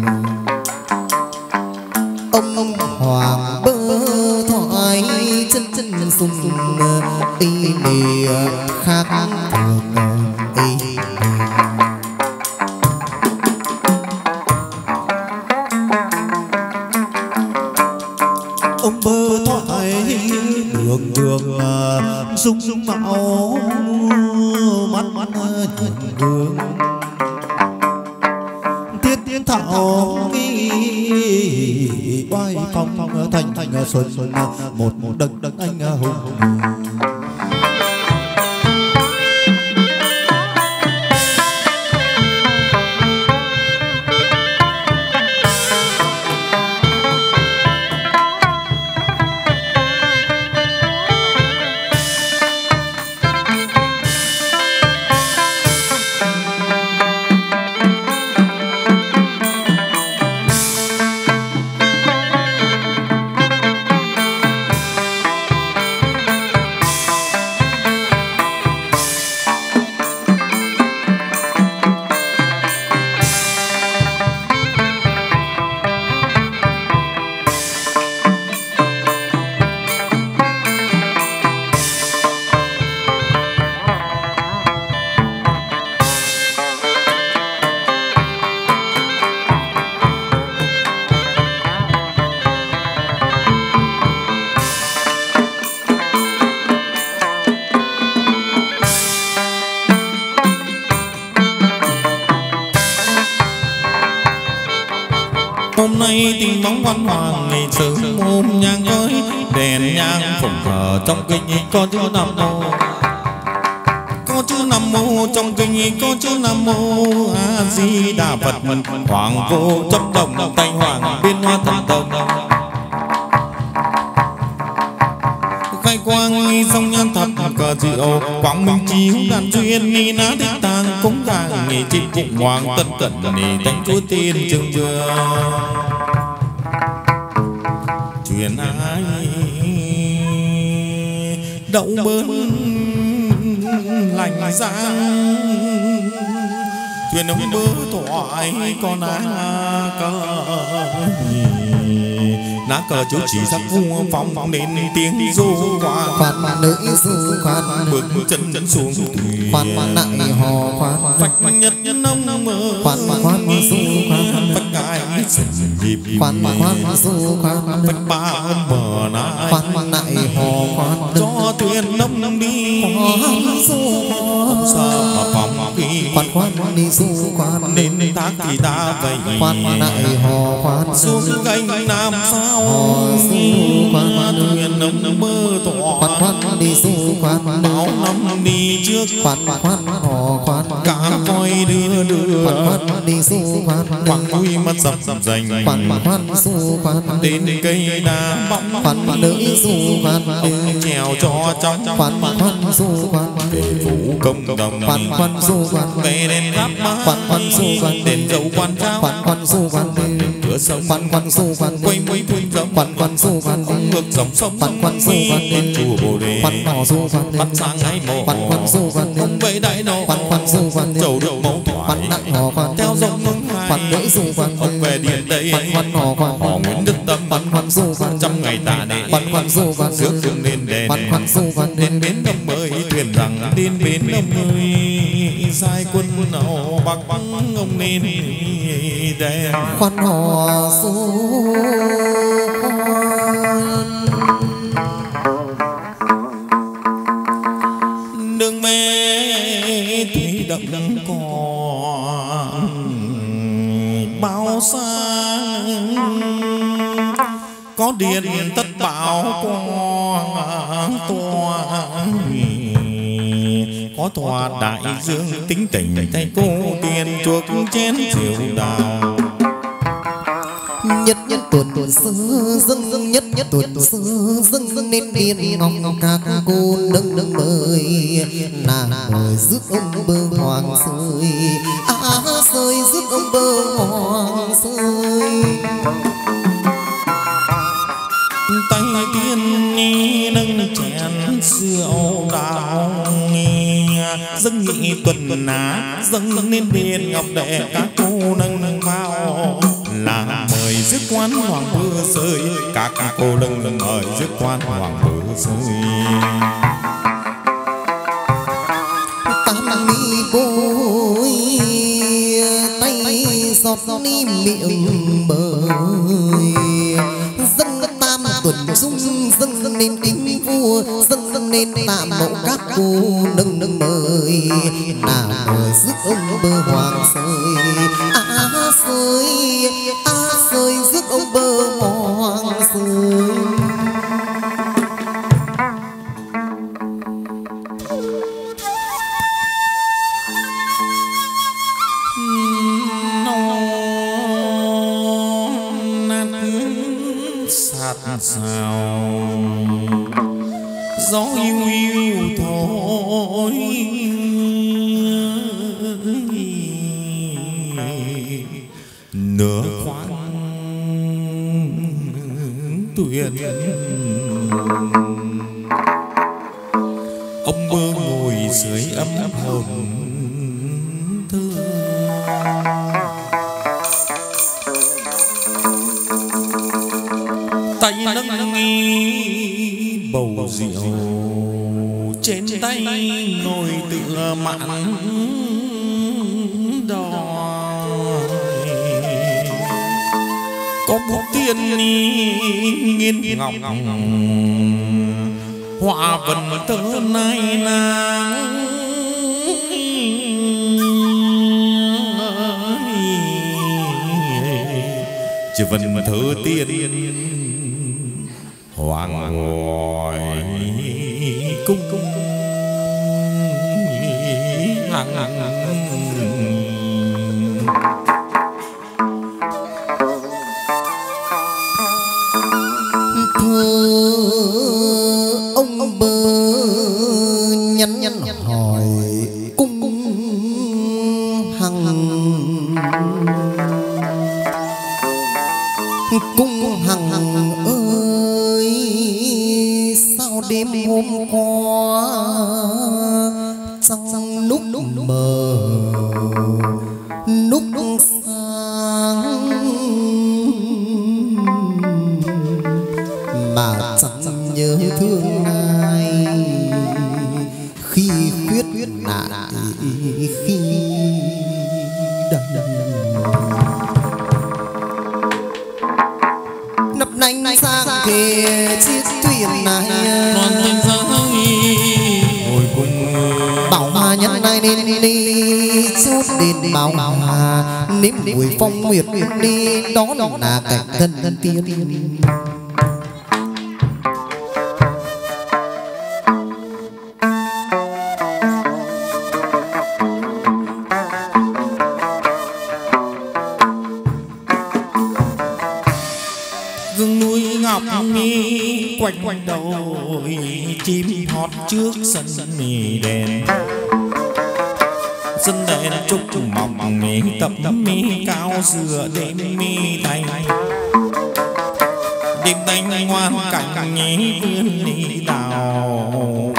ông hoàng bơ thoại chân chân sùng y địa khác thường ông bơ thoại đường đường sung sung mạo mắt mắt nhìn gương tiết tiết thảo nghi oai phong thành thành xuân một một đấng đấng anh hùng. mong văn hoàng ngày sớm hôm nhang ơi đèn nhang phụng thờ trong kinh có chữ nam mô có chữ nam mô trong kinh có chữ nam mô A Di Đà Phật hoàng vô chấp đồng tay hoàng biên hoa thần đồng khai quang sông nhan thập cờ diệu quang minh chiếu đàn duyên ni ná thích tàng cúng tàng nghỉ chim phụng hoàng tân cận ni thánh chúa tiên trường vừa truyền ai đậu bơn lành giang truyền ông bơ thoại con á cờ ná cờ chú chỉ sắc vua phong đến tiếng du khoan khoan nữ du khoan bước chân chân xuống thuyền khoan nại hò khoan phách nhật nông mơ khoan khoan du khoan phách cái dịp khoan khoan du khoan phách ba bờ nại khoan nại hò khoan cho thuyền nông đi du không sợ mà phòng khi khoan khoan đi du khoan nên thác thì ta vậy khoan nại hò khoan xuống cánh nam sao du khoan thuyền nông mơ tỏa khoan khoan đi du khoan báo năm đi trước khoan khoan hò khoan cả voi đưa đưa khoan khoan đi du khoan quăng vui mắt sập sập dành khoan khoan du khoan đến cây đá bóng khoan nữ du khoan ông trèo cho trong khoan khoan du khoan về phủ công đồng khoan khoan du khoan về đèn tháp má khoan khoan du khoan đèn dầu quan trao khoan khoan du khoan cửa sông khoan khoan du khoan quay quay quanh dòng khoan khoan du khoan ngược dòng sông khoan khoan du khoan đến chùa Bồ Đề khoan hò du khoan bắt sang ngày mộ khoan khoan du khoan ông về đại nộ khoan khoan du khoan chầu được mẫu thoại khoan nặng hò khoan theo dòng mông khoan nữ du khoan ông về điện đây khoan khoan hò khoan họ Nguyễn Đức Tâm khoan khoan du khoan trăm ngày tạ đệ khoan khoan du khoan rước hương lên đền khoan khoan du khoan đến bến đông mới thuyền rằng đến bến đông mới sai quân hậu bắc băng ông nên đèn khoan hò du đường mê thủy đậm còn bao sáng có điện tất bảo quang tòa có tòa đại dương tính tình tay cô tiền chuộc chén rượu đào nhất nhất tuần tuần sơ dâng nhất nhất tuần sơ dâng nên điên ngọc các cô nâng nâng mời nàng mời rước ông bơ hoàng sơi á sơi rước ông bơ hoàng sơi tay tiên ni nâng chén rượu đào dâng nghị tuần ná dâng nên điện ngọc đệ các cô nâng nâng vào là mời rước quan hoàng bơ rơi các cô nâng nâng mời rước quan hoàng bơ rơi tam mi bôi tay giọt ni miệng bơi dâng tam tuần dung dâng nên kính vua dâng nên tạm mẫu các cô nâng nâng mời nào mời rước ông bơ hoàng sơi á sơi á sơi rước ông bơ hoàng sơi sao gió yêu yêu thôi nửa khoan tuyệt ông bơ ngồi dưới ấm hồng thơ tay nâng nghi bầu rượu trên tay ngồi tựa mặn đỏ có bút tiên nghiên ngọc họa vần tơ nai nang chỉ vần thơ tiên hoàng hỏi cung cung hằng hằng thơ ông bơ nhắn nhắn hỏi cung hằng cung hằng ơi sao đêm hôm qua trăng lúc mờ lúc sáng mà chẳng nhớ thương ai khi khuyết nạn khi đầm nấp nanh sang kề chiếc thuyền này bảo hòa nhân này nên đi chút đền bảo hòa nếm mùi phong nguyệt đi đó là cảnh thân thân tiên quanh quanh đầu chim hót trước sân mì đèn sân đèn trúc mỏng mỏng mì tập mi cao dừa đêm mi tay đêm đánh ngoan cảnh nhí vươn đi đào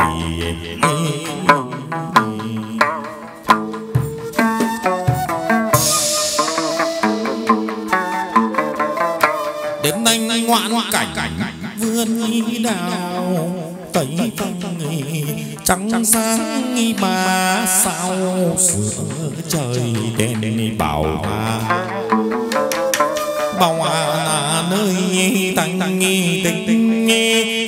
đêm đánh ngoan cảnh vươn đi đào tẩy văng trắng sáng ba sao sửa trời đèn bảo hòa bảo hòa là nơi tanh nghi tình nghe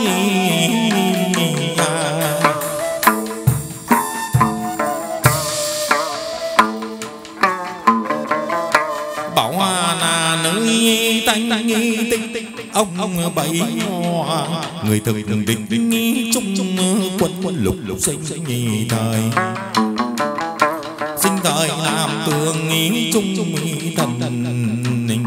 bảo hòa là nơi tanh nghi tình ông bảy hoa người từng từng định nghi chung quân quân lục lục sinh nhì thời sinh thời làm tường nghi chung nghi thần nghỉ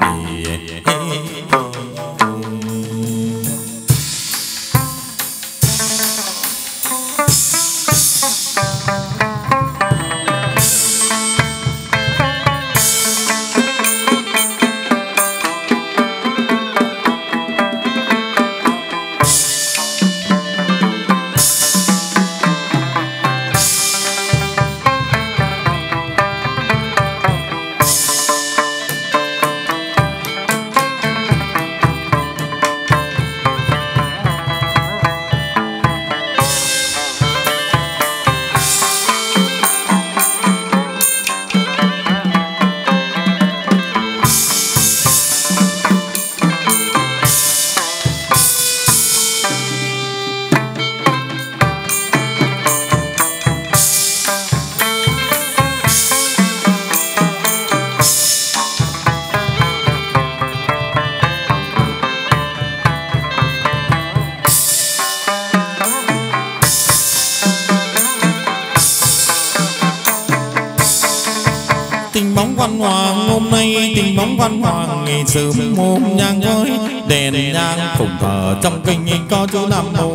văn hoàng ngày sớm hôm nhang ơi đèn nhang phụng thờ trong kinh có chú Nam Mô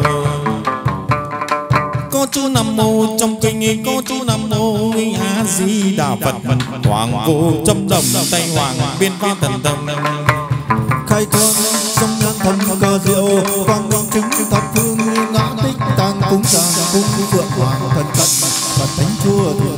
có chú Nam Mô trong kinh có chú Nam Mô A Di Đà Phật hoàng vô trong đồng tay hoàng biên pha thần tâm khai thương trong nhang thầm cờ rượu quang quang chứng thập phương ngã tích tàng cúng tràng cúng phượng hoàng thần cận Phật thánh chúa thượng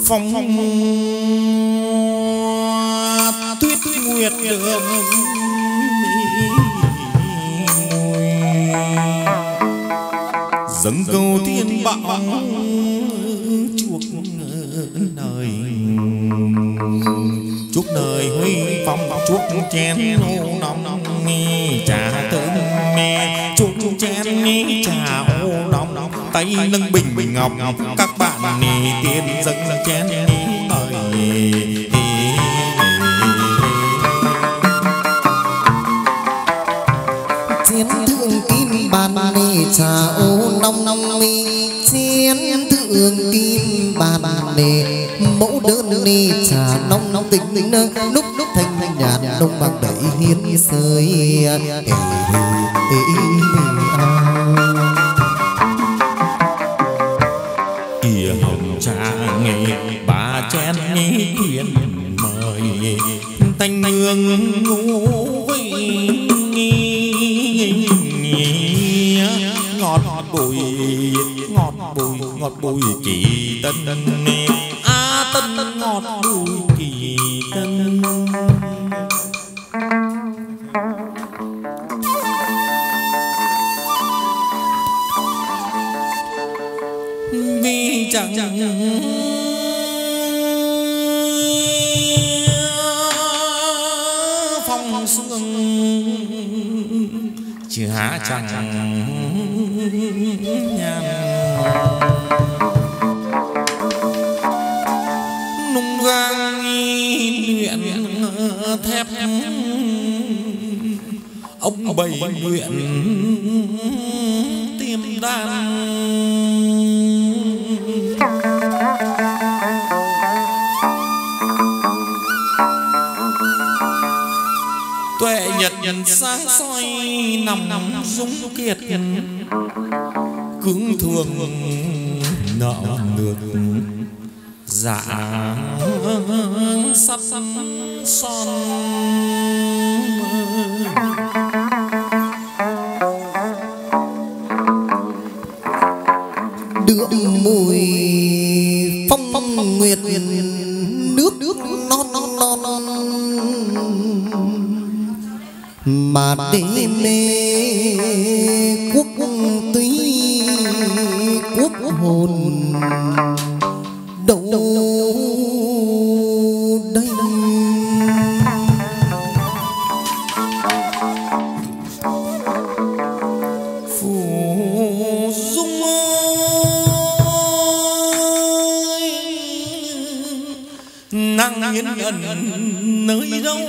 phong tuyết nguyệt đường dâng câu thiên bảo chuộc đời chúc đời huy phong chuốc chén ô nóng trà thơm mê chuốc chén trà ô nóng tay nâng bình bình ngọc các bạn tiên dâng chén mời chén thượng kim bàn nề trà ô nóng nóng chén thượng kim bàn nề mẫu đơn nề trà nóng nóng tình tình nơ lúc lúc thanh thanh nhàn đông bằng đẩy hiến sơi kìa hồng trà nghệ ba chén quyên mời thanh hương ngủ với ngọt bùi ngọt bùi ngọt bùi kỳ tân a tân ngọt bùi kỳ tân vì chẳng phong sương chả chẳng nhàn nung vang luyện thép ông bảy luyện tiêm đan tuệ nhật nhân sáng soi nằm nằm dung kiệt cứng thường nợ được dạ sắp son đưa mùi phong phong nguyệt nước nước non non non non mà đêm mê quốc túy quốc hồn đâu đây phù dung ơi năng hiến ẩn nơi đâu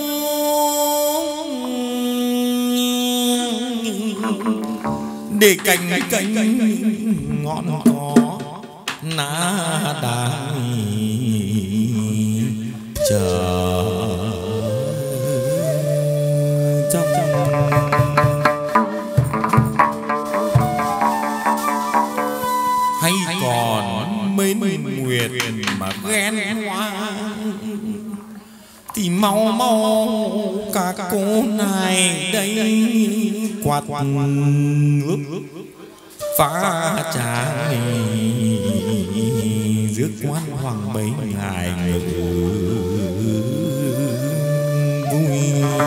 để cành cành ngọn cỏ ná đang chờ trong hay còn mến nguyệt mà ghen hoa thì mau mau cả cô này đây quạt nước phá trà rước quan hoàng bấy ngày ngự vui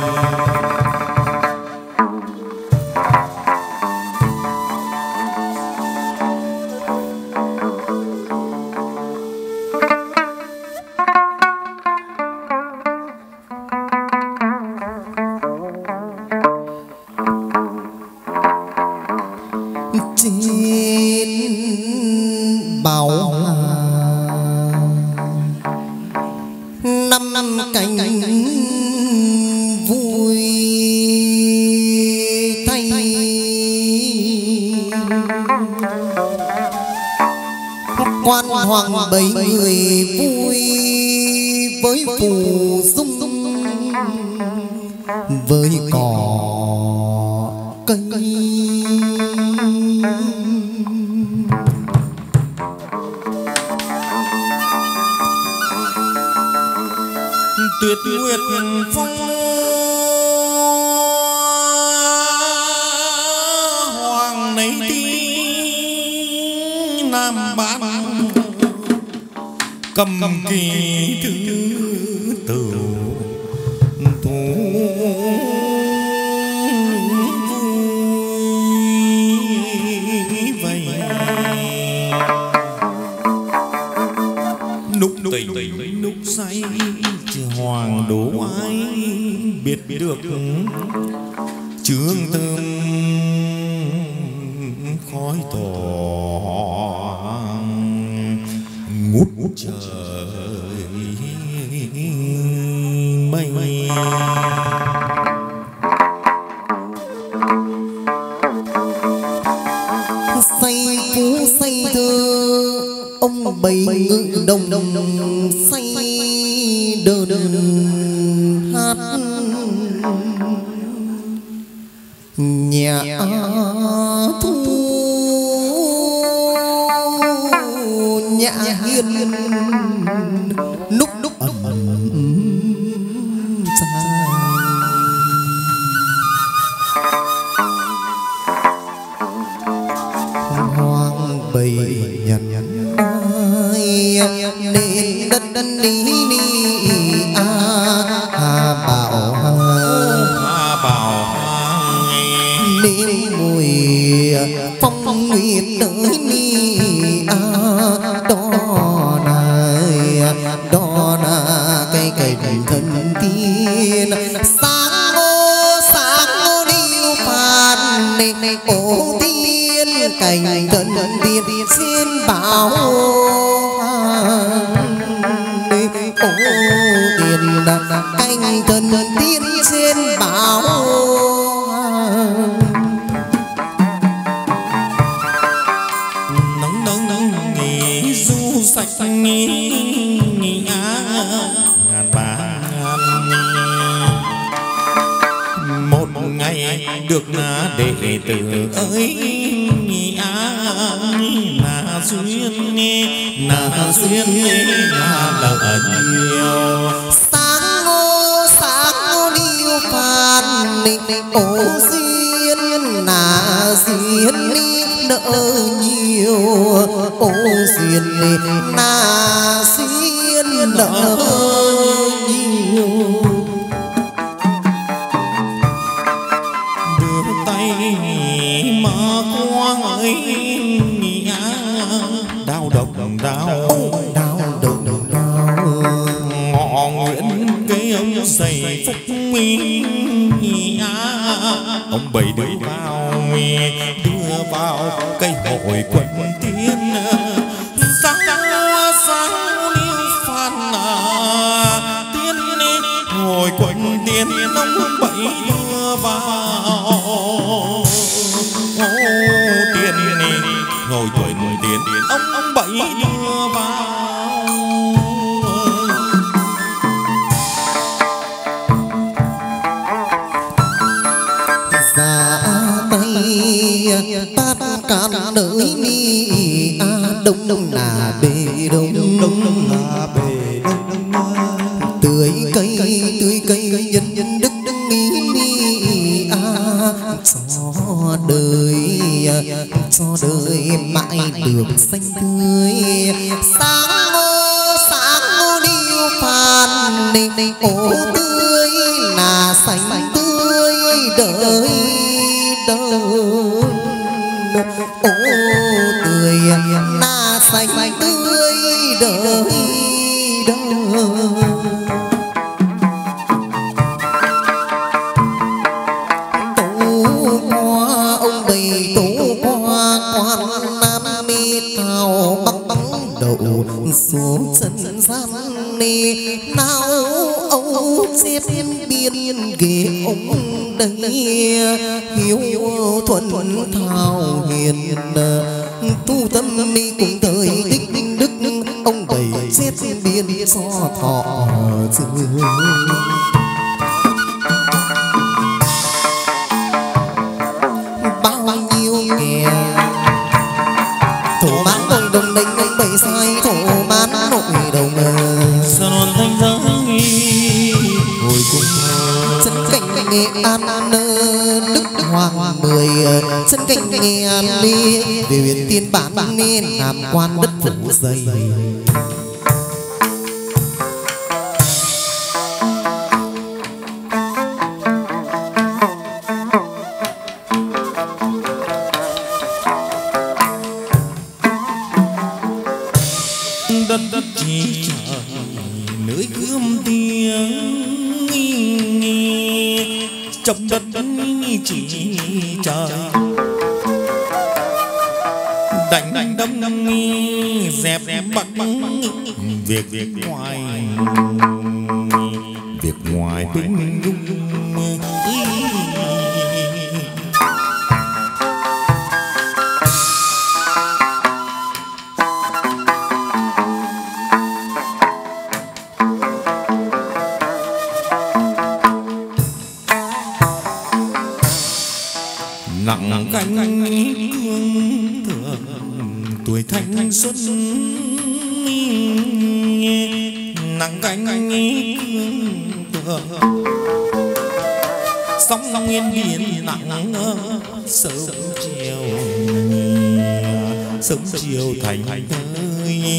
quan hoàng bảy người vui với phù dung với cỏ cây tuyệt nguyệt phong hoàng nấy tí nam bán cầm kỳ thứ tử thú vui vầy núc tình núc say chỉ hoàng đố ai biết được chương thơm khói tỏ ngút ngút trời mây say phú say thơ ông bầy ngự đồng đồng say đờ đờ hát nhà thu nhà hiên núc núc ẩm xa hoang bầy nhằn nhằn ai nên đất đất đi đi a hà bảo hà bảo đêm mùi phong nguyệt tới ni a đó này đó là cây cây thân tiên sáng ô sáng ô đi phàn này ô tiên cảnh thân tiên xin bảo ô tiền canh thân tiên xin bảo nắng nắng nắng nghỉ du sạch nghỉ á ngàn ba ngàn một ngày được đệ tử ơi nghỉ á là duyên là duyên là lỡ nhiều sáng ngô sáng ngô điêu phàn ô duyên là duyên nợ nhiều ô duyên là duyên nợ nhiều đưa tay mà quang ấy đau độc đau đau đau đau ngọ nguyện cây ông dày phúc mi ông bày đưa vào đưa vào cây hội quần tiên sáng sáng liêu phan tiên hội quần tiên ông bày đưa vào tiên ngồi quần tiên ông ông bày đưa vào tát cạn đời ni a đông đông là bề đông đông là bề đông tưới cây tưới cây nhân nhân đức đức ni ni a cho đời cho đời mãi được xanh tươi sáng ngô sáng ngô điêu phàn ô tươi là xanh tươi đời đời ô tươi na xanh tươi đời đời tổ hoa ông bày tổ hoa quan nam mi thảo bắc băng đậu xuống chân gian ni nào âu xếp biên ghế ông đây hiếu thuận thảo hiền tu tâm mi cùng thời tích đức ông bày xếp biên cho thọ dương bao nhiêu kẻ thổ bán nội đồng đánh ông bày sai thổ bán nội đồng son thanh giới hồi cung chân cảnh nghệ an đức hoàng mười chân cảnh nghệ an đi về huyện tiên bản nên làm quan đất phủ dày đất chỉ trời lưỡi gươm tiếng trong đất chỉ trời đánh đánh đâm đâm dẹp bắc việc việc ngoài việc ngoài binh dung nặng cánh cương thường tuổi thanh xuân nặng cánh cương thường sóng sóng yên biển nặng sớm chiều sớm chiều thành thơi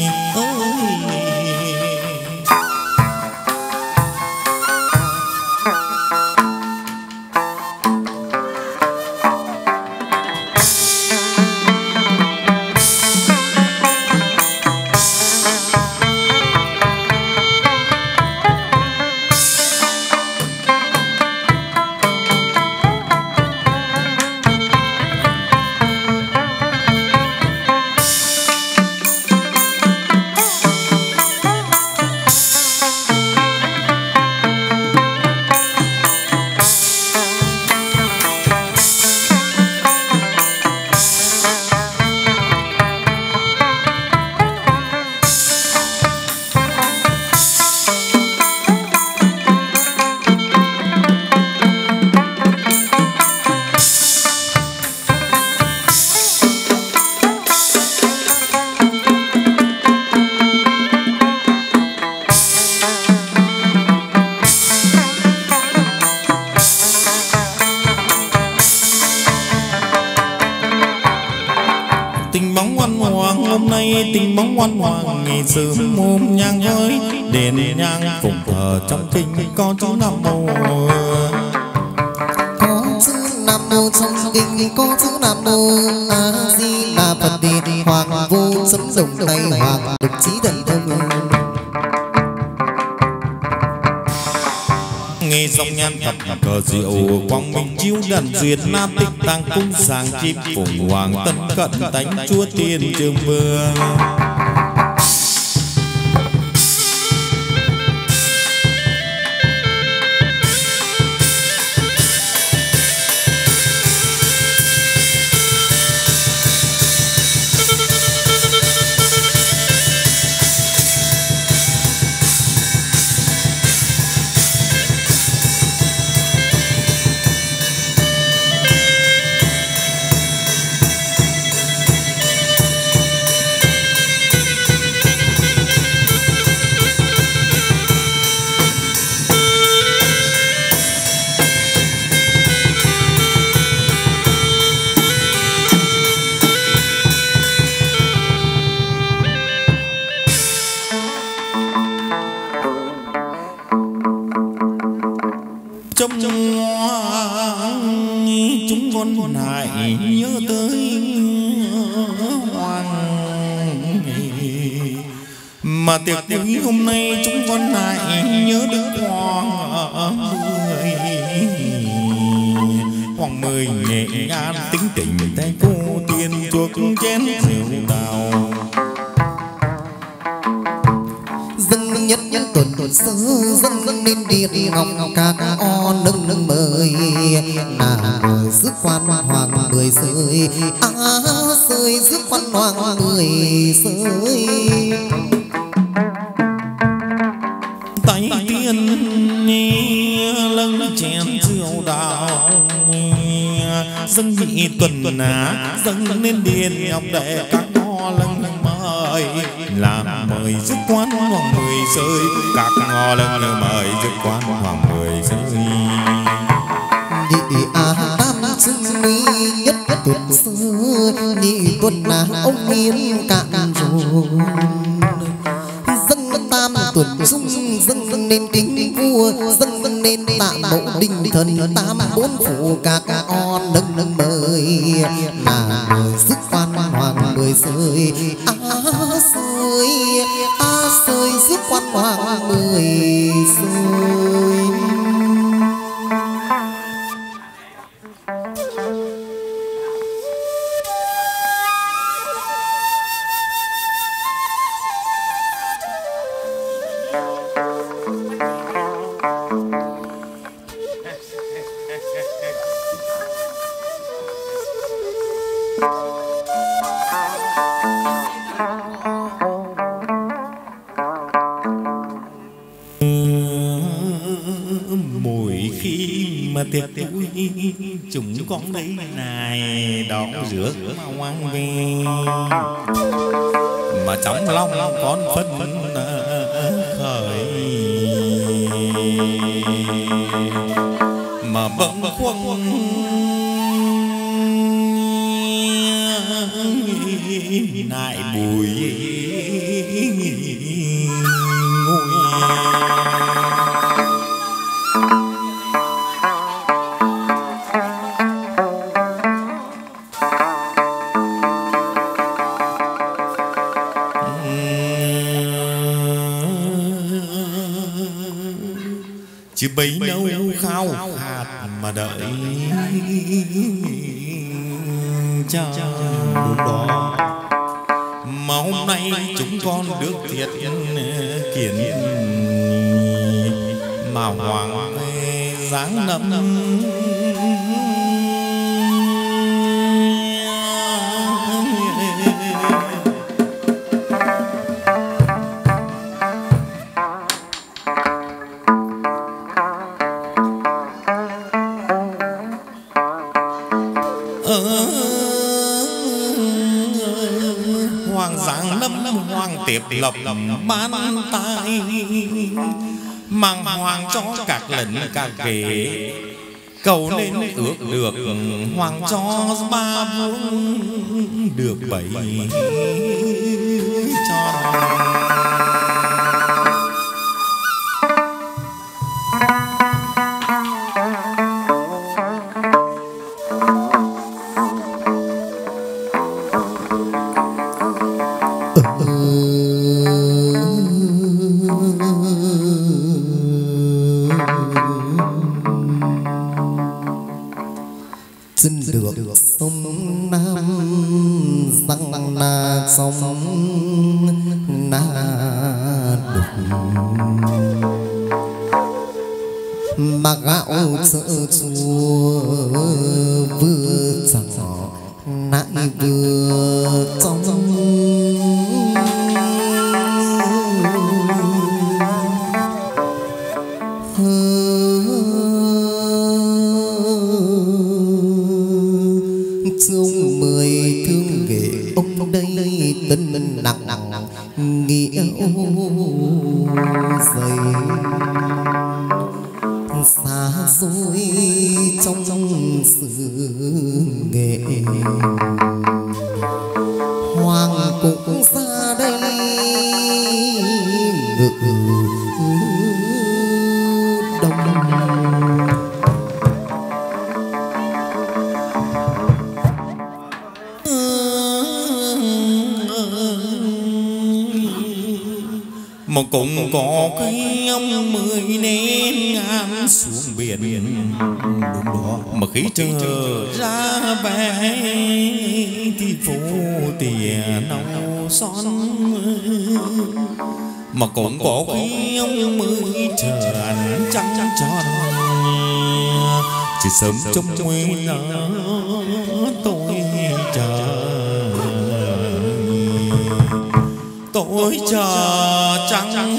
tình bóng ngoan hoàng ngày sớm hôm nhang với đèn nhang phụng thờ trong kinh có chữ nam mô có chữ nam mô trong kinh có chữ nam mô a di đà phật đi hoàng vô sấm rồng tay hoàng đục trí thần thông nghe dòng nhan thập cờ diệu quang minh chiếu đàn duyệt na tích tăng cung sàng chim phụng hoàng tân cận đánh chúa tiên trường vương chúng con lại nhớ tới hoàng mà tiệc cưới hôm nay chúng con lại nhớ đức hoàng mười hoàng mười nhẹ nhàng tính tình tay cô tiên chuộc chén rượu đào dân nhất nhân tuần tuần sơ dân nên điện ngọc ca o nâng nâng mời là mời rước quan hoàng mười rơi á rơi rước quan hoàng mười rơi tay tiên lâng chén rượu đào dân vị tuần á dâng lên điện ngọc đệ các ngõ lâng mời làm mời rước quan hoàng mười rơi các ngõ lâng mời rước quan hoàng mười rơi đi a tam xưng mỹ nhất tuyệt sơ đi tuần là ông yên cạn rồi dân tam tuần dung dân nên kính vua dân nên tạ mẫu đình thần tam bốn phủ các on nâng nâng mời là mời rước quan hoàng mười rơi á rơi á rơi giúp quan hoàng mười rơi. Tiệc vui chúng con đây này đón rước mà ngoan về mà trong lòng con phấn khởi mà bâng khuâng nại bùi ngồi. Chứ bấy lâu khao khát mà đợi cha lúc đó mà hôm nay chúng con được thiệt kiến mà hoàng dáng nấm tiếp lập ban tay mang hoàng cho các lần các kế cầu nên ước được hoàng cho ba vương được bảy cho xin được sông Nam răng na sông na đục mà gạo sữa chua vừa chẳng nãy vừa trong chương mười thương nghệ ông đây tân nặng nặng nghĩa dày xa xôi trong trong sự nghệ hoàng cũng ra đây ngự đông. mà cũng có cái ông mười nên ngàn xuống biển mà khi chờ ra về thì phố tìa nâu son mà cũng có cái ông mười chờ anh trăng tròn chỉ sớm trong nguyên tôi chờ tôi chờ trăng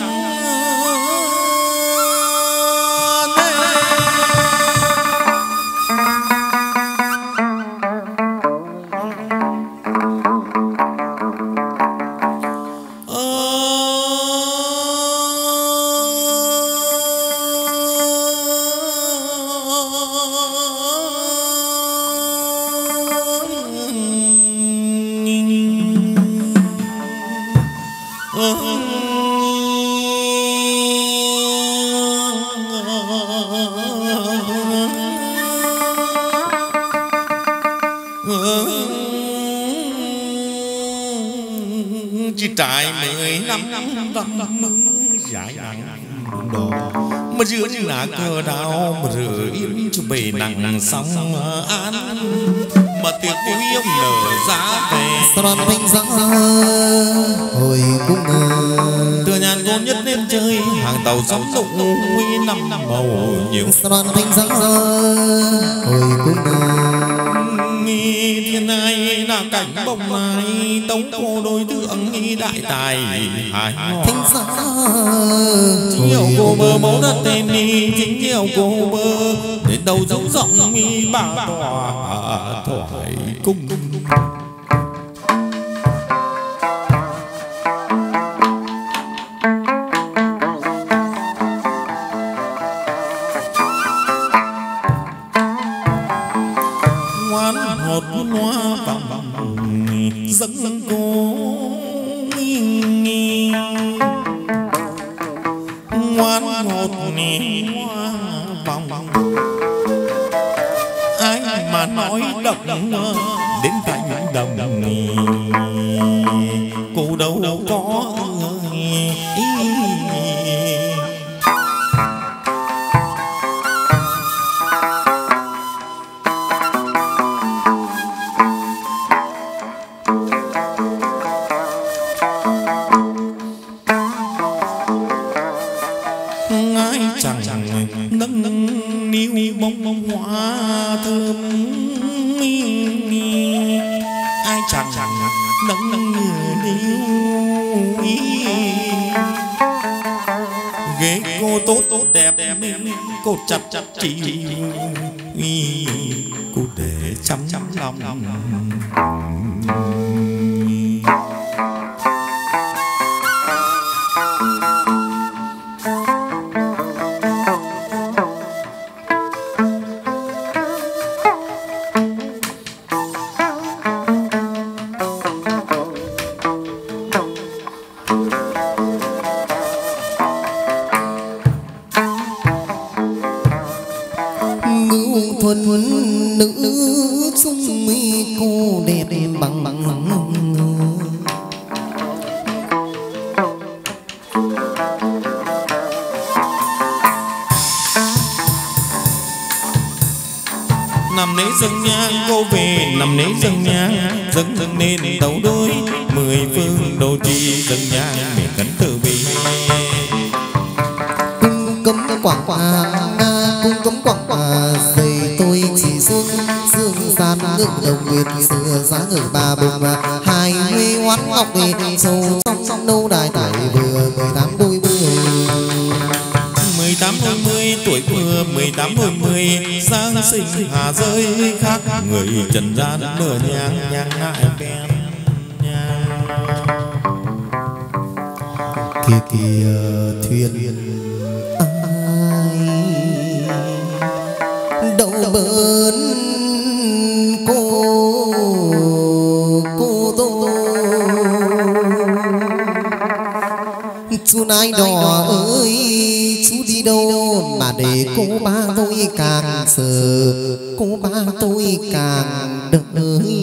chỉ trải mười năm năm dài nắng đỏ mà giữa là cờ đào mà rửa yên cho bề nặng sóng an mà tiệc vui ông nở giá về Son thanh gió hồi cung từ nhàn con nhất nên chơi hàng tàu sóng lục huy năm màu nhiều Son thanh gió hồi cung nghi thiên ai là cảnh bồng này tống cô đối tượng nghi đại tài hải thanh gió chính nhiều cô bơ mẫu đất tên đi chính nhiều cô bơ đến đầu dấu rộng nghi bà tòa thoại cung dẫn cô ngoan một hoa vòng ai mà nói độc đến cánh đồng cô đâu đâu có cô chặt chặt chỉ cô để chăm chăm lòng dâng nhang cô về nằm nế dâng nhang dâng dâng nên tấu đôi mười phương đô thị dâng nhang miền cấn từ bi cung cấm quảng quà cung cấm quảng quà dày tôi chỉ xuống dương gian ngự đồng nguyệt xưa giá ngự ba bùng hai huy hoán ngọc về sâu trong trong nâu đài tải vừa mười tám đôi mươi mười tám đôi mươi tuổi vừa mười tám đôi mươi giáng sinh hà rơi khác người trần gian nửa nhang nhang lại bên kia kia thuyền ai đậu bến cô cô tô chú nai đỏ ơi chú đi đâu mà để cô ba tôi càng sợ cô ba tôi càng đợi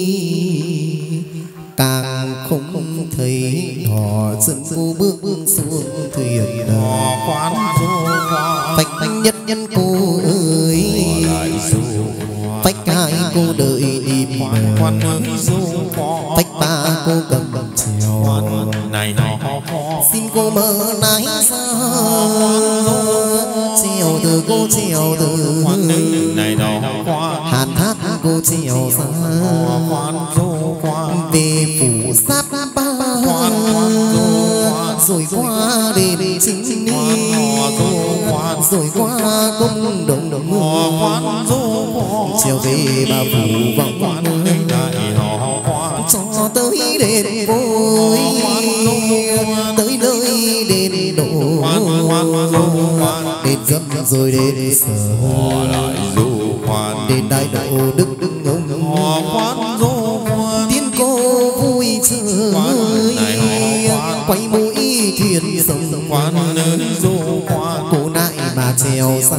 càng không thấy họ dẫn cô bước bước xuống thuyền họ khoan du phách nhất nhân cô ơi phách hai cô đợi đi khoan du phách ba cô cầm chiều này nó xin cô mơ nái xa chiều từ cô chiều từ này nó hàn thác cô chiều xa về phủ sát ba rồi qua đền chính rồi qua công đồng đồng chiều về bà phủ vòng cho tới đền vôi tới nơi đền đổ đền dâm rồi đền sở đền đại độ đức đức ngông tiên cô vui chơi quay mũi thuyền sông cô nại mà trèo xa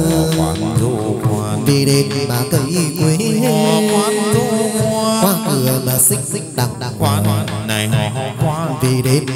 đi đêm mà cây quế qua cửa mà xích xích đằng đằng này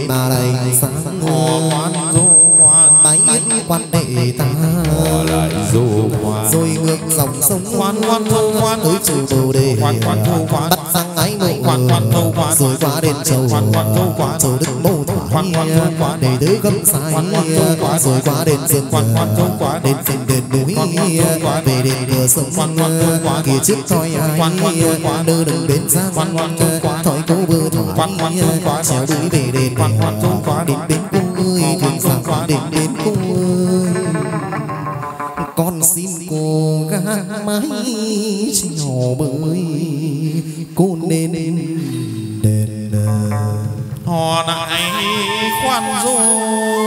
mà lại sáng quan du bái yết quan đệ ta lại du rồi ngược dòng sông quan quan thu quan tới chùa bồ đề quan quan thu quan bắt sang ái mộ quan quan thu quan rồi qua đền chầu quan quan thu quan chầu đức mâu quan quan thu quan để tứ gấm sai rồi qua đền rừng quan quan thu quan đến trên đền núi về đền cửa sông kia trước thoi ai đưa đừng đến ra thoi cố bơ thoại trèo đuổi về đền đến đến cung ơi thuyền sang đến đến cung ơi con xin cô gắng mái trèo bơi cô nên đền họ lại khoan dung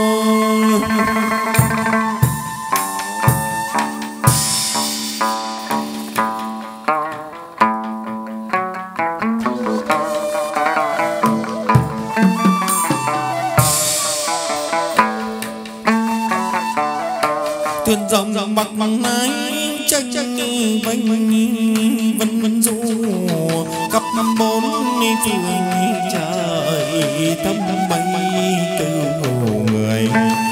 tuyên dòng bạc bằng nái tranh vanh vân vân du cặp năm bốn phương trời tâm bay cứu người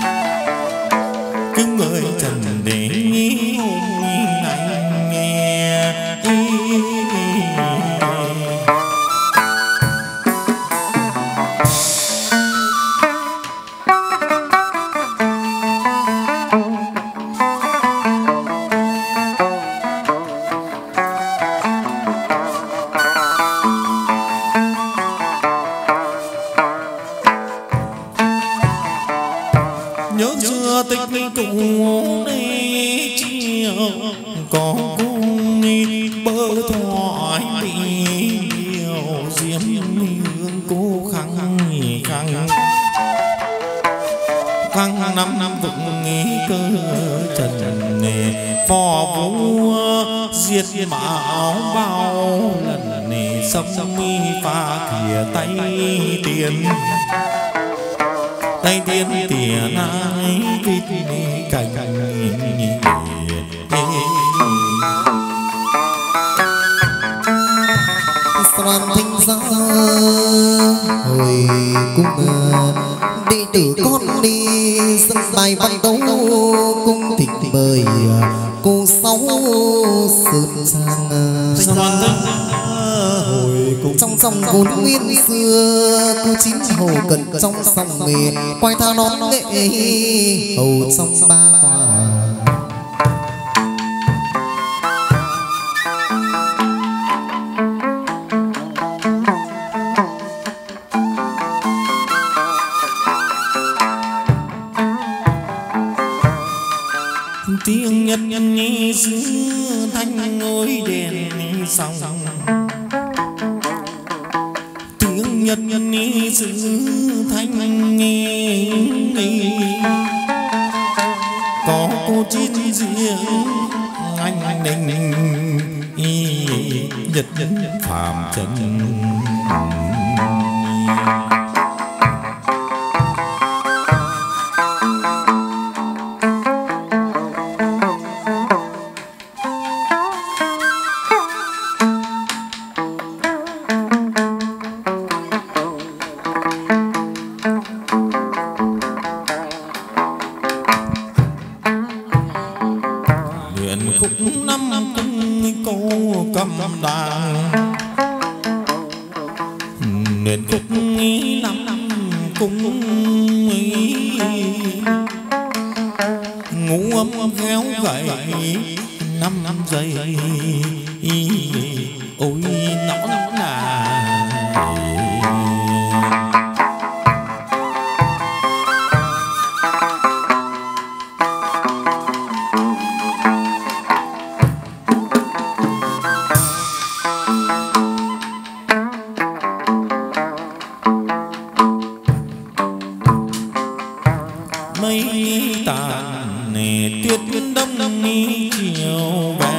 cứu người trần để hôm nay nghe cùng đi chiều có cung đi bơ thoại điều diễm hương cô khăng khăng khăng năm năm vững nghĩ cơ trần nề phò vua diệt bảo bao lần nề sông mi pha kìa tay tiền tay tiên tiền ai vít cảnh Xoan thanh giá hồi cung đệ tử con đi dân bài văn tấu cung thịnh mời cô sáu sơn sang trong dòng vốn nguyên xưa cô chín hồ cần trong sông nghề quay tha nón nghệ hầu trong ba tòa tiếng nhân nhân nhi xưa thanh ngôi đèn sông tiếng nhân nhân nhi xưa thanh nghe có cô chín riêng anh đình nhật nhân phàm trần khúc năm cung cô cầm đàn nên khúc năm cung ngủ ấm héo gậy năm năm giây ôi nó là mây tàn nề tuyết đông mi chiều về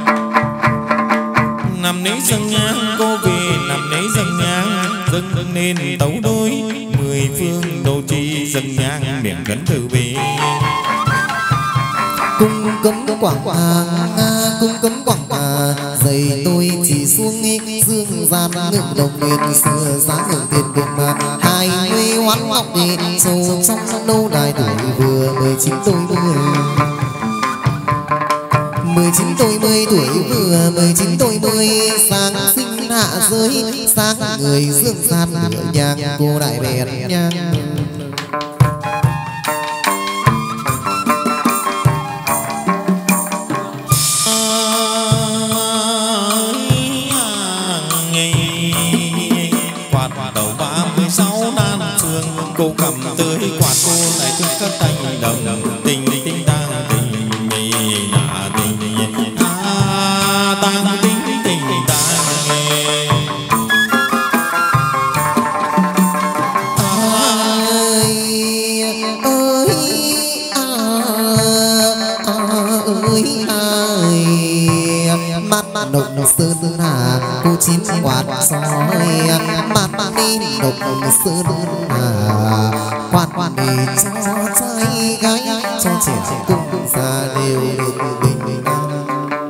nằm nấy dâng nhang cô về nằm nấy dâng nhang dâng nên tấu đôi mười phương đồ chi dâng nhang miệng gắn từ bi cung cấm quảng hà cung cấm quảng hà giày tôi chỉ xuống dương gian ngự đồng nguyên xưa giá ngự tiền cùng hai mươi hoan ngọc thì sâu trong lâu đài tuổi vừa mười chín tuổi mười chín tuổi mười tuổi vừa mười chín tuổi mười sáng sinh hạ giới sáng người dương gian lửa nhang cô đại bèn nhang cô cầm tới quạt cô lại thương các tay đồng tình tình tang tình mì nà tình à tang tình tình tang ơi ơi ơi ơi mắt nồng sơn hà cô chín quạt soi mắt đi nồng sơn hà quạt quạt để cho trai gái cho trẻ cùng già đều được bình an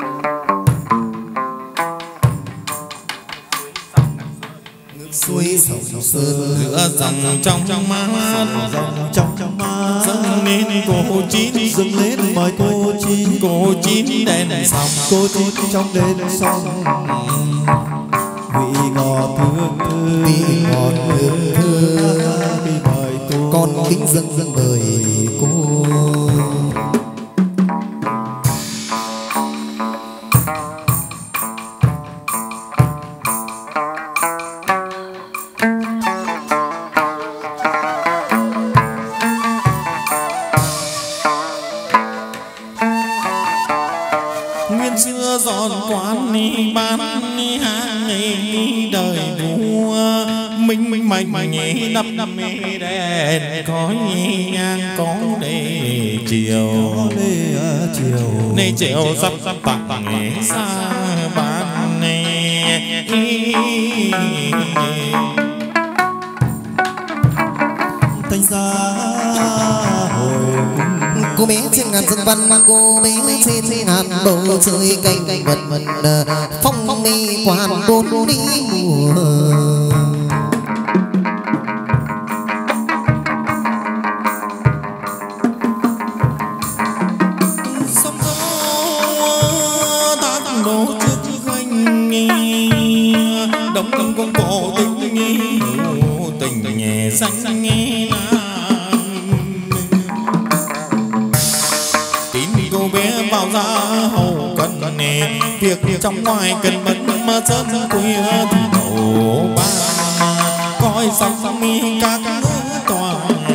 suối sông sơn lửa dòng trong trong má dòng trong trong má dâng lên cô chín dâng lên mời cô chín cô chín đèn sông cô chín trong đèn sông vị ngọt thương thương vị ngọt thương thương đi mời cô con kính dâng dâng mời cô nguyên xưa giòn quán ni bán ni hàng ni đời vua minh minh mạnh nhẹ đắp đắp mê đèn có nhang có để chiều lê chiều nay chiều sắp sắp tặng nghề xa bán nè thanh xa hồi cô bé trên ngàn dương văn cô bé trên ngàn bầu trời cành cành vật vật phong phong đi quan bốn đi mùa sông gió tác đổ trước quanh đông đông con cổ tình tình nhẹ xanh nghe cô bé vào ra hầu cận nè việc trong ngoài cần mẫn mà sớm khuya thì đầu ba coi xong mi các tòa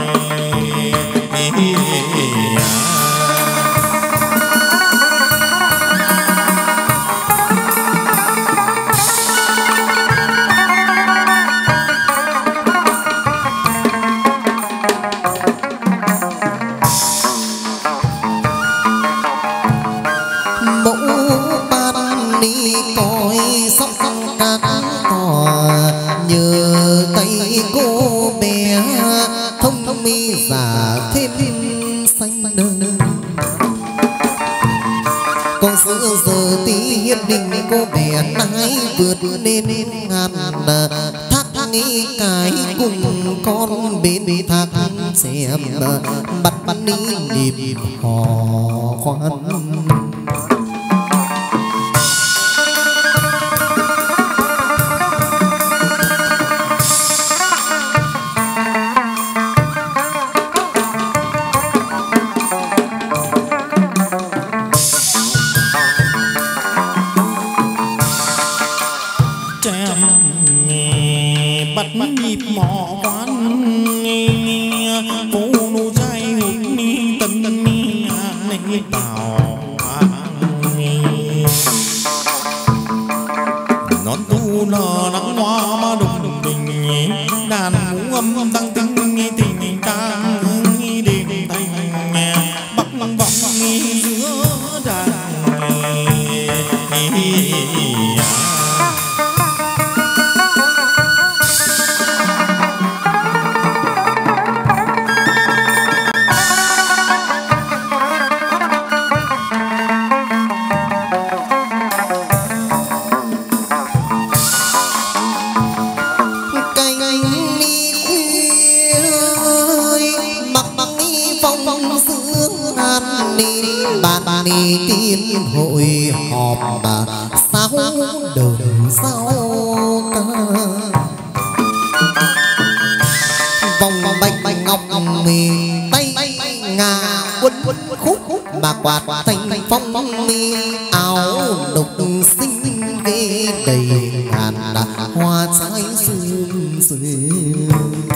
cô bé nái vượt lên ngàn thác nghĩ cái cùng con bên thác xem bắt bắt đi nhịp hò khoan nhịp mò quán cô nô trai hụt ni tân tân ni này tàu non tu nở nắng hoa mà đùng đình đàn ngũ âm tăng tinh tình ta đêm thanh bắc vọng giữa đàn gian đi bàn đi tiên hội họp bà sao đời sao ca vòng bạch bạch ngọc mì tay ngà quân khúc mà quạt thanh phong mi áo độc xinh ghê đầy ngàn hoa trái sương sương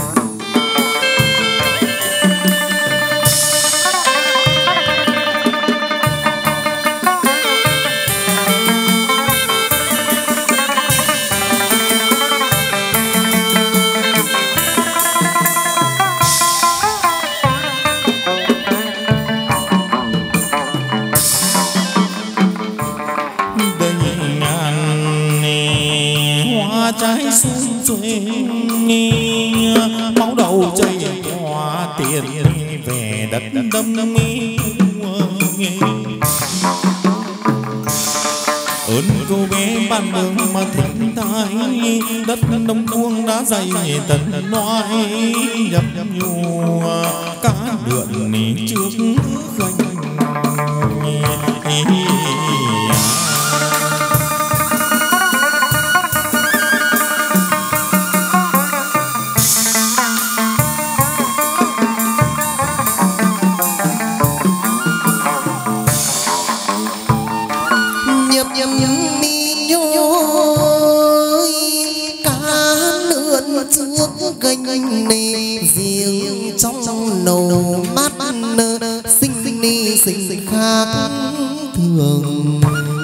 trái xuân xuê máu đầu chảy hoa tiền về đất đâm mi ơn cô bé ban đường mà thỉnh thai đất đông buông đã dày tần nói nhập nhùa cá lượn trước khanh gánh nề riêng trong nầu mát sinh ni sinh khác thường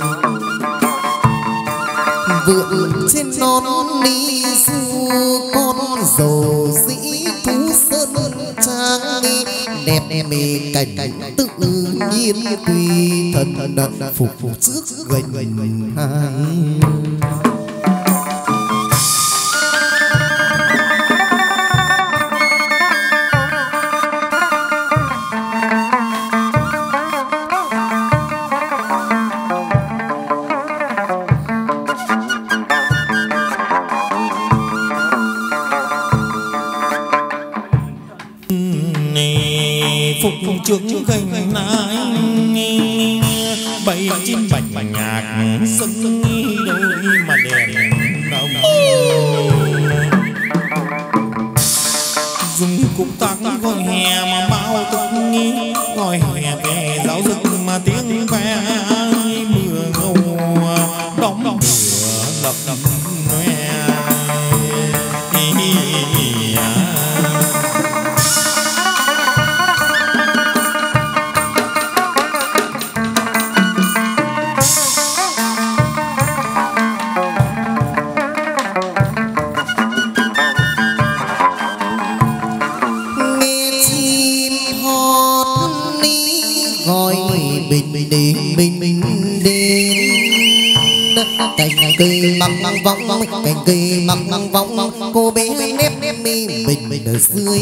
vượn trên non ni du con dầu dĩ thú sơn trang đẹp mê cảnh tự nhiên tùy thần đặt phục trước gành hai trước gành nái bay chim bạch nhạc sân đôi mà đèn đồng dùng cục tắc gọi hè mà bao tức nghi gọi hè về giáo dục mà tiếng ve mưa ngâu đóng cửa lập lập noe cây măng măng vong cành cây măng măng vong cô bé nếp nếp mi mình mình ở dưới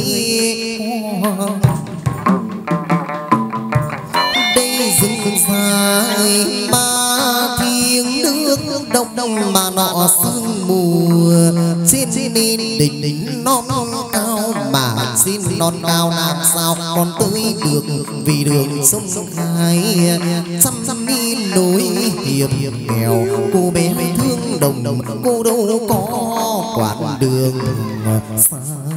đây rừng dài ba thiên nước đông đông mà nọ sương mùa trên trên đỉnh đỉnh non cao mà xin non cao làm sao còn tới được vì đường sông hai trăm trăm mi núi hiểm nghèo cô bé thương đồng đồng cô đâu có quãng đường xa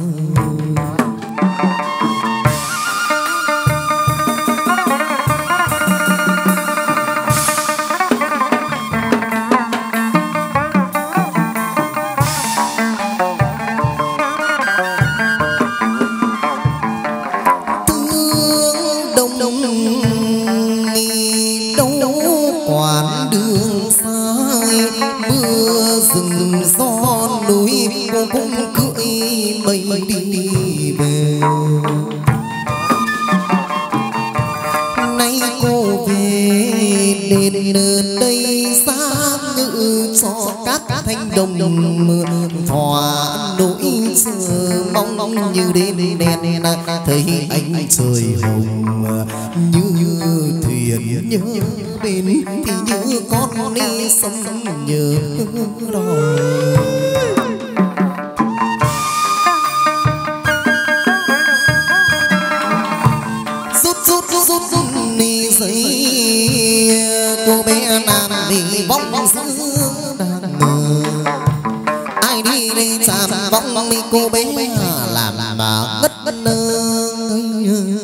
như đêm đen thấy ánh trời hồng như như thuyền nhớ bên thì như con đi sông nhớ đò rút rút rút rút bóng mi cô bé làm mà ngất ngất nương.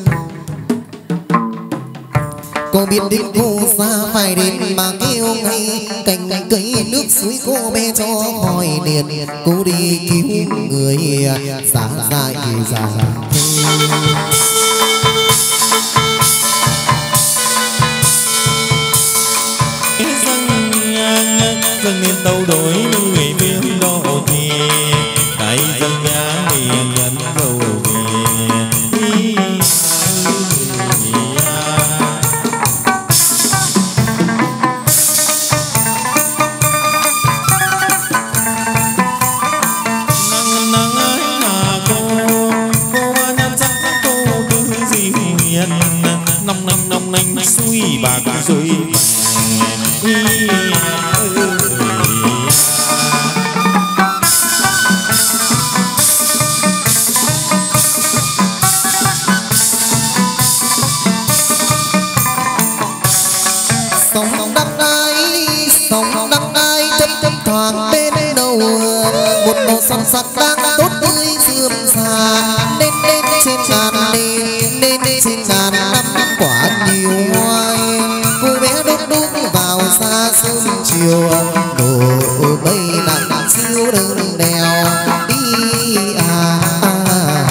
Cô biết đến cô xa phải đến mà kêu ngay cành cây nước suối cô bé cho hỏi điện. Cô đi cứu người xa dài dài dâng lên tàu đổi người viên độ thì cái dâng nhà người nhận dầu về nắng nắng ấy mà cô cô nhăn sắc cô thứ gì hiền nông nông nông nông suy bạc suy son sắc đang tốt tươi sườn xà nên nên trên ngàn nên nên trên ngàn năm quả nhiều hoài. Cô bé đúc đúc vào xa sớm chiều đổ mây nặng siêu đơn đèo đi à, à.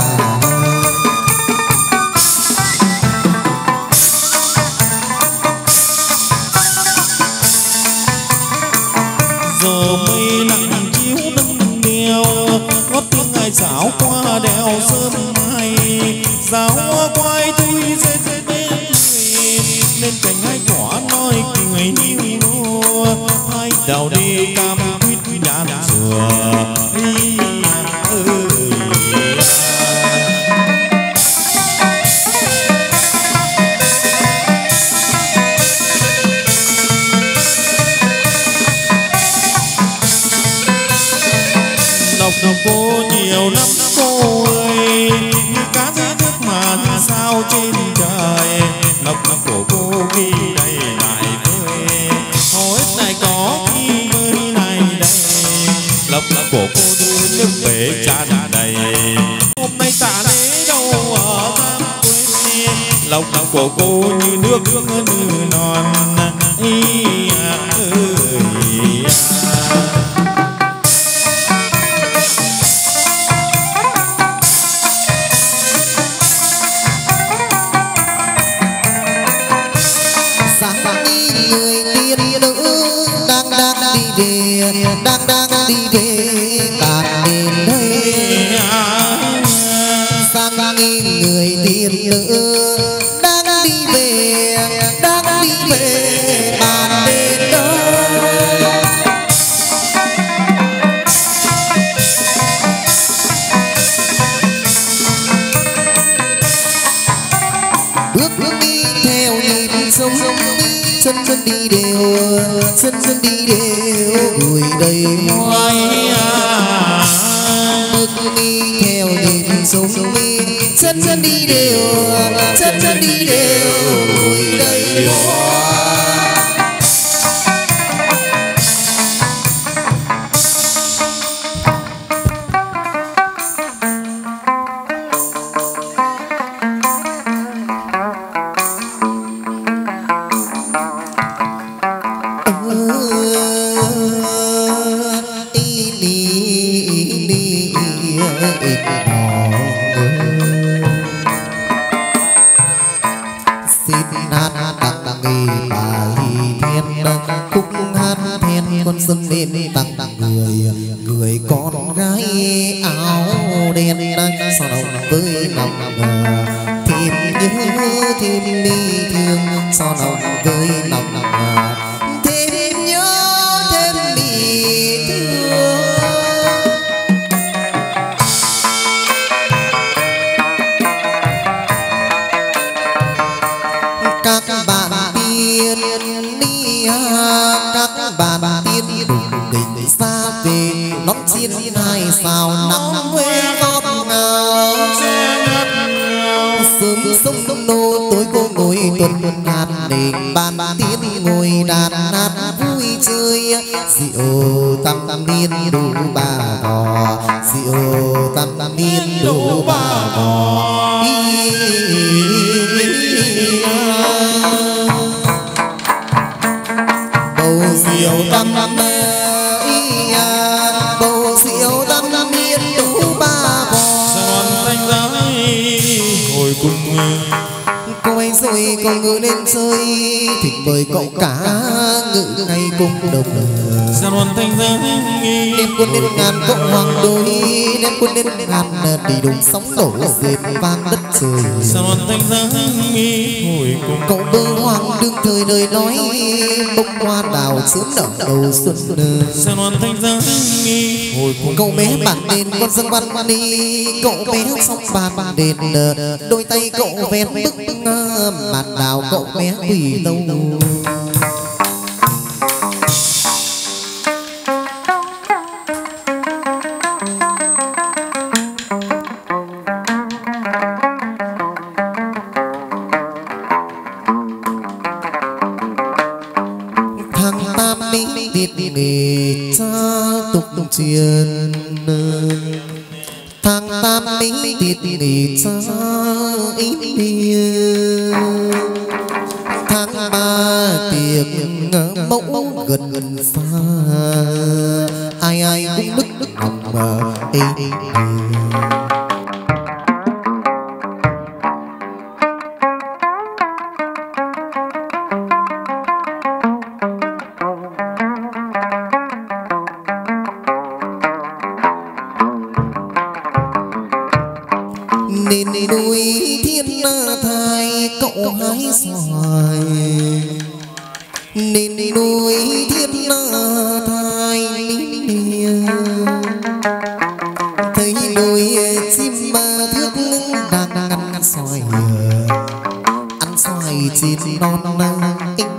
Giờ mây nặng chiếu nâng đèo gót tiếng ai dạo qua đèo sớm mai dạo hoa quay thui dê dê bên người lên cành hai quả nói cười níu nô hai đào đi cam quýt nhãn dừa độc độc cô nhiều lắm cô ơi như cá dưới nước mà như sao trên trời. Độc độc của cô ghi đây lại bơi hầu hết này có khi bơi này đây. Độc độc của cô đưa nước bể tràn đầy hôm nay tạ lễ đâu ở thăm quê. Độc độc của cô như nước như non ý ơi. đang đang đi về tàn đền đây sang nghi người tiên nữ đang đi về đang đi về tàn đền đây. Bước bước đi theo nhịp sông chân chân đi đều chân chân đi đều người đầy hoài bước đi theo nhịp sông chân chân đi đều chân chân đi đều người đầy hoài. Dâng lên tặng người người con gái áo đen sao đồng với lòng ngờ thêm nhớ thêm mi thương sao đồng với lòng ngờ thêm nhớ thêm mi thương. Các bạn tiên đi các bạn tiên đỉnh xa về nón chiên hai sao nắng huê ngọt ngào sớm sông nô tối cô ngồi tuần hạt để bàn tiên ngồi đàn hát vui chơi rượu tam tam niên đủ ba vò rượu tam tam niên đủ ba vò bầu rượu tam tam bầu rượu tam tam niên đủ ba vò thanh giá ngồi cùng cô ấy rồi con ngựa lên chơi thịt mời cậu cả ngự ngay cùng đồng ra đoàn thanh giá đêm quân lên ngàn cậu hoàng đôi đêm quân lên ngàn đi đúng sóng nổ dệt vang đất trời ra đoàn thanh giá ngồi cùng cậu bơ hoàng đương thời đời nói bông hoa đào sớm nở đầu xuân ra đoàn thanh giá ngồi cùng cậu bé bản đền con dân văn đi cậu bé sóng bàn đền đôi tay cậu ven bức mặt đào cậu bé quỳ tâu thằng tam mỹ việt nghề cha tục truyền thằng tam mỹ việt nghề cha ít bia tháng ba tiệc mẫu gần gần xa ai ai cũng đức đức hồng mà ê nên núi thiên thai cậu hái xoài nên núi thiên thai thấy đôi chim ba thước đang ăn xoài ăn xoài trên non nang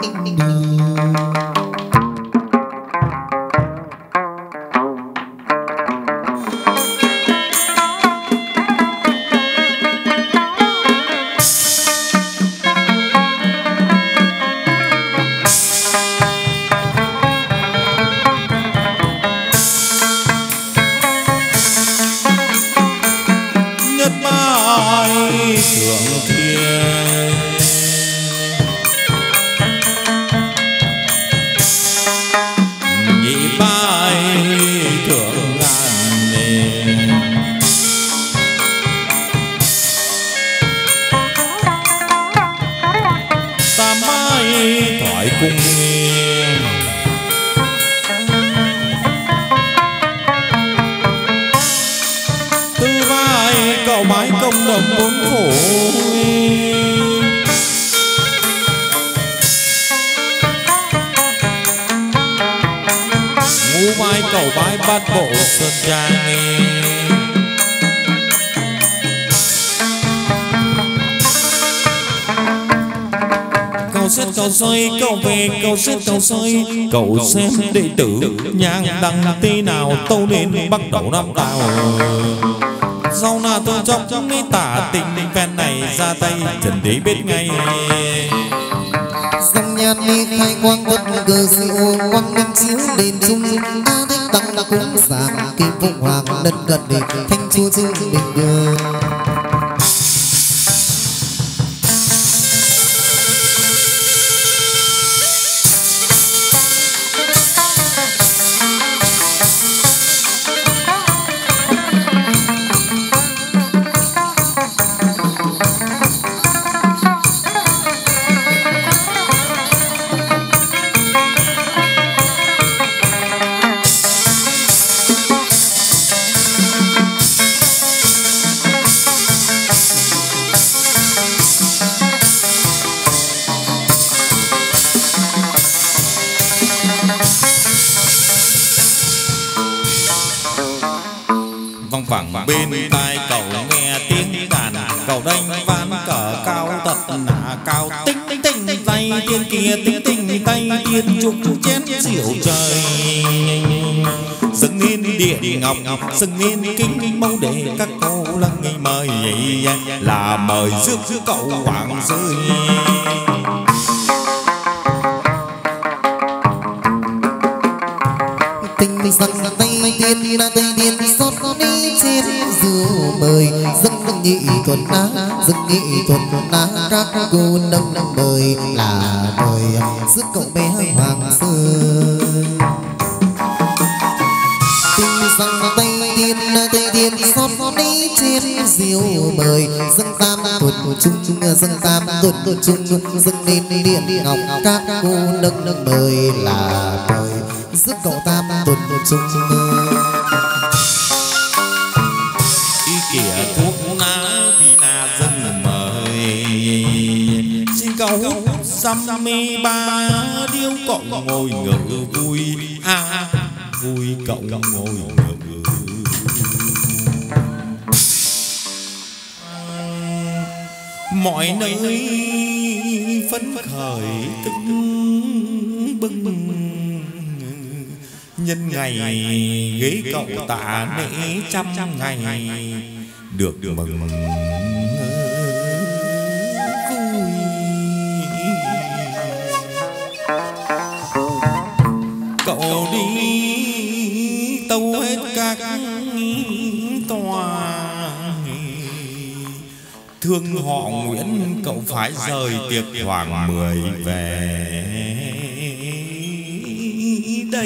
cầu xoay cầu về cầu xếp cầu xoay cầu xem đệ tử nhang đăng tí nào tâu đến bắt đầu năm tàu sau nào tôi chọc mi tả tình ven này ra tay trần đế biết ngay dòng nhàn đi khai quang bất cờ rượu quang minh chiếu đền trung a thích tăng đã cúng giảng kim phụng hoàng đất gần để thanh chúa dương bình đường bên tai cậu nghe tiếng đàn cậu đánh ván cờ cao thật nả cao tinh tinh tinh tay tiên kia tinh tinh tay tiên chúc chén rượu trời dâng lên điện ngọc dâng lên kính mong để các cô lăng mời là mời rước cậu hoàng rơi là tây tiên xót đi trên rượu mời dâng nhị tuần á dâng nhị tuần á các cô nâng nâng mời là mời sức cậu bé hoàng sơn tình rằng tây tiên tây tiên xót đi trên rượu mời dâng tam tuần chung chung dâng tam tuần chung dâng lên điện ngọc các cô nâng nâng mời là mời sức cậu tam tuần chung ý kìa thuốc lá vì là dân mời xin cầu xăm mi ba điêu cậu ngồi ngự vui à vui cậu ngồi ngự mọi nơi phấn khởi tưng bừng nhân ngày ghế cậu tạ nễ trăm ngày được mừng vui cậu đi tâu hết các tòa thương họ Nguyễn cậu phải rời tiệc hoàng mười về đây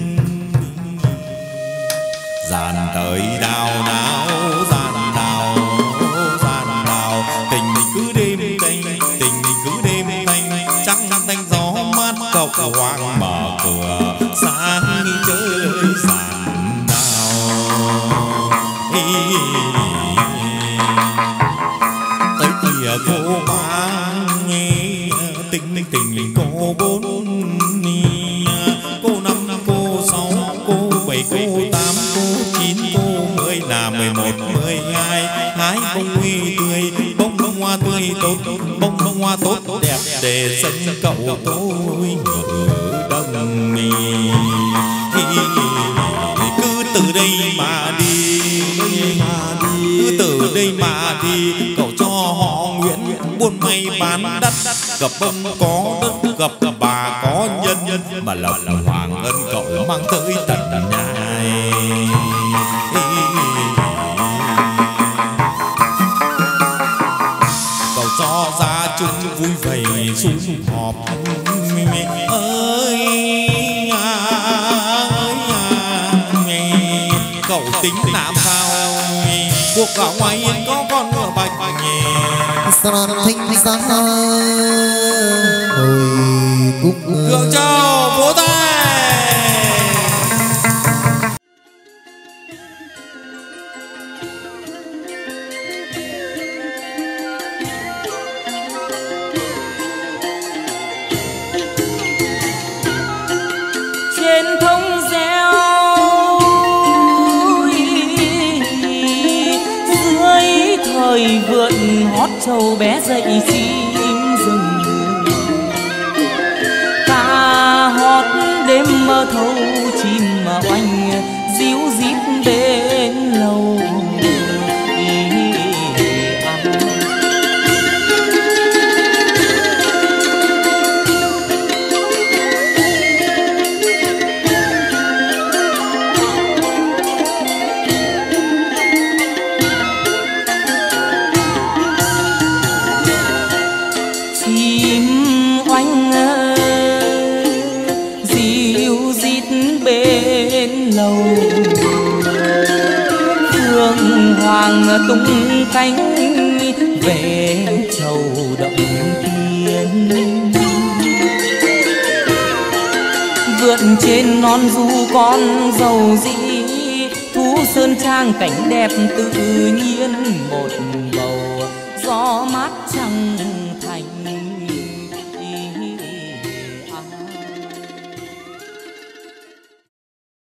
dàn tới đào nào dàn đào dàn đào tình cứ đêm tình tình cứ đêm thanh trắng thanh gió mát cậu hoàng mở cửa sáng chơi dàn đào tới kìa cô ba tình tình cô bốn cô năm cô sáu cô bảy cô tám cô chín cô mười là mười một mười hai hái bông huy tươi bông bông hoa tươi tốt bông bông hoa tốt đẹp để sân cậu tôi ngỡ đông cứ từ đây mà đi cứ từ đây mà đi cậu cho họ Nguyễn buôn may bán đắt gặp ông có đất gặp bà có nhân mà lộc hoàng ân cậu mang tới tận nhà cậu cho ra chung vui vầy sum họp ơi cậu tính làm sao cuộc gạo ngoài yên có con ngựa bạch sao thanh giá hồi cúc được cho vỗ tay. Trên thông reo dưới thời vượn hót trâu bé dậy chim rừng ca hót đêm mơ thâu chim mà oanh díu dít bên lầu hoàng tung cánh về chầu động tiên vượt trên non du con dầu dĩ thú sơn trang cảnh đẹp tự nhiên một bầu gió mát trăng